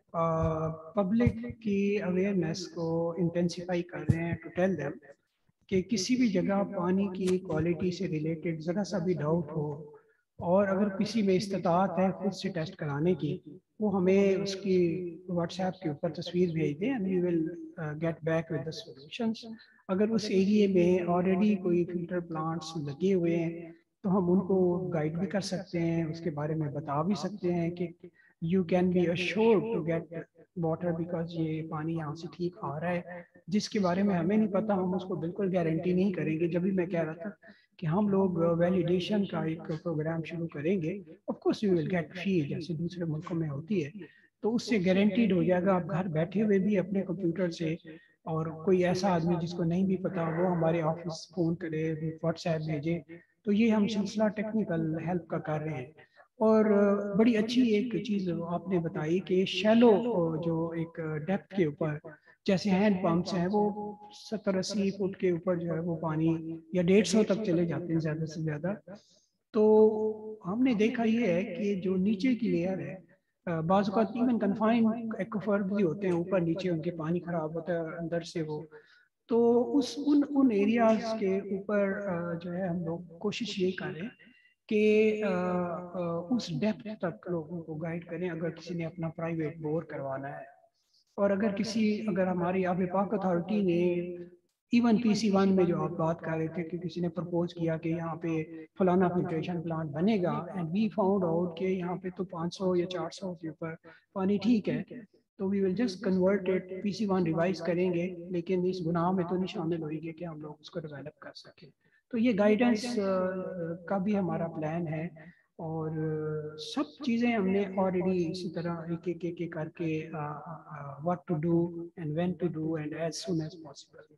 B: پبلک کی اویئرنیس کو انٹینسیفائی کر رہے ہیں ٹو ٹیل دیم کہ کسی بھی جگہ پانی کی کوالٹی سے ریلیٹڈ ذرا سا بھی ڈاؤٹ ہو, اور اگر کسی میں استطاعت ہے خود سے ٹیسٹ کرانے کی, وہ ہمیں اس کی واٹس ایپ کے اوپر تصویر بھیج دیں, and we will get back with the solutions. اگر اس ایریے میں آلریڈی کوئی فلٹر پلانٹس لگے ہوئے ہیں تو ہم ان کو گائیڈ بھی کر سکتے ہیں, اس کے بارے میں بتا بھی سکتے ہیں کہ you can be assured to get water because یہ پانی یہاں سے ٹھیک آ رہا ہے. جس کے بارے میں ہمیں نہیں پتا ہم اس کو بالکل گارنٹی نہیں کریں گے. جب بھی میں کہہ رہا تھا کہ ہم لوگ ویلیڈیشن کا ایک پروگرام شروع کریں گے, of course you will get فی جیسے دوسرے ملکوں میں ہوتی ہے, تو اس سے گارنٹیڈ ہو جائے گا آپ گھر بیٹھے ہوئے بھی اپنے کمپیوٹر سے, اور کوئی ایسا آدمی جس کو نہیں بھی پتا وہ ہمارے آفس فون کرے, واٹس ایپ بھیجے. تو یہ ہم سلسلہ ٹیکنیکل ہیلپ کا کر رہے ہیں. اور بڑی اچھی ایک چیز آپ نے بتائی کہ شیلو جو ایک ڈیپتھ کے اوپر جیسے ہینڈ پمپس ہیں وہ ستر اسی فٹ کے اوپر جو ہے وہ پانی یا ڈیڑھ سو تک چلے جاتے ہیں زیادہ سے زیادہ. تو ہم نے دیکھا یہ ہے کہ جو نیچے کی لیئر ہے, بعض اوقات ایون کنفائن ایکوفر بھی ہوتے ہیں, اوپر نیچے ان کے پانی خراب ہوتا ہے اندر سے وہ, تو اس ان ان ایریاز کے اوپر جو ہے ہم لوگ کوشش یہ کریں کہ اس ڈیپتھ تک لوگوں کو گائیڈ کریں اگر کسی نے اپنا پرائیویٹ بور کروانا ہے. اور اگر کسی اگر ہماری آب پاک اتھارٹی نے ایون پی سی ون میں جو آپ بات کر رہے تھے کہ کسی نے پرپوز کیا کہ یہاں پہ فلانا فلٹریشن پلانٹ بنے گا, اینڈ وی فاؤنڈ آؤٹ کہ یہاں پہ تو پانچ سو یا چار سو کے اوپر پانی ٹھیک ہے, تو we will just convert it, P C one revise کریں گے, لیکن اس گناہ میں تو نہیں شامل ہوئے گے کہ ہم لوگ اس کو ڈیولپ کر سکیں. تو یہ گائیڈنس کا بھی ہمارا پلان ہے, اور سب چیزیں ہم نے آلریڈی اسی طرح ایک ایک ایک ایک کر کے what to do and when to do and as soon as possible.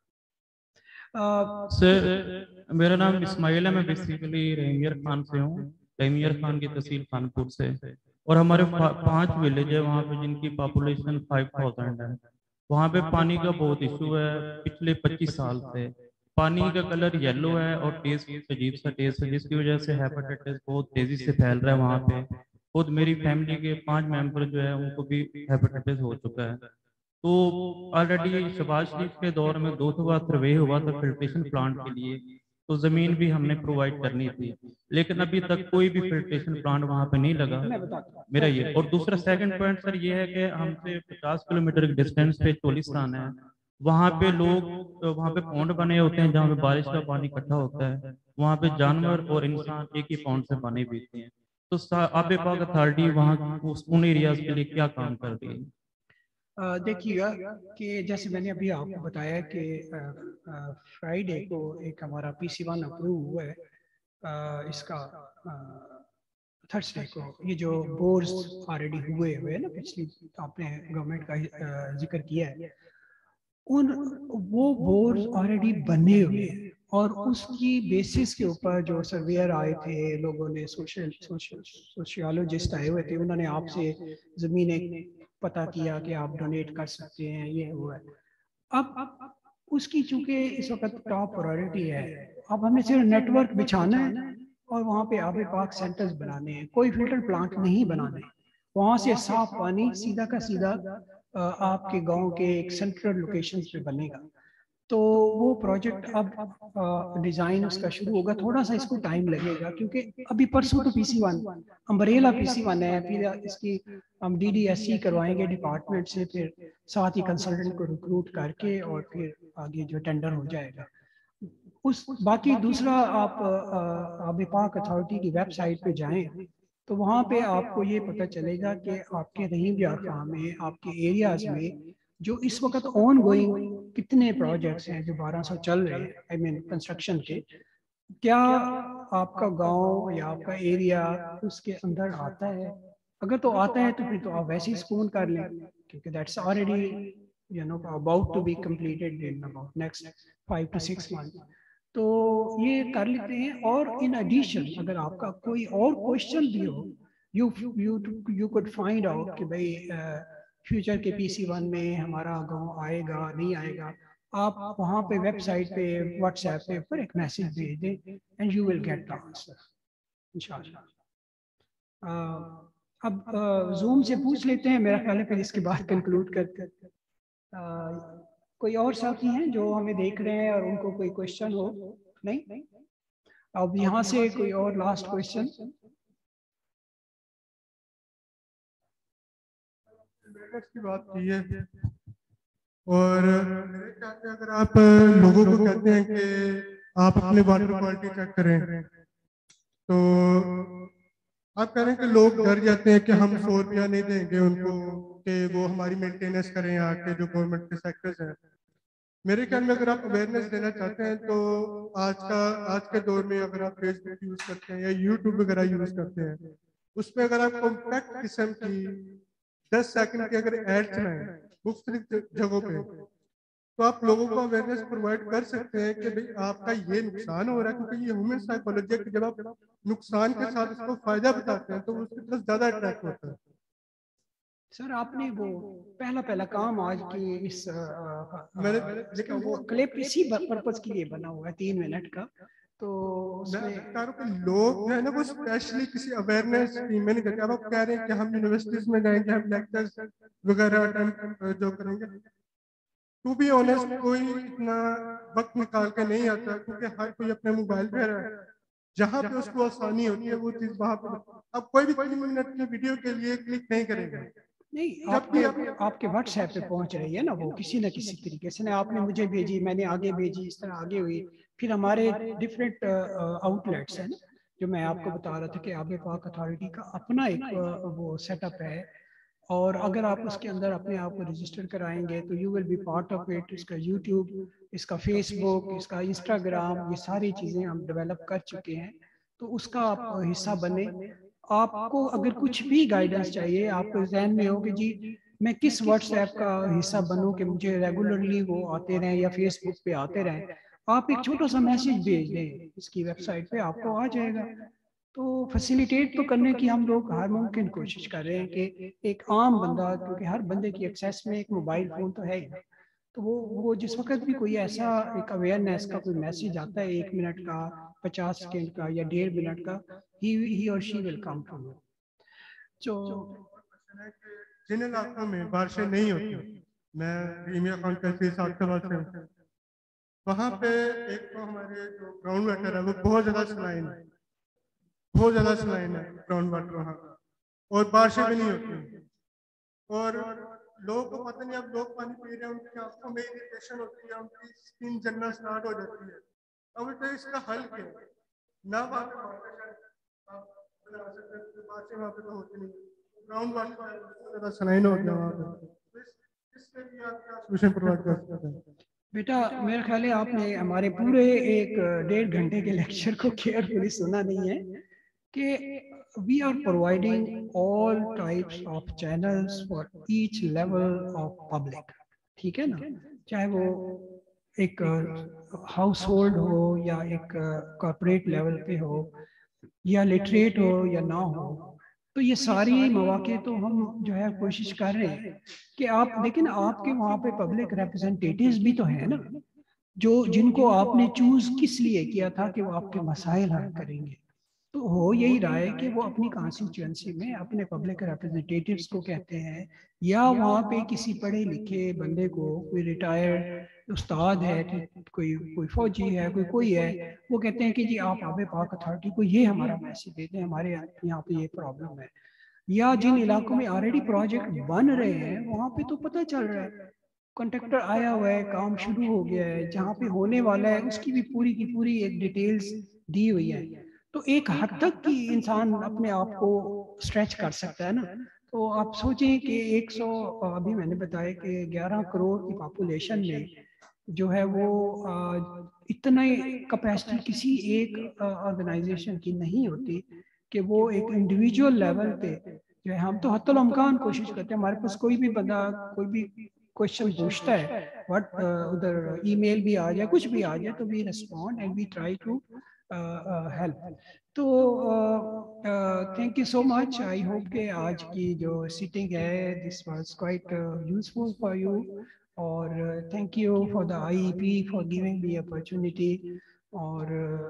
I: Sir میرا نام اسماعیل ہے, میں بیسیکلی رحیمیار خان سے ہوں, رحیمیار خان کی تحصیل خانپور سے, اور ہمارے پانچ ولیج ہے وہاں پہ جن کی پاپولیشن فائیو تھاؤزینڈ ہے. وہاں پہ پانی کا بہت ایشو ہے پچھلے پچیس سال سے. پانی کا کلر یلو ہے اور ٹیسٹ عجیب سا ٹیسٹ ہے، جس کی وجہ سے ہیپاٹائٹس بہت تیزی سے پھیل رہا ہے وہاں پہ. خود میری فیملی کے پانچ ممبر جو ہے ان کو بھی ہیپاٹائٹس ہو چکا ہے. تو آلریڈی شہباز شریف کے دور میں دو دفعہ سروے ہوا تھا فلٹریشن پلانٹ کے لیے، تو زمین بھی ہم نے پرووائڈ کرنی تھی، لیکن ابھی تک کوئی بھی فلٹریشن پلانٹ وہاں پہ نہیں لگا میرا یہ. اور دوسرا سیکنڈ پوائنٹ سر یہ ہے کہ ہم سے پچاس کلو میٹر ڈسٹینس پہ چولستان ہے، وہاں پہ لوگ وہاں پہ پونڈ بنے ہوتے ہیں جہاں پہ بارش کا پانی اکٹھا ہوتا ہے، وہاں پہ جانور اور انسان ایک ہی پونڈ سے پانی پیتے ہیں. تو آب پاک اتھارٹی وہاں ان ایریاز کے لیے کیا کام کر رہی ہے؟
B: دیکھیے گا کہ جیسے میں نے ابھی آپ کو بتایا کہ فرائیڈے کو ایک ہمارا پی سی ون اپروو ہوا ہے اس کا تھرسڈے کو. یہ جو بورز آلریڈی ہوئے ہوئے ہیں نا پچھلی آپ نے گورنمنٹ کا ذکر کیا ہے، ان وہ بورز آلریڈی بنے ہوئے ہیں اور اس کی بیسس کے اوپر جو سرویئر آئے تھے، لوگوں نے سوشل سوشیالوجسٹ آئے ہوئے تھے، انہوں نے آپ سے زمینیں پتہ کیا کہ آپ ڈونیٹ کر سکتے ہیں، یہ ہوا ہے. اب اس کی چونکہ اس وقت ٹاپ پرائورٹی ہے، اب ہمیں صرف نیٹ ورک بچھانا ہے اور وہاں پہ آب پاک سینٹرز بنانے ہیں، کوئی فلٹر پلانٹ نہیں بنانے. وہاں سے صاف پانی سیدھا کا سیدھا آپ کے گاؤں کے ایک سینٹرل لوکیشنز پہ بنے گا. تو وہ پروجیکٹ اب ڈیزائن اس کا شروع ہوگا، تھوڑا سا اس کو ٹائم لگے گا کیونکہ ابھی پرسوں تو P C one umbrella P C one ہے، پھر اس کی ہم ڈی ڈی ایس سی کروائیں گے ڈپارٹمنٹ سے، پھر ساتھ ہی کنسلٹنٹ کو ریکروٹ کر کے اور پھر آگے جو ٹینڈر ہو جائے گا. اس باقی دوسرا آپ آب پاک اتھارٹی کی ویب سائٹ پہ جائیں تو وہاں پہ آپ کو یہ پتہ چلے گا کہ آپ کے رحیم یافا میں، آپ کے ایریاز میں جو اس وقت آن گوئنگ کتنے پروجیکٹس ہیں جو بارہ سو چل رہے ہیں آئی مین کنسٹرکشن کے. کیا آپ کا گاؤں یا آپ کا ایریا اس کے اندر آتا ہے؟ اگر تو آتا ہے تو پھر تو آپ ویسے ہی سکون کر لیں کیونکہ that's already you know about to be completed in about next five to six month. تو یہ کر لیتے ہیں. اور ان ایڈیشن اگر آپ کا کوئی اور کوشچن بھی ہو، you you you could find out کہ بھائی فیوچر کے پی سی ون میں ہمارا گاؤں آئے گا نہیں آئے گا، آپ وہاں پہ ویب سائٹ پہ واٹس ایپ پہ اوپر ایک میسج بھیج دیں and you will get the answer انشاءاللہ. اب زوم سے پوچھ لیتے ہیں، میرا خیال ہے پھر اس کے بعد کنکلوڈ کرتے ہیں. کوئی اور ساتھی ہیں جو ہمیں دیکھ رہے ہیں اور ان کو کوئی کوشچن ہو؟ نہیں؟ اب یہاں سے کوئی اور لاسٹ کوشچن.
J: کی بات کی ہے اور میرے خیال سے اگر آپ لوگوں کو کہتے ہیں کہ آپ اپنے واٹر کوالٹی چیک کریں تو آپ کہہ رہے ہیں کہ لوگ ڈر جاتے ہیں کہ ہم سو روپیہ نہیں دیں گے ان کو کہ وہ ہماری مینٹیننس کریں یہاں کے جو گورنمنٹ کے سیکٹرز ہیں. میرے خیال میں اگر آپ اویئرنیس دینا چاہتے ہیں تو آج کا آج کے دور میں اگر آپ فیس بک یوز کرتے ہیں یا یوٹیوب وغیرہ یوز کرتے ہیں، اس پہ اگر آپ کمپیکٹ قسم کی دس سیکنڈ کے اگر ایڈ چلائیں مختلف جگہوں پہ تو آپ لوگوں کو اویئرنیس پرووائڈ کر سکتے ہیں کہ بھئی آپ کا یہ نقصان ہو رہا ہے، کیونکہ یہ ہیومن سائیکالوجی ہے کہ جب آپ نقصان کے ساتھ اس کو فائدہ بتاتے ہیں تو وہ اس کی طرف زیادہ اٹریکٹ ہوتا ہے.
B: سر آپ نے وہ پہلا پہلا کام آج کی اس لیکن وہ کلپ اسی پرپس کے لیے بنا ہوا ہے تین منٹ کا، تو
J: لوگ جو ہے نا وہ اسپیشلی کسی اویئرنیس ٹیم میں نہیں کرتے. اب آپ کہہ رہے ہیں کہ ہم یونیورسٹیز میں جائیں گے، ہم لیکچرز وغیرہ اٹینڈ جو کریں گے، ٹو بی آنیسٹ کوئی اتنا وقت نکال کے نہیں آتا کیونکہ ہر کوئی اپنے موبائل پہ رہا ہے. جہاں پہ اس کو آسانی ہوتی ہے وہ چیز وہاں پہ اب کوئی بھی تین منٹ کی ویڈیو کے لیے کلک نہیں کرے گا.
B: نہیں، آپ کے آپ کے واٹس ایپ پہ پہنچ رہی ہے نا وہ کسی نہ کسی طریقے سے. آپ نے مجھے بھیجی، میں نے آگے بھیجی، اس طرح آگے ہوئی. پھر ہمارے ڈفرینٹ آؤٹ لیٹس ہیں نا جو میں آپ کو بتا رہا تھا کہ آب پاک اتھارٹی کا اپنا ایک وہ سیٹ اپ ہے، اور اگر آپ اس کے اندر اپنے آپ کو رجسٹر کرائیں گے تو you will be part of it. اس کا یوٹیوب، اس کا فیس بک، اس کا انسٹاگرام، یہ ساری چیزیں ہم ڈیولپ کر چکے ہیں، تو اس کا آپ حصہ بنے. آپ کو اگر کچھ بھی گائیڈنس چاہیے، آپ کو ذہن میں ہو کہ جی میں کس واٹس ایپ کا حصہ بنوں کہ مجھے ریگولرلی وہ آتے رہیں یا فیس بک پہ آتے رہیں، آپ ایک چھوٹا سا میسج بھیج دیں اس کی ویب سائٹ پہ، آپ کو آ جائے گا. تو فیسیلیٹیٹ تو کرنے کی ہم لوگ ہر ممکن کوشش کر رہے ہیں کہ ایک عام بندہ، کیونکہ ہر بندے کی ایکسیس میں ایک موبائل فون تو ہے ہی، تو وہ وہ جس وقت بھی کوئی ایسا ایک اویئرنیس کا کوئی میسیج آتا ہے ایک منٹ کا پچاس سیکنڈ کا یا ڈیڑھ منٹ کا ہی اور شی ول کم ٹو یو. جو
J: جن علاقوں میں بارشیں نہیں ہوتی، میں ریمیا خان کیسی ساتھ سے ہوں، وہاں پہ ایک تو ہمارے جو گراؤنڈ واٹر ہے وہ بہت زیادہ سلائن ہے، بہت زیادہ سلائن ہے گراؤنڈ واٹر وہاں، اور بارشیں بھی نہیں ہوتی، اور لوگوں کو پتہ نہیں، اب لوگ پانی پی رہے ہیں، ان کی آنکھوں میں اریٹیشن ہوتی ہے، ان کی اسکن جلنا سٹارٹ ہو جاتی ہے. اب تو اس کا حل کیا ہے؟ نہ وہاں پہ بارشیں وہاں پہ تو ہوتی نہیں، گراؤنڈ واٹر زیادہ سلائن ہو گیا وہاں پہ. اس کے لیے آپ کیا سولوشن پرووائڈ کر سکتے ہیں؟
B: بیٹا میرا خیال ہے آپ نے ہمارے پورے ایک ڈیڑھ گھنٹے کے لیکچر کو کیئرفلی سنا نہیں ہے کہ we are providing all types of channels for each level of public. ٹھیک ہے نا، چاہے وہ ایک ہاؤس ہولڈ ہو یا ایک کارپوریٹ لیول پہ ہو یا لٹریٹ ہو یا نہ ہو، تو یہ ساری مواقع تو ہم جو ہے کوشش کر رہے ہیں کہ آپ لیکن آپ کے وہاں پہ پبلک ریپرزنٹیٹیوز بھی تو ہیں نا، جو جن کو آپ نے چوز کس لیے کیا تھا کہ وہ آپ کے مسائل حل کریں گے. تو ہو یہی رہا ہے کہ وہ اپنی کانسٹیچوئنسی میں اپنے پبلک ریپرزنٹیٹیوز کو کہتے ہیں، یا وہاں پہ کسی پڑھے لکھے بندے کو، کوئی ریٹائرڈ استاد ہے، کوئی کوئی فوجی ہے، کوئی کوئی ہے، وہ کہتے ہیں کہ جی آپ آب پاک اتھارٹی کو یہ ہمارا میسیج دے دیں، ہمارے یہاں پہ یہ پرابلم ہے. یا جن علاقوں میں آلریڈی پروجیکٹ بن رہے ہیں وہاں پہ تو پتہ چل رہا ہے، کنٹریکٹر آیا ہوا ہے، کام شروع ہو گیا ہے، جہاں پہ ہونے والا ہے اس کی بھی پوری کی پوری ایک ڈیٹیلز دی ہوئی ہے. تو ایک حد تک کی انسان اپنے آپ کو اسٹریچ کر سکتا ہے نا. تو آپ سوچیں کہ ایک سو ابھی میں نے بتایا کہ گیارہ کروڑ کی پاپولیشن میں جو ہے وہ اتنا کیپیسٹی کسی ایک آرگنائزیشن کی نہیں ہوتی کہ وہ ایک انڈیویجول لیول پہ جو ہے، ہم تو حتی الامکان کوشش کرتے ہیں، ہمارے پاس کوئی بھی بندہ کوئی بھی کوشچن پوچھتا ہے، بٹ ادھر ای میل بھی آ جائے، کچھ بھی آ جائے، تو we respond and we try to help. تو thank you so much. I hope کہ آج کی جو سیٹنگ ہے this was quite useful for you, اور thank you for the I E P for giving me opportunity. اور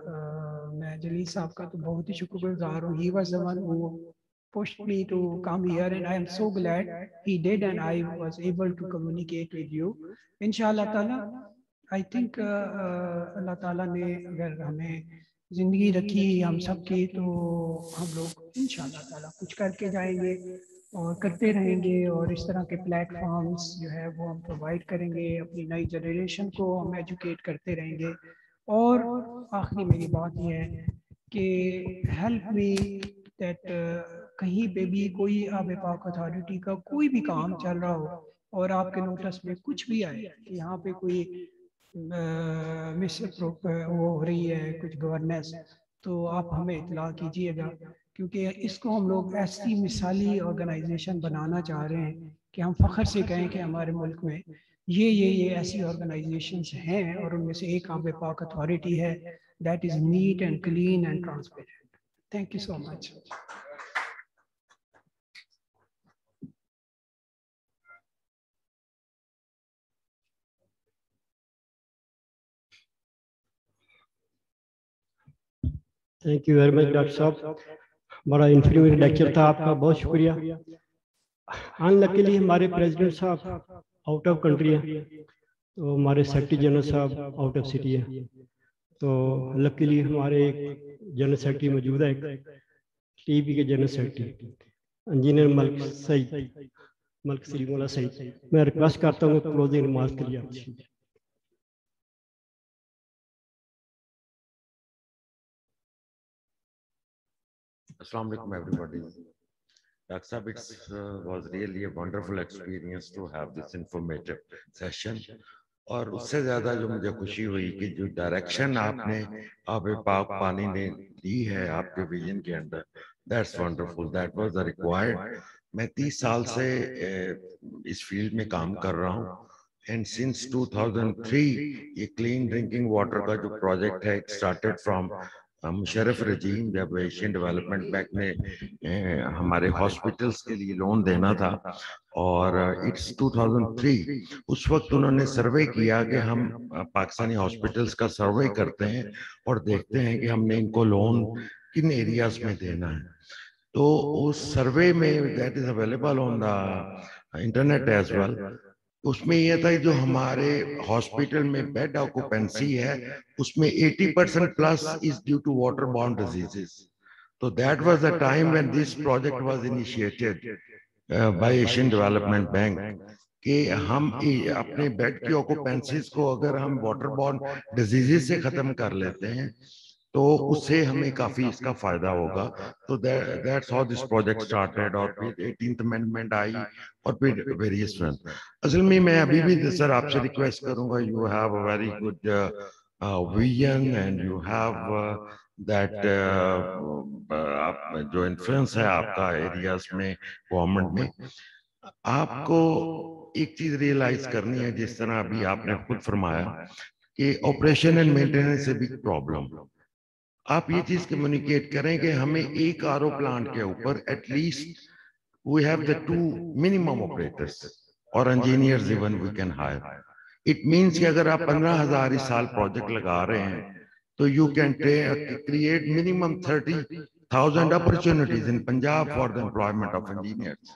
B: میں جلیل صاحب کا تو بہت ہی شکر گزار ہوں. He was the one who pushed me to come here, and I am so glad he did and I was able to communicate with you. Inshallah ta'ala, I think اللہ تعالیٰ نے اگر ہمیں زندگی رکھی ہم سب کی تو ہم لوگ انشاءاللہ تعالیٰ کچھ کر کے جائیں گے اور کرتے رہیں گے، اور اس طرح کے پلیٹ فارمز جو ہے وہ ہم پرووائڈ کریں گے، اپنی نئی جنریشن کو ہم ایجوکیٹ کرتے رہیں گے. اور آخری میری بات یہ ہے کہ ہیلپ می دیٹ کہیں پہ بھی کوئی آب پاک اتھارٹی کا کوئی بھی کام چل رہا ہو اور آپ کے نوٹس میں کچھ بھی آئے کہ یہاں پہ کوئی مس وہ ہو رہی ہے کچھ گورننس، تو آپ ہمیں اطلاع کیجیے گا، کیونکہ اس کو ہم لوگ ایسی مثالی آرگنائزیشن بنانا چاہ رہے ہیں کہ ہم فخر سے کہیں کہ ہمارے ملک میں یہ یہ یہ ایسی آرگنائزیشنز ہیں، اور ان میں سے ایک آب پاک اتھارٹی ہے that is neat and clean and transparent. Thank you so much.
A: Thank you very much doctor صاحب، بڑا انفارمیٹیو لیکچر تھا، آپ کا بہت شکریہ. ان لکیلی ہمارے پریزیڈنٹ صاحب آؤٹ آف کنٹری ہیں، تو ہمارے سیکرٹری جنرل صاحب آؤٹ آف سٹی ہیں، تو لکیلی ہمارے ایک جنرل سیکرٹری موجود ہے، ٹی پی کے general secretary engineer Malik Saeed Malik Saleemullah Saeed. میں ریکویسٹ کرتا ہوں کلوزنگ ریمارکس کے لیے آپ.
F: Assalamu alaikum everybody. Doctor Sahab, it uh, was really a wonderful experience to have this informative session. اور اس سے زیادہ جو مجھے خوشی ہوئی کہ جو ڈائریکشن آپ نے آب پاک پانی نے دی ہے آپ کے ویژن کے اندر، that's wonderful, that was the required. میں تیس سال سے اس فیلڈ میں کام کر رہا ہوں، and since two thousand three یہ کلین ڈرنکنگ واٹر کا جو پروجیکٹ ہے it started from मुशर्रफ रजीम, जब एशियन डेवलपमेंट बैंक ने हमारे हॉस्पिटल्स के लिए लोन देना था, और इट्स टू थाउज़ेंड थ्री, उस वक्त उन्होंने सर्वे किया कि हम पाकिस्तानी हॉस्पिटल्स का सर्वे करते हैं और देखते हैं कि हमने इनको लोन किन एरियाज में देना है। तो उस सर्वे में, that is available on the internet as well, उसमें यह था जो हमारे हॉस्पिटल में बेड ऑक्यूपेंसी है उसमें अस्सी percent plus is due to water borne diseases. तो that was the time when this project was initiated by Asian Development Bank कि हम अपने बेड की ऑक्यूपेंसीज को अगर हम वाटर बॉर्न डिजीजेस से खत्म कर लेते हैं तो उससे हमें काफी इसका फायदा होगा। तो that's how this project started, और फिर एटीन्थ अमेंडमेंट आई और फिर वेरियस फ्रंट। असल में मैं अभी भी सर आपसे रिक्वेस्ट करूंगा, you have a very good vision and you have that आप जो इन्फ्लुएंस है आपका एरियाज में गवर्नमेंट में, आपको एक चीज रियलाइज करनी है, जिस तरह अभी आपने खुद फरमाया कि ऑपरेशन एंड मेंटेनेंस से बिग प्रॉब्लम। आप ये चीज कम्युनिकेट करें कि हमें एक आरओ प्लांट के ऊपर at least we have the two minimum operators और engineers even we can hire. It means कि अगर आप पंद्रह हजार इस साल प्रोजेक्ट लगा रहे हैं तो you can create minimum thirty thousand opportunities in Punjab for the employment of engineers.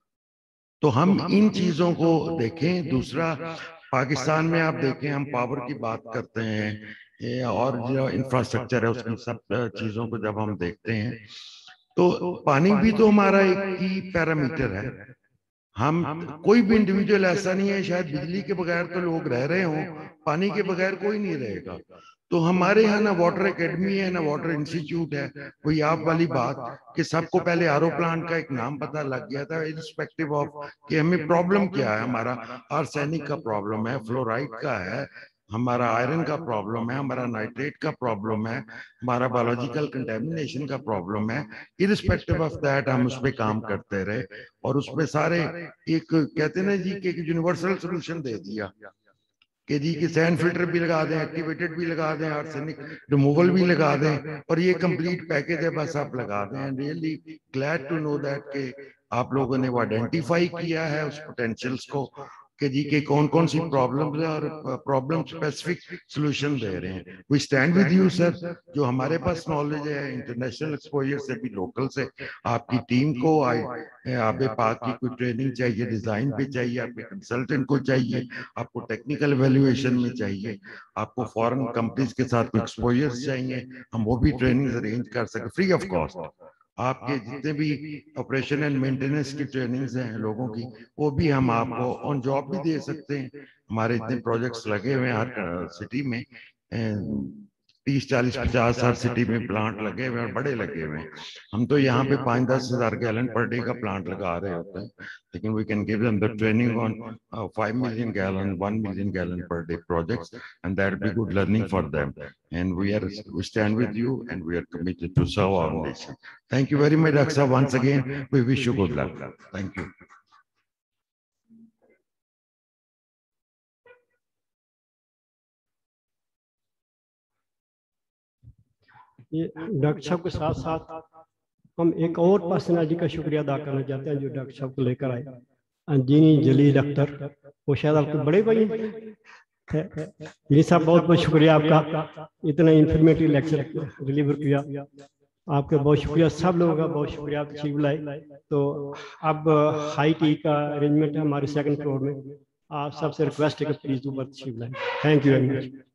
F: तो हम इन चीजों को देखें। दूसरा, पाकिस्तान में आप देखें, हम पावर की बात करते हैं और जो इंफ्रास्ट्रक्चर है उसकी सब चीजों को जब हम देखते हैं तो पानी भी तो हमारा एक की पैरामीटर है। हम कोई भी इंडिविजुअल ऐसा नहीं है, शायद बिजली के बगैर तो लोग रह रहे हों, पानी के बगैर कोई नहीं रहेगा। तो हमारे यहाँ ना वाटर एकेडमी है ना वाटर इंस्टीट्यूट है। वही आप वाली बात कि सबको पहले आरओ प्लांट का एक नाम पता लग गया था, इरिस्पेक्टिव ऑफ कि हमें प्रॉब्लम क्या है। हमारा आर्सेनिक का प्रॉब्लम है, फ्लोराइड का है, हमारा आयरन का प्रॉब्लम है, हमारा नाइट्रेट का प्रॉब्लम है, हमारा बायोलॉजिकल कंटेमिनेशन का प्रॉब्लम है। इरिस्पेक्टिव ऑफ दैट हम उस पर काम करते रहे और उसमें सारे एक कहते हैं ना जी कि यूनिवर्सल सोल्यूशन दे दिया कि जी कि सैंड फिल्टर भी लगा दें, एक्टिवेटेड भी लगा दें, आर्सेनिक रिमूवल भी लगा दें, और ये कंप्लीट पैकेज है, बस आप लगा दें। And really glad to know that कि आप लोगों ने वो आइडेंटिफाई किया है उस पोटेंशियल्स को कि जी के कौन कौन सी प्रॉब्लम्स है और प्रॉब्लम स्पेसिफिक सॉल्यूशन दे रहे हैं। We stand with you sir. जो हमारे पास नॉलेज है इंटरनेशनल एक्सपोजर से भी लोकल से, आपकी टीम को आबे पाक की कोई ट्रेनिंग चाहिए, डिजाइन पे चाहिए, आपके कंसल्टेंट को चाहिए, आपको टेक्निकल एवेल्युएशन में चाहिए, आपको फॉरेन कंपनीज के साथ कोई एक्सपोजर्स चाहिए, हम वो भी ट्रेनिंग अरेंज कर सके फ्री ऑफ कॉस्ट। आपके जितने भी ऑपरेशन एंड मेंटेनेंस की ट्रेनिंग्स हैं लोगों की, वो भी हम आपको ऑन जॉब भी दे सकते हैं। हमारे इतने प्रोजेक्ट्स लगे हुए हैं हर सिटी में, तीस चालीस पचास हर सिटी में प्लांट लगे हुए हैं और बड़े लगे हुए हैं। हम तो यहाँ पे पाँच दस हजार गैलन पर डे का प्लांट लगा रहे होते हैं, लेकिन we can give them the training on five million gallon one million gallon per day projects, and that be good learning for them. And we are we stand with you and we are committed to serve our nation. Thank you very much doctor साहब, once again we wish you good luck. Thank you.
A: ये doctor साहब के साथ साथ हम एक और personality का शुक्रिया अदा करना चाहते हैं जो डॉक्टर साहब को लेकर आए, अंजीनी जलील अख्तर। वो शायद आपके बड़े भाई जी साहब, बहुत बहुत शुक्रिया आपका, इतना इंफॉर्मेटिव लेक्चर डिलीवर किया। आपका बहुत शुक्रिया, सब लोगों का बहुत शुक्रिया, आप तशरीफ लाए। तो अब हाई टी का अरेंजमेंट है हमारे सेकंड फ्लोर में, आप सबसे रिक्वेस्ट है कि प्लीज ऊपर तशरीफ लाए। Thank you very much.